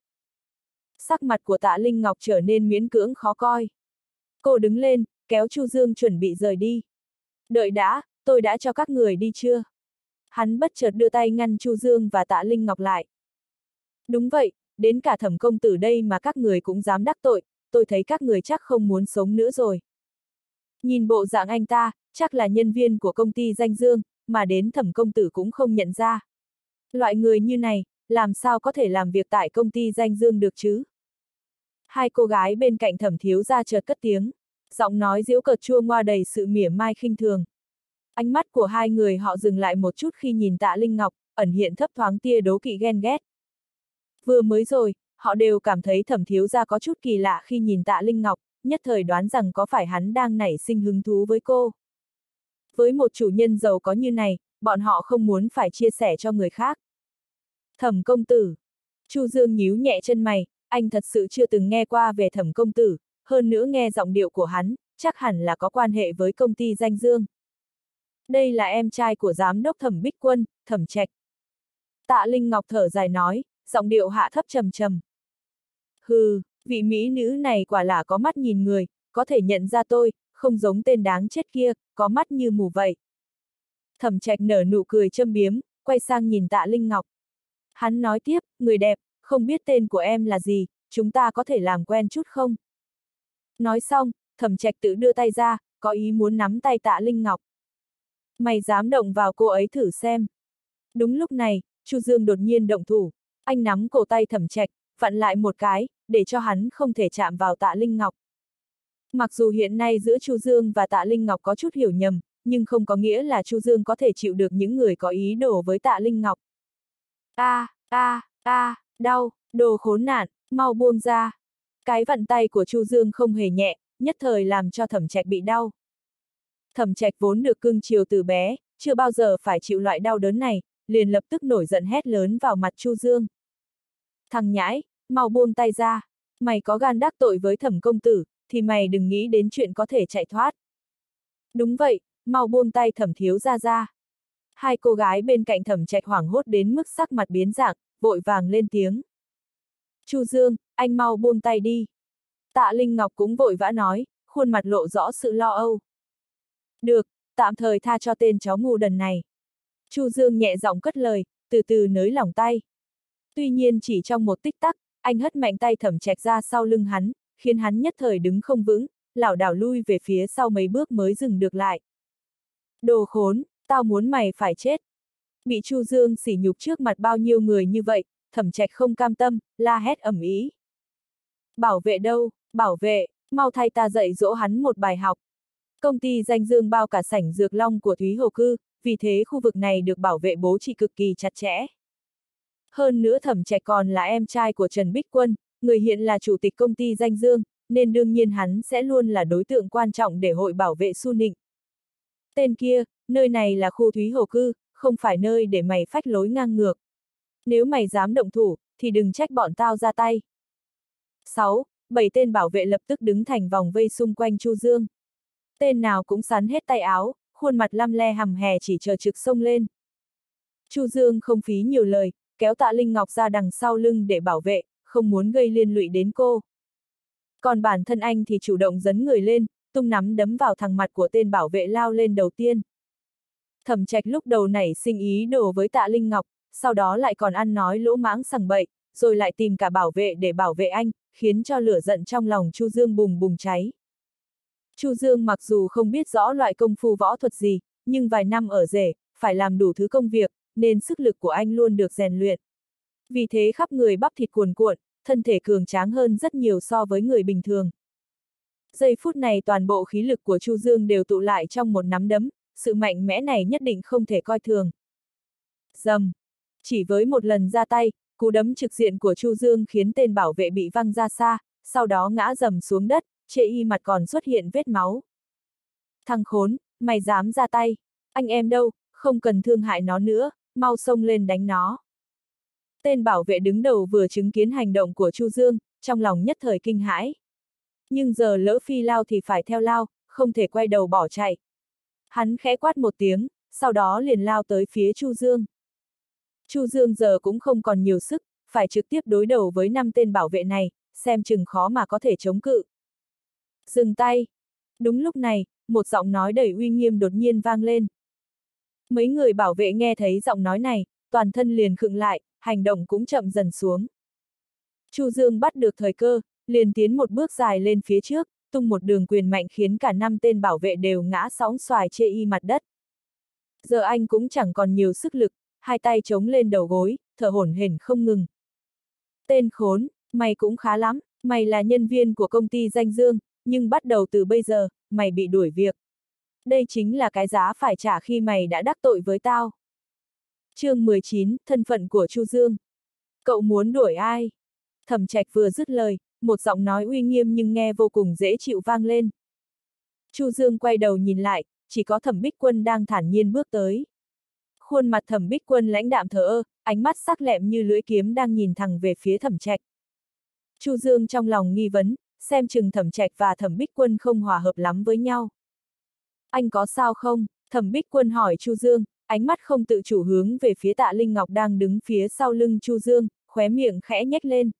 Sắc mặt của Tạ Linh Ngọc trở nên miễn cưỡng khó coi. Cô đứng lên, kéo Chu Dương chuẩn bị rời đi. Đợi đã, tôi đã cho các người đi chưa? Hắn bất chợt đưa tay ngăn Chu Dương và Tạ Linh Ngọc lại. Đúng vậy, đến cả Thẩm công tử đây mà các người cũng dám đắc tội, tôi thấy các người chắc không muốn sống nữa rồi. Nhìn bộ dạng anh ta, chắc là nhân viên của công ty Danh Dương, mà đến Thẩm công tử cũng không nhận ra. Loại người như này, làm sao có thể làm việc tại công ty Danh Dương được chứ? Hai cô gái bên cạnh Thẩm thiếu gia chợt cất tiếng, giọng nói giễu cợt chua ngoa đầy sự mỉa mai khinh thường. Ánh mắt của hai người họ dừng lại một chút khi nhìn Tạ Linh Ngọc, ẩn hiện thấp thoáng tia đố kỵ ghen ghét. Vừa mới rồi, họ đều cảm thấy Thẩm thiếu gia có chút kỳ lạ khi nhìn Tạ Linh Ngọc, nhất thời đoán rằng có phải hắn đang nảy sinh hứng thú với cô. Với một chủ nhân giàu có như này, bọn họ không muốn phải chia sẻ cho người khác. Thẩm công tử. Chu Dương nhíu nhẹ chân mày, anh thật sự chưa từng nghe qua về Thẩm công tử, hơn nữa nghe giọng điệu của hắn, chắc hẳn là có quan hệ với công ty Danh Dương. Đây là em trai của giám đốc Thẩm Bích Quân, Thẩm Trạch. Tạ Linh Ngọc thở dài nói, giọng điệu hạ thấp trầm trầm. Hừ, vị mỹ nữ này quả là có mắt nhìn người, có thể nhận ra tôi, không giống tên đáng chết kia, có mắt như mù vậy. Thẩm Trạch nở nụ cười châm biếm, quay sang nhìn Tạ Linh Ngọc. Hắn nói tiếp, người đẹp, không biết tên của em là gì, chúng ta có thể làm quen chút không? Nói xong, Thẩm Trạch tự đưa tay ra, có ý muốn nắm tay Tạ Linh Ngọc. Mày dám động vào cô ấy thử xem. Đúng lúc này, Chu Dương đột nhiên động thủ, anh nắm cổ tay Thẩm Trạch, vặn lại một cái, để cho hắn không thể chạm vào Tạ Linh Ngọc. Mặc dù hiện nay giữa Chu Dương và Tạ Linh Ngọc có chút hiểu nhầm, nhưng không có nghĩa là Chu Dương có thể chịu được những người có ý đồ với Tạ Linh Ngọc. A, a, a, đau, đồ khốn nạn, mau buông ra. Cái vặn tay của Chu Dương không hề nhẹ, nhất thời làm cho Thẩm Trạch bị đau. Thẩm Trạch vốn được cưng chiều từ bé, chưa bao giờ phải chịu loại đau đớn này, liền lập tức nổi giận hét lớn vào mặt Chu Dương. Thằng nhãi, mau buông tay ra, mày có gan đắc tội với Thẩm công tử, thì mày đừng nghĩ đến chuyện có thể chạy thoát. Đúng vậy, mau buông tay Thẩm thiếu gia ra. Hai cô gái bên cạnh Thẩm Trạch hoảng hốt đến mức sắc mặt biến dạng, vội vàng lên tiếng. Chu Dương, anh mau buông tay đi. Tạ Linh Ngọc cũng vội vã nói, khuôn mặt lộ rõ sự lo âu. Được, tạm thời tha cho tên chó ngu đần này. Chu Dương nhẹ giọng cất lời, từ từ nới lỏng tay. Tuy nhiên chỉ trong một tích tắc, anh hất mạnh tay Thẩm Trạch ra sau lưng hắn, khiến hắn nhất thời đứng không vững, lảo đảo lui về phía sau mấy bước mới dừng được lại. Đồ khốn, tao muốn mày phải chết. Bị Chu Dương sỉ nhục trước mặt bao nhiêu người như vậy, Thẩm Trạch không cam tâm, la hét ầm ĩ. Bảo vệ đâu, bảo vệ, mau thay ta dạy dỗ hắn một bài học. Công ty danh dương bao cả sảnh Dược Long của Thúy Hồ Cư, vì thế khu vực này được bảo vệ bố trí cực kỳ chặt chẽ. Hơn nữa Thẩm Trạch còn là em trai của Trần Bích Quân, người hiện là chủ tịch công ty danh dương, nên đương nhiên hắn sẽ luôn là đối tượng quan trọng để hội bảo vệ Su Nịnh. Tên kia, nơi này là khu Thúy Hồ Cư, không phải nơi để mày phách lối ngang ngược. Nếu mày dám động thủ, thì đừng trách bọn tao ra tay. sáu, bảy tên bảo vệ lập tức đứng thành vòng vây xung quanh Chu Dương. Tên nào cũng sắn hết tay áo, khuôn mặt lăm le hầm hè chỉ chờ trực xông lên. Chu Dương không phí nhiều lời, kéo Tạ Linh Ngọc ra đằng sau lưng để bảo vệ, không muốn gây liên lụy đến cô. Còn bản thân anh thì chủ động dấn người lên, tung nắm đấm vào thẳng mặt của tên bảo vệ lao lên đầu tiên. Thẩm Trạch lúc đầu nảy sinh ý đồ với Tạ Linh Ngọc, sau đó lại còn ăn nói lỗ mãng sằng bậy, rồi lại tìm cả bảo vệ để bảo vệ anh, khiến cho lửa giận trong lòng Chu Dương bùng bùng cháy. Chu Dương mặc dù không biết rõ loại công phu võ thuật gì, nhưng vài năm ở rể, phải làm đủ thứ công việc, nên sức lực của anh luôn được rèn luyện. Vì thế khắp người bắp thịt cuồn cuộn, thân thể cường tráng hơn rất nhiều so với người bình thường. Giây phút này toàn bộ khí lực của Chu Dương đều tụ lại trong một nắm đấm, sự mạnh mẽ này nhất định không thể coi thường. Dầm! Chỉ với một lần ra tay, cú đấm trực diện của Chu Dương khiến tên bảo vệ bị văng ra xa, sau đó ngã dầm xuống đất, trên y mặt còn xuất hiện vết máu. Thằng khốn, mày dám ra tay, anh em đâu, không cần thương hại nó nữa, mau xông lên đánh nó. Tên bảo vệ đứng đầu vừa chứng kiến hành động của Chu Dương, trong lòng nhất thời kinh hãi. Nhưng giờ lỡ phi lao thì phải theo lao, không thể quay đầu bỏ chạy. Hắn khẽ quát một tiếng, sau đó liền lao tới phía Chu Dương. Chu Dương giờ cũng không còn nhiều sức, phải trực tiếp đối đầu với năm tên bảo vệ này, xem chừng khó mà có thể chống cự. Dừng tay! Đúng lúc này, một giọng nói đầy uy nghiêm đột nhiên vang lên. Mấy người bảo vệ nghe thấy giọng nói này, toàn thân liền khựng lại, hành động cũng chậm dần xuống. Chu Dương bắt được thời cơ, liền tiến một bước dài lên phía trước, tung một đường quyền mạnh khiến cả năm tên bảo vệ đều ngã sóng xoài chê y mặt đất. Giờ anh cũng chẳng còn nhiều sức lực, hai tay chống lên đầu gối, thở hổn hển không ngừng. Tên khốn, mày cũng khá lắm, mày là nhân viên của công ty danh dương, nhưng bắt đầu từ bây giờ, mày bị đuổi việc. Đây chính là cái giá phải trả khi mày đã đắc tội với tao. Chương mười chín, thân phận của Chu Dương. Cậu muốn đuổi ai? Thẩm Trạch vừa dứt lời, một giọng nói uy nghiêm nhưng nghe vô cùng dễ chịu vang lên. Chu Dương quay đầu nhìn lại, chỉ có Thẩm Bích Quân đang thản nhiên bước tới. Khuôn mặt Thẩm Bích Quân lãnh đạm thờ ơ, ánh mắt sắc lẹm như lưỡi kiếm đang nhìn thẳng về phía Thẩm Trạch. Chu Dương trong lòng nghi vấn, xem chừng Thẩm Trạch và Thẩm Bích Quân không hòa hợp lắm với nhau. Anh có sao không? Thẩm Bích Quân hỏi Chu Dương, ánh mắt không tự chủ hướng về phía Tạ Linh Ngọc đang đứng phía sau lưng Chu Dương, khóe miệng khẽ nhếch lên.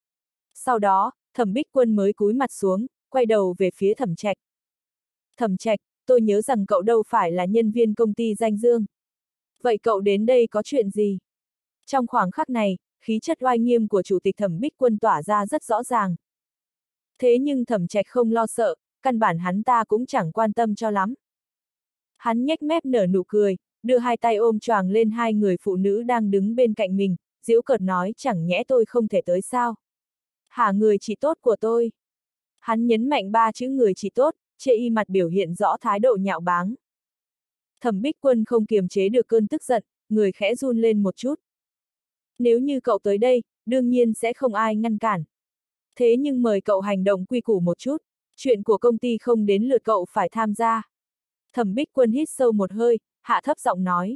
Sau đó, Thẩm Bích Quân mới cúi mặt xuống, quay đầu về phía Thẩm Trạch. Thẩm Trạch, tôi nhớ rằng cậu đâu phải là nhân viên công ty danh dương. Vậy cậu đến đây có chuyện gì? Trong khoảng khắc này, khí chất oai nghiêm của chủ tịch Thẩm Bích Quân tỏa ra rất rõ ràng. Thế nhưng Thẩm Trạch không lo sợ, căn bản hắn ta cũng chẳng quan tâm cho lắm. Hắn nhếch mép nở nụ cười, đưa hai tay ôm choàng lên hai người phụ nữ đang đứng bên cạnh mình, giễu cợt nói chẳng nhẽ tôi không thể tới sao? Hả người chị tốt của tôi? Hắn nhấn mạnh ba chữ người chị tốt, chê y mặt biểu hiện rõ thái độ nhạo báng. Thẩm Bích Quân không kiềm chế được cơn tức giận, người khẽ run lên một chút. Nếu như cậu tới đây, đương nhiên sẽ không ai ngăn cản. Thế nhưng mời cậu hành động quy củ một chút, chuyện của công ty không đến lượt cậu phải tham gia. Thẩm Bích Quân hít sâu một hơi, hạ thấp giọng nói.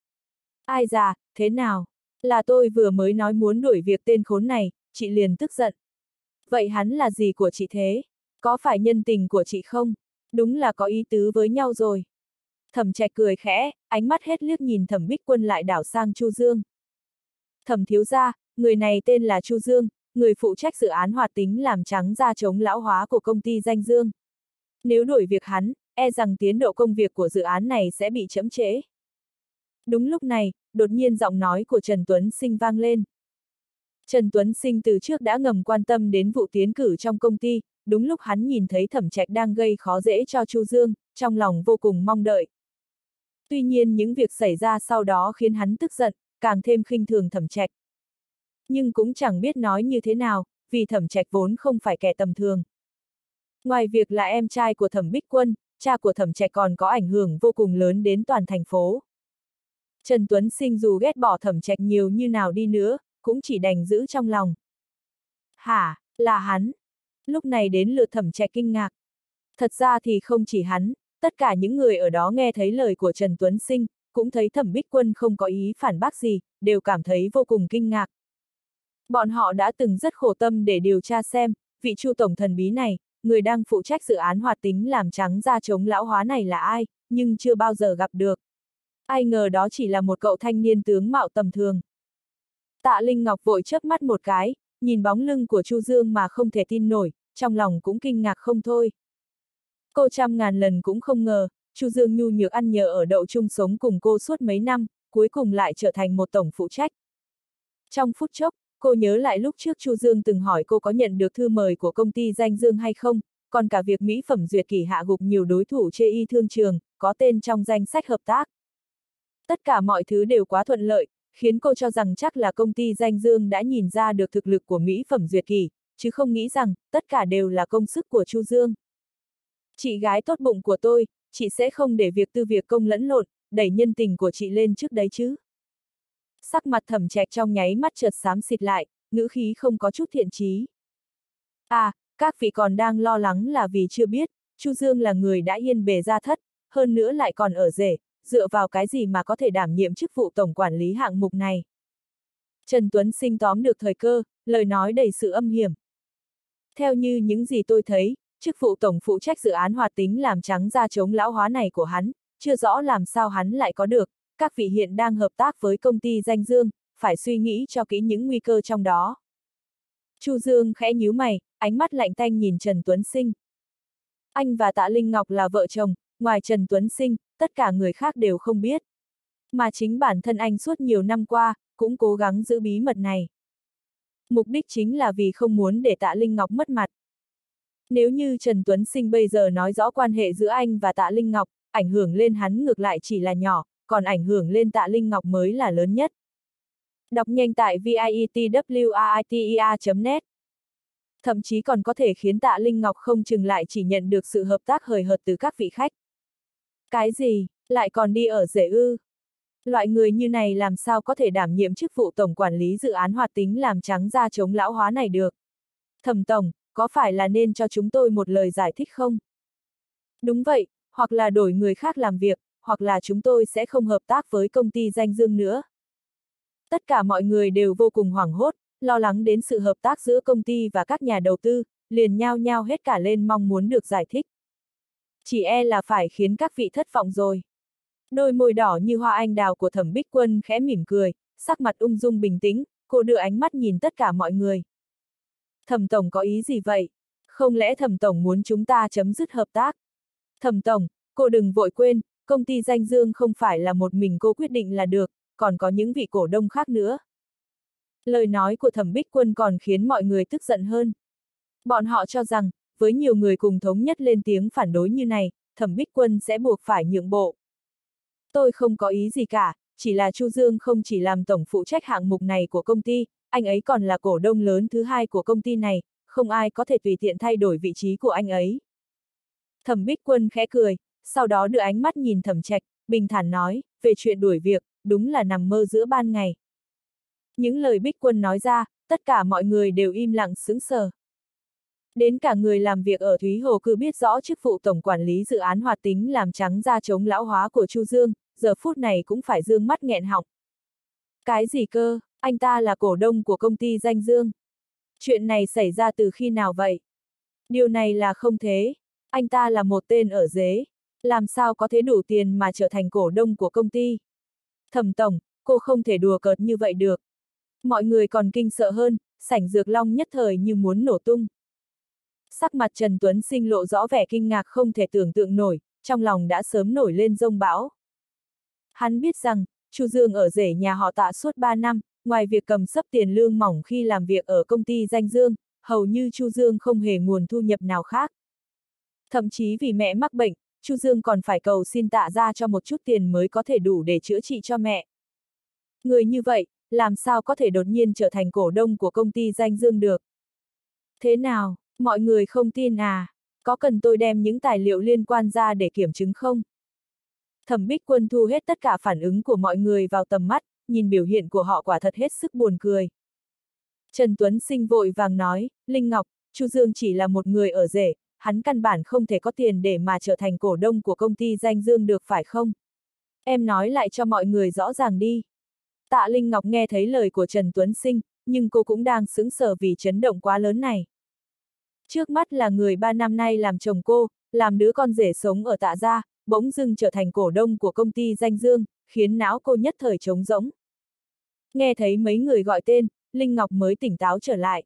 Ai già, thế nào? Là tôi vừa mới nói muốn đuổi việc tên khốn này, chị liền tức giận. Vậy hắn là gì của chị thế? Có phải nhân tình của chị không? Đúng là có ý tứ với nhau rồi. Thẩm Trạch cười khẽ, ánh mắt hết liếc nhìn Thẩm Bích Quân lại đảo sang Chu Dương. Thẩm thiếu gia, người này tên là Chu Dương, người phụ trách dự án hoạt tính làm trắng da chống lão hóa của công ty danh dương. Nếu đuổi việc hắn, e rằng tiến độ công việc của dự án này sẽ bị chậm trễ. Đúng lúc này, đột nhiên giọng nói của Trần Tuấn Sinh vang lên. Trần Tuấn Sinh từ trước đã ngầm quan tâm đến vụ tiến cử trong công ty, đúng lúc hắn nhìn thấy Thẩm Trạch đang gây khó dễ cho Chu Dương, trong lòng vô cùng mong đợi. Tuy nhiên những việc xảy ra sau đó khiến hắn tức giận, càng thêm khinh thường Thẩm Trạch. nhưng cũng chẳng biết nói như thế nào, vì Thẩm Trạch vốn không phải kẻ tầm thường. Ngoài việc là em trai của Thẩm Bích Quân, cha của Thẩm Trạch còn có ảnh hưởng vô cùng lớn đến toàn thành phố. Trần Tuấn Sinh dù ghét bỏ Thẩm Trạch nhiều như nào đi nữa, cũng chỉ đành giữ trong lòng. Hả, là hắn? Lúc này đến lượt Thẩm Trạch kinh ngạc. Thật ra thì không chỉ hắn, tất cả những người ở đó nghe thấy lời của Trần Tuấn Sinh, cũng thấy Thẩm Bích Quân không có ý phản bác gì, đều cảm thấy vô cùng kinh ngạc. Bọn họ đã từng rất khổ tâm để điều tra xem, vị Chu tổng thần bí này, người đang phụ trách dự án hoạt tính làm trắng da chống lão hóa này là ai, nhưng chưa bao giờ gặp được. Ai ngờ đó chỉ là một cậu thanh niên tướng mạo tầm thường. Tạ Linh Ngọc vội chớp mắt một cái, nhìn bóng lưng của Chu Dương mà không thể tin nổi, trong lòng cũng kinh ngạc không thôi. Cô trăm ngàn lần cũng không ngờ, Chu Dương nhu nhược ăn nhờ ở đậu chung sống cùng cô suốt mấy năm, cuối cùng lại trở thành một tổng phụ trách. Trong phút chốc, cô nhớ lại lúc trước Chu Dương từng hỏi cô có nhận được thư mời của công ty Danh Dương hay không, còn cả việc mỹ phẩm duyệt kỷ hạ gục nhiều đối thủ chê y thương trường, có tên trong danh sách hợp tác. Tất cả mọi thứ đều quá thuận lợi, khiến cô cho rằng chắc là công ty Danh Dương đã nhìn ra được thực lực của mỹ phẩm duyệt kỷ, chứ không nghĩ rằng tất cả đều là công sức của Chu Dương. Chị gái tốt bụng của tôi, chị sẽ không để việc tư việc công lẫn lộn, đẩy nhân tình của chị lên trước đấy chứ. Sắc mặt Thẩm Trạch trong nháy mắt chợt xám xịt lại, ngữ khí không có chút thiện chí. À, các vị còn đang lo lắng là vì chưa biết, Chu Dương là người đã yên bề gia thất, hơn nữa lại còn ở rể, dựa vào cái gì mà có thể đảm nhiệm chức vụ tổng quản lý hạng mục này. Trần Tuấn Sinh tóm được thời cơ, lời nói đầy sự âm hiểm. Theo như những gì tôi thấy, chức vụ tổng phụ trách dự án hoạt tính làm trắng da chống lão hóa này của hắn, chưa rõ làm sao hắn lại có được, các vị hiện đang hợp tác với công ty Danh Dương, phải suy nghĩ cho kỹ những nguy cơ trong đó. Chu Dương khẽ nhíu mày, ánh mắt lạnh tanh nhìn Trần Tuấn Sinh. Anh và Tạ Linh Ngọc là vợ chồng, ngoài Trần Tuấn Sinh, tất cả người khác đều không biết. Mà chính bản thân anh suốt nhiều năm qua, cũng cố gắng giữ bí mật này. Mục đích chính là vì không muốn để Tạ Linh Ngọc mất mặt. Nếu như Trần Tuấn Sinh bây giờ nói rõ quan hệ giữa anh và Tạ Linh Ngọc, ảnh hưởng lên hắn ngược lại chỉ là nhỏ, còn ảnh hưởng lên Tạ Linh Ngọc mới là lớn nhất. Đọc nhanh tại vitwriter chấm net. Thậm chí còn có thể khiến Tạ Linh Ngọc không chừng lại chỉ nhận được sự hợp tác hời hợt từ các vị khách. Cái gì, lại còn đi ở rể ư? Loại người như này làm sao có thể đảm nhiệm chức vụ tổng quản lý dự án hoạt tính làm trắng da chống lão hóa này được? Thẩm tổng, có phải là nên cho chúng tôi một lời giải thích không? Đúng vậy, hoặc là đổi người khác làm việc, hoặc là chúng tôi sẽ không hợp tác với công ty Danh Dương nữa. Tất cả mọi người đều vô cùng hoảng hốt, lo lắng đến sự hợp tác giữa công ty và các nhà đầu tư, liền nhao nhao hết cả lên mong muốn được giải thích. Chỉ e là phải khiến các vị thất vọng rồi. Đôi môi đỏ như hoa anh đào của Thẩm Bích Quân khẽ mỉm cười, sắc mặt ung dung bình tĩnh, cô đưa ánh mắt nhìn tất cả mọi người. Thẩm tổng có ý gì vậy? Không lẽ Thẩm tổng muốn chúng ta chấm dứt hợp tác? Thẩm tổng, cô đừng vội quên, công ty Danh Dương không phải là một mình cô quyết định là được, còn có những vị cổ đông khác nữa. Lời nói của Thẩm Bích Quân còn khiến mọi người tức giận hơn. Bọn họ cho rằng, với nhiều người cùng thống nhất lên tiếng phản đối như này, Thẩm Bích Quân sẽ buộc phải nhượng bộ. Tôi không có ý gì cả, chỉ là Chu Dương không chỉ làm tổng phụ trách hạng mục này của công ty, anh ấy còn là cổ đông lớn thứ hai của công ty này, không ai có thể tùy tiện thay đổi vị trí của anh ấy. Thẩm Bích Quân khẽ cười, sau đó đưa ánh mắt nhìn Thẩm Trạch, bình thản nói, về chuyện đuổi việc, đúng là nằm mơ giữa ban ngày. Những lời Bích Quân nói ra, tất cả mọi người đều im lặng sững sờ. Đến cả người làm việc ở Thúy Hồ cứ biết rõ chức vụ tổng quản lý dự án hoạt tính làm trắng da chống lão hóa của Chu Dương, giờ phút này cũng phải dương mắt nghẹn họng. Cái gì cơ, anh ta là cổ đông của công ty Danh Dương. Chuyện này xảy ra từ khi nào vậy? Điều này là không thế, anh ta là một tên ở dế, làm sao có thể đủ tiền mà trở thành cổ đông của công ty? Thẩm tổng, cô không thể đùa cợt như vậy được. Mọi người còn kinh sợ hơn, sảnh Dược Long nhất thời như muốn nổ tung. Sắc mặt Trần Tuấn Sinh lộ rõ vẻ kinh ngạc không thể tưởng tượng nổi, trong lòng đã sớm nổi lên giông bão. Hắn biết rằng, Chu Dương ở rể nhà họ Tạ suốt ba năm, ngoài việc cầm xấp tiền lương mỏng khi làm việc ở công ty Danh Dương, hầu như Chu Dương không hề nguồn thu nhập nào khác. Thậm chí vì mẹ mắc bệnh, Chu Dương còn phải cầu xin Tạ ra cho một chút tiền mới có thể đủ để chữa trị cho mẹ. Người như vậy, làm sao có thể đột nhiên trở thành cổ đông của công ty danh dương được. Thế nào, mọi người không tin à? Có cần tôi đem những tài liệu liên quan ra để kiểm chứng không? Thẩm Bích Quân thu hết tất cả phản ứng của mọi người vào tầm mắt, nhìn biểu hiện của họ quả thật hết sức buồn cười. Trần Tuấn Sinh vội vàng nói, Linh Ngọc, Chu Dương chỉ là một người ở rể, hắn căn bản không thể có tiền để mà trở thành cổ đông của công ty danh dương được phải không? Em nói lại cho mọi người rõ ràng đi. Tạ Linh Ngọc nghe thấy lời của Trần Tuấn Sinh, nhưng cô cũng đang sững sờ vì chấn động quá lớn này. Trước mắt là người ba năm nay làm chồng cô, làm đứa con rể sống ở Tạ gia, bỗng dưng trở thành cổ đông của công ty danh dương, khiến não cô nhất thời trống rỗng. Nghe thấy mấy người gọi tên, Linh Ngọc mới tỉnh táo trở lại.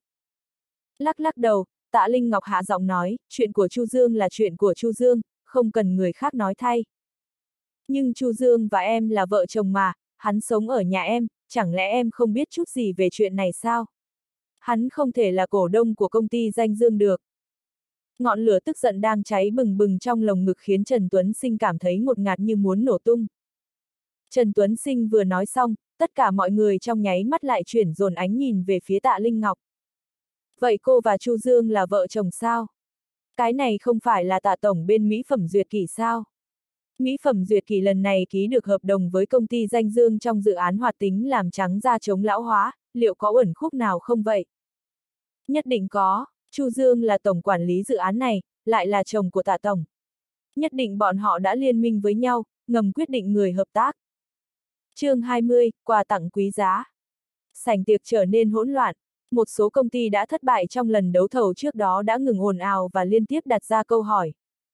Lắc lắc đầu, Tạ Linh Ngọc hạ giọng nói, chuyện của Chu Dương là chuyện của Chu Dương, không cần người khác nói thay. Nhưng Chu Dương và em là vợ chồng mà, hắn sống ở nhà em, chẳng lẽ em không biết chút gì về chuyện này sao? Hắn không thể là cổ đông của công ty danh dương được. Ngọn lửa tức giận đang cháy bừng bừng trong lồng ngực khiến Trần Tuấn Sinh cảm thấy ngột ngạt như muốn nổ tung. Trần Tuấn Sinh vừa nói xong, tất cả mọi người trong nháy mắt lại chuyển dồn ánh nhìn về phía Tạ Linh Ngọc. Vậy cô và Chu Dương là vợ chồng sao? Cái này không phải là Tạ tổng bên Mỹ phẩm Duyệt Kỳ sao? Mỹ phẩm Duyệt Kỳ lần này ký được hợp đồng với công ty danh dương trong dự án hoạt tính làm trắng da chống lão hóa, liệu có uẩn khúc nào không vậy? Nhất định có, Chu Dương là tổng quản lý dự án này, lại là chồng của Tạ tổng. Nhất định bọn họ đã liên minh với nhau, ngầm quyết định người hợp tác. Chương hai mươi, quà tặng quý giá. Sảnh tiệc trở nên hỗn loạn, một số công ty đã thất bại trong lần đấu thầu trước đó đã ngừng ồn ào và liên tiếp đặt ra câu hỏi.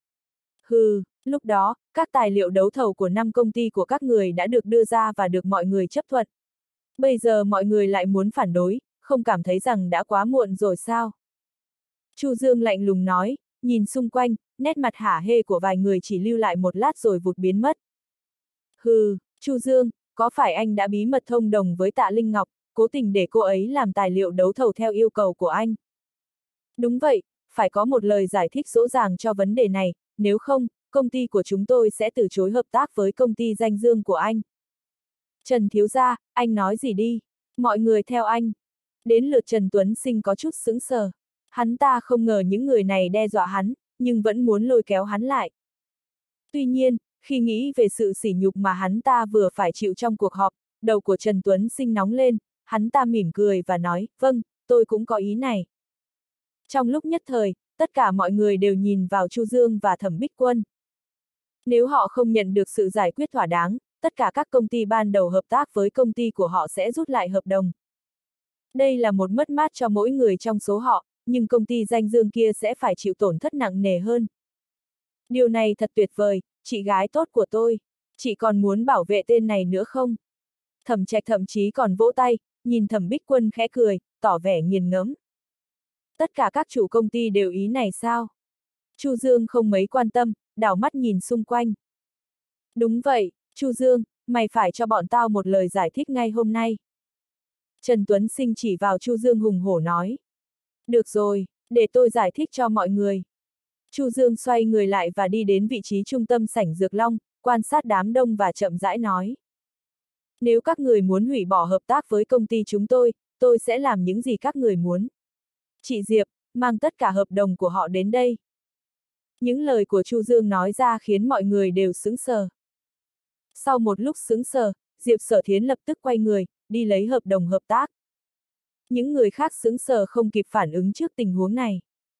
Hừ, lúc đó, các tài liệu đấu thầu của năm công ty của các người đã được đưa ra và được mọi người chấp thuận. Bây giờ mọi người lại muốn phản đối, không cảm thấy rằng đã quá muộn rồi sao? Chu Dương lạnh lùng nói, nhìn xung quanh, nét mặt hả hê của vài người chỉ lưu lại một lát rồi vụt biến mất. Hừ, Chu Dương, có phải anh đã bí mật thông đồng với Tạ Linh Ngọc, cố tình để cô ấy làm tài liệu đấu thầu theo yêu cầu của anh? Đúng vậy, phải có một lời giải thích rõ ràng cho vấn đề này, nếu không, công ty của chúng tôi sẽ từ chối hợp tác với công ty danh dương của anh. Trần thiếu gia, anh nói gì đi? Mọi người theo anh. Đến lượt Trần Tuấn Sinh có chút sững sờ. Hắn ta không ngờ những người này đe dọa hắn, nhưng vẫn muốn lôi kéo hắn lại. Tuy nhiên, khi nghĩ về sự sỉ nhục mà hắn ta vừa phải chịu trong cuộc họp, đầu của Trần Tuấn Sinh nóng lên, hắn ta mỉm cười và nói, vâng, tôi cũng có ý này. Trong lúc nhất thời, tất cả mọi người đều nhìn vào Chu Dương và Thẩm Bích Quân. Nếu họ không nhận được sự giải quyết thỏa đáng, tất cả các công ty ban đầu hợp tác với công ty của họ sẽ rút lại hợp đồng. Đây là một mất mát cho mỗi người trong số họ, nhưng công ty danh dương kia sẽ phải chịu tổn thất nặng nề hơn. Điều này thật tuyệt vời, chị gái tốt của tôi. Chị còn muốn bảo vệ tên này nữa không? Thẩm Trạch thậm chí còn vỗ tay, nhìn Thẩm Bích Quân khẽ cười, tỏ vẻ nghiền ngẫm. Tất cả các chủ công ty đều ý này sao? Chu Dương không mấy quan tâm, đảo mắt nhìn xung quanh. Đúng vậy, Chu Dương, mày phải cho bọn tao một lời giải thích ngay hôm nay. Trần Tuấn Sinh chỉ vào Chu Dương hùng hổ nói. Được rồi, để tôi giải thích cho mọi người. Chu Dương xoay người lại và đi đến vị trí trung tâm sảnh Dược Long, quan sát đám đông và chậm rãi nói. Nếu các người muốn hủy bỏ hợp tác với công ty chúng tôi, tôi sẽ làm những gì các người muốn. Chị Diệp, mang tất cả hợp đồng của họ đến đây. Những lời của Chu Dương nói ra khiến mọi người đều sững sờ. Sau một lúc sững sờ, Diệp Sở Thiến lập tức quay người, đi lấy hợp đồng hợp tác. Những người khác sững sờ không kịp phản ứng trước tình huống này.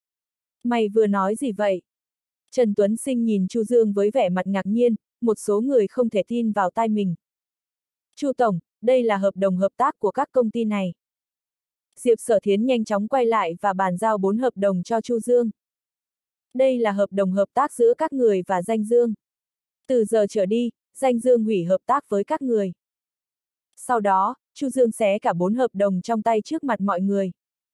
Mày vừa nói gì vậy? Trần Tuấn Sinh nhìn Chu Dương với vẻ mặt ngạc nhiên, một số người không thể tin vào tai mình. Chu tổng, đây là hợp đồng hợp tác của các công ty này. Diệp Sở Thiến nhanh chóng quay lại và bàn giao bốn hợp đồng cho Chu Dương. Đây là hợp đồng hợp tác giữa các người và danh dương. Từ giờ trở đi, danh dương hủy hợp tác với các người. Sau đó, Chu Dương xé cả bốn hợp đồng trong tay trước mặt mọi người.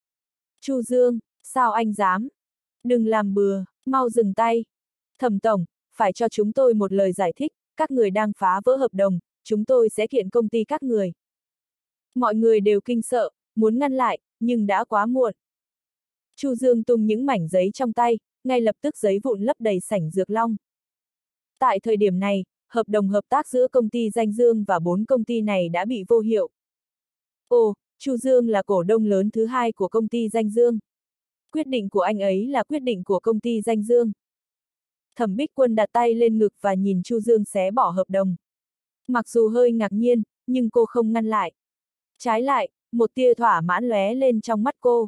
Chu Dương, sao anh dám? Đừng làm bừa, mau dừng tay. Thẩm tổng, phải cho chúng tôi một lời giải thích, các người đang phá vỡ hợp đồng, chúng tôi sẽ kiện công ty các người. Mọi người đều kinh sợ, muốn ngăn lại, nhưng đã quá muộn. Chu Dương tung những mảnh giấy trong tay, ngay lập tức giấy vụn lấp đầy sảnh Dược Long. Tại thời điểm này, hợp đồng hợp tác giữa công ty danh dương và bốn công ty này đã bị vô hiệu. Ồ, Chu Dương là cổ đông lớn thứ hai của công ty Danh Dương. Quyết định của anh ấy là quyết định của công ty Danh Dương. Thẩm Bích Quân đặt tay lên ngực và nhìn Chu Dương xé bỏ hợp đồng. Mặc dù hơi ngạc nhiên, nhưng cô không ngăn lại. Trái lại, một tia thỏa mãn lóe lên trong mắt cô.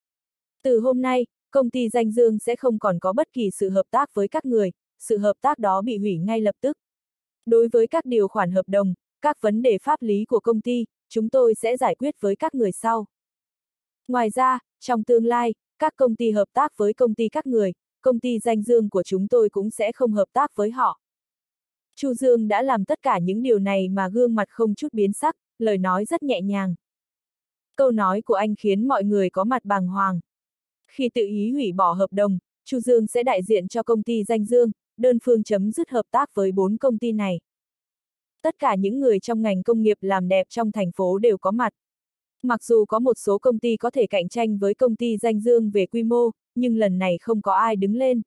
Từ hôm nay, công ty Danh Dương sẽ không còn có bất kỳ sự hợp tác với các người, sự hợp tác đó bị hủy ngay lập tức. Đối với các điều khoản hợp đồng, các vấn đề pháp lý của công ty, chúng tôi sẽ giải quyết với các người sau. Ngoài ra, trong tương lai, các công ty hợp tác với công ty các người, công ty Danh Dương của chúng tôi cũng sẽ không hợp tác với họ. Chu Dương đã làm tất cả những điều này mà gương mặt không chút biến sắc, lời nói rất nhẹ nhàng. Câu nói của anh khiến mọi người có mặt bàng hoàng. Khi tự ý hủy bỏ hợp đồng, Chu Dương sẽ đại diện cho công ty Danh Dương, đơn phương chấm dứt hợp tác với bốn công ty này. Tất cả những người trong ngành công nghiệp làm đẹp trong thành phố đều có mặt. Mặc dù có một số công ty có thể cạnh tranh với công ty Danh Dương về quy mô, nhưng lần này không có ai đứng lên.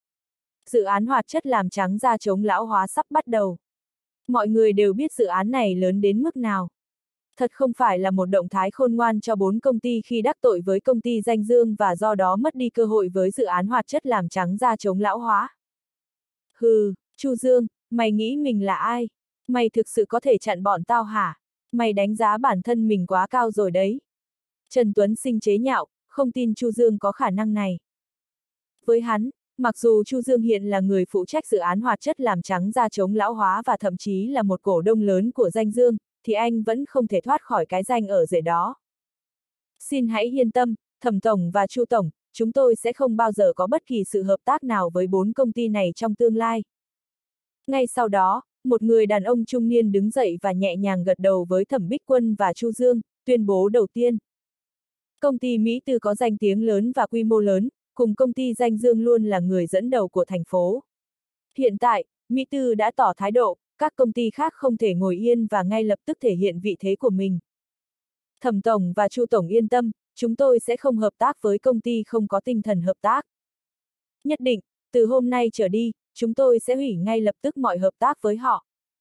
Dự án hoạt chất làm trắng da chống lão hóa sắp bắt đầu. Mọi người đều biết dự án này lớn đến mức nào. Thật không phải là một động thái khôn ngoan cho bốn công ty khi đắc tội với công ty Danh Dương và do đó mất đi cơ hội với dự án hoạt chất làm trắng da chống lão hóa. Hừ, Chu Dương, mày nghĩ mình là ai? Mày thực sự có thể chặn bọn tao hả? Mày đánh giá bản thân mình quá cao rồi đấy. Trần Tuấn Sinh chế nhạo, không tin Chu Dương có khả năng này. Với hắn, mặc dù Chu Dương hiện là người phụ trách dự án hoạt chất làm trắng da chống lão hóa và thậm chí là một cổ đông lớn của Danh Dương, thì anh vẫn không thể thoát khỏi cái danh ở rể đó. Xin hãy yên tâm, Thẩm Tổng và Chu Tổng, chúng tôi sẽ không bao giờ có bất kỳ sự hợp tác nào với bốn công ty này trong tương lai. Ngay sau đó, một người đàn ông trung niên đứng dậy và nhẹ nhàng gật đầu với Thẩm Bích Quân và Chu Dương, tuyên bố đầu tiên. Công ty Mỹ Tư có danh tiếng lớn và quy mô lớn, cùng công ty Danh Dương luôn là người dẫn đầu của thành phố. Hiện tại, Mỹ Tư đã tỏ thái độ, các công ty khác không thể ngồi yên và ngay lập tức thể hiện vị thế của mình. Thẩm Tổng và Chu Tổng yên tâm, chúng tôi sẽ không hợp tác với công ty không có tinh thần hợp tác. Nhất định, từ hôm nay trở đi, chúng tôi sẽ hủy ngay lập tức mọi hợp tác với họ.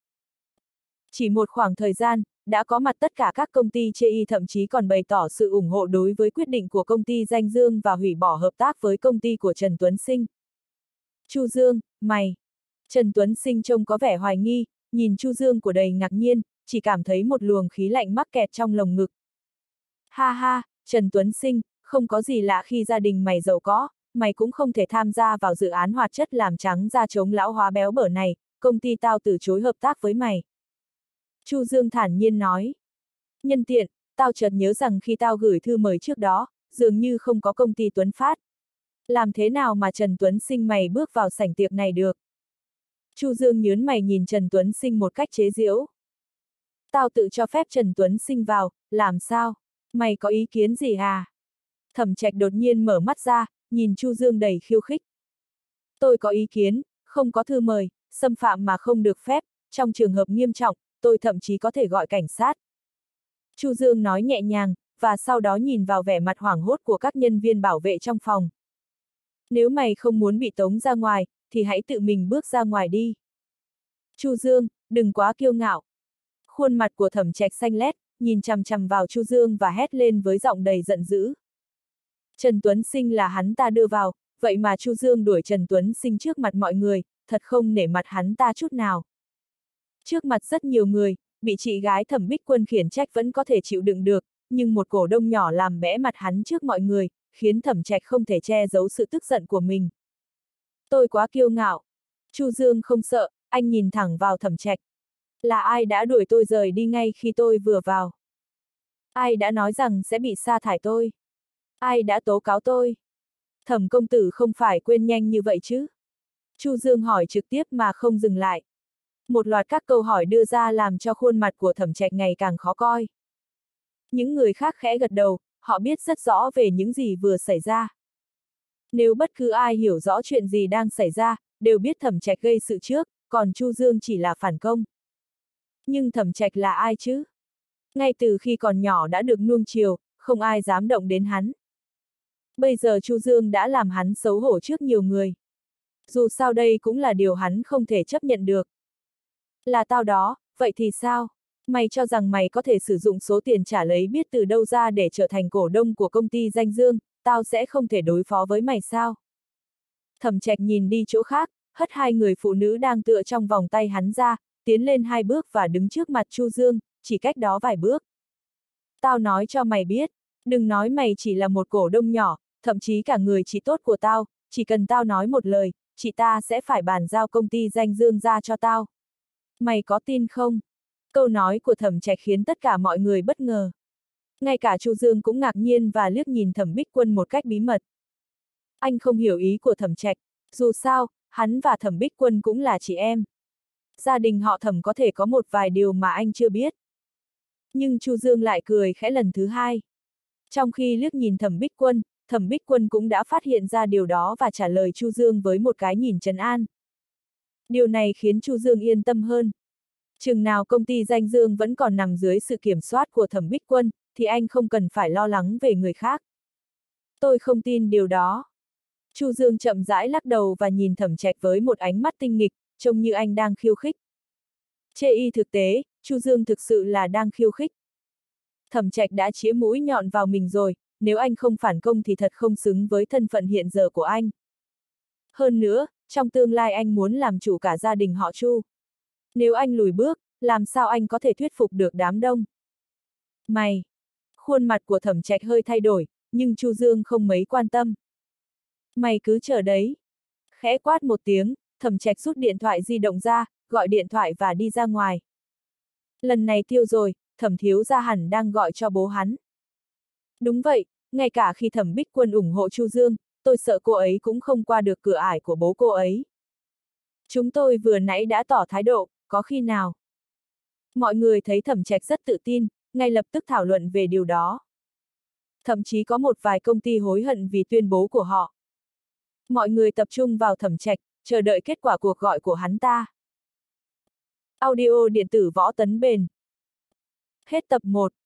Chỉ một khoảng thời gian, đã có mặt tất cả các công ty chê y thậm chí còn bày tỏ sự ủng hộ đối với quyết định của công ty Danh Dương và hủy bỏ hợp tác với công ty của Trần Tuấn Sinh. Chu Dương, mày. Trần Tuấn Sinh trông có vẻ hoài nghi, nhìn Chu Dương của đầy ngạc nhiên, chỉ cảm thấy một luồng khí lạnh mắc kẹt trong lồng ngực. Ha ha, Trần Tuấn Sinh, không có gì lạ khi gia đình mày giàu có, mày cũng không thể tham gia vào dự án hoạt chất làm trắng da chống lão hóa béo bở này, công ty tao từ chối hợp tác với mày. Chu Dương thản nhiên nói. Nhân tiện, tao chợt nhớ rằng khi tao gửi thư mời trước đó, dường như không có công ty Tuấn Phát. Làm thế nào mà Trần Tuấn Sinh mày bước vào sảnh tiệc này được? Chu Dương nhớn mày nhìn Trần Tuấn Sinh một cách chế giễu. Tao tự cho phép Trần Tuấn Sinh vào, làm sao? Mày có ý kiến gì à? Thẩm Trạch đột nhiên mở mắt ra, nhìn Chu Dương đầy khiêu khích. Tôi có ý kiến, không có thư mời, xâm phạm mà không được phép, trong trường hợp nghiêm trọng, tôi thậm chí có thể gọi cảnh sát. Chu Dương nói nhẹ nhàng, và sau đó nhìn vào vẻ mặt hoảng hốt của các nhân viên bảo vệ trong phòng. Nếu mày không muốn bị tống ra ngoài, thì hãy tự mình bước ra ngoài đi. Chu Dương, đừng quá kiêu ngạo. Khuôn mặt của Thẩm Trạch xanh lét, nhìn chằm chằm vào Chu Dương và hét lên với giọng đầy giận dữ. Trần Tuấn Sinh là hắn ta đưa vào, vậy mà Chu Dương đuổi Trần Tuấn Sinh trước mặt mọi người, thật không nể mặt hắn ta chút nào. Trước mặt rất nhiều người, bị chị gái Thẩm Bích Quân khiển trách vẫn có thể chịu đựng được, nhưng một cổ đông nhỏ làm bẽ mặt hắn trước mọi người, khiến Thẩm Trạch không thể che giấu sự tức giận của mình. Tôi quá kiêu ngạo. Chu Dương không sợ, anh nhìn thẳng vào Thẩm Trạch. Là ai đã đuổi tôi rời đi ngay khi tôi vừa vào? Ai đã nói rằng sẽ bị sa thải tôi? Ai đã tố cáo tôi? Thẩm công tử không phải quên nhanh như vậy chứ? Chu Dương hỏi trực tiếp mà không dừng lại. Một loạt các câu hỏi đưa ra làm cho khuôn mặt của Thẩm Trạch ngày càng khó coi. Những người khác khẽ gật đầu, họ biết rất rõ về những gì vừa xảy ra. Nếu bất cứ ai hiểu rõ chuyện gì đang xảy ra, đều biết Thẩm Trạch gây sự trước, còn Chu Dương chỉ là phản công. Nhưng Thẩm Trạch là ai chứ? Ngay từ khi còn nhỏ đã được nuông chiều, không ai dám động đến hắn. Bây giờ Chu Dương đã làm hắn xấu hổ trước nhiều người. Dù sao đây cũng là điều hắn không thể chấp nhận được. Là tao đó, vậy thì sao? Mày cho rằng mày có thể sử dụng số tiền trả lấy biết từ đâu ra để trở thành cổ đông của công ty Danh Dương, tao sẽ không thể đối phó với mày sao? Thẩm Trạch nhìn đi chỗ khác, hất hai người phụ nữ đang tựa trong vòng tay hắn ra, tiến lên hai bước và đứng trước mặt Chu Dương, chỉ cách đó vài bước. Tao nói cho mày biết, đừng nói mày chỉ là một cổ đông nhỏ, thậm chí cả người chị tốt của tao, chỉ cần tao nói một lời, chị ta sẽ phải bàn giao công ty Danh Dương ra cho tao. Mày có tin không? Câu nói của Thẩm Trạch khiến tất cả mọi người bất ngờ. Ngay cả Chu Dương cũng ngạc nhiên và liếc nhìn Thẩm Bích Quân một cách bí mật. Anh không hiểu ý của Thẩm Trạch, dù sao, hắn và Thẩm Bích Quân cũng là chị em. Gia đình họ Thẩm có thể có một vài điều mà anh chưa biết. Nhưng Chu Dương lại cười khẽ lần thứ hai. Trong khi liếc nhìn Thẩm Bích Quân, Thẩm Bích Quân cũng đã phát hiện ra điều đó và trả lời Chu Dương với một cái nhìn trấn an. Điều này khiến Chu Dương yên tâm hơn. Chừng nào công ty Danh Dương vẫn còn nằm dưới sự kiểm soát của Thẩm Bích Quân, thì anh không cần phải lo lắng về người khác. Tôi không tin điều đó. Chu Dương chậm rãi lắc đầu và nhìn Thẩm Trạch với một ánh mắt tinh nghịch, trông như anh đang khiêu khích. Chê y thực tế, Chu Dương thực sự là đang khiêu khích. Thẩm Trạch đã chĩa mũi nhọn vào mình rồi, nếu anh không phản công thì thật không xứng với thân phận hiện giờ của anh. Hơn nữa, trong tương lai anh muốn làm chủ cả gia đình họ Chu. Nếu anh lùi bước, làm sao anh có thể thuyết phục được đám đông? Mày! Khuôn mặt của Thẩm Trạch hơi thay đổi, nhưng Chu Dương không mấy quan tâm. Mày cứ chờ đấy. Khẽ quát một tiếng, Thẩm Trạch rút điện thoại di động ra, gọi điện thoại và đi ra ngoài. Lần này tiêu rồi, Thẩm thiếu gia hẳn đang gọi cho bố hắn. Đúng vậy, ngay cả khi Thẩm Bích Quân ủng hộ Chu Dương, tôi sợ cô ấy cũng không qua được cửa ải của bố cô ấy. Chúng tôi vừa nãy đã tỏ thái độ, có khi nào? Mọi người thấy Thẩm Trạch rất tự tin, ngay lập tức thảo luận về điều đó. Thậm chí có một vài công ty hối hận vì tuyên bố của họ. Mọi người tập trung vào Thẩm Trạch, chờ đợi kết quả cuộc gọi của hắn ta. Audio điện tử Võ Tấn Bền. Hết tập một.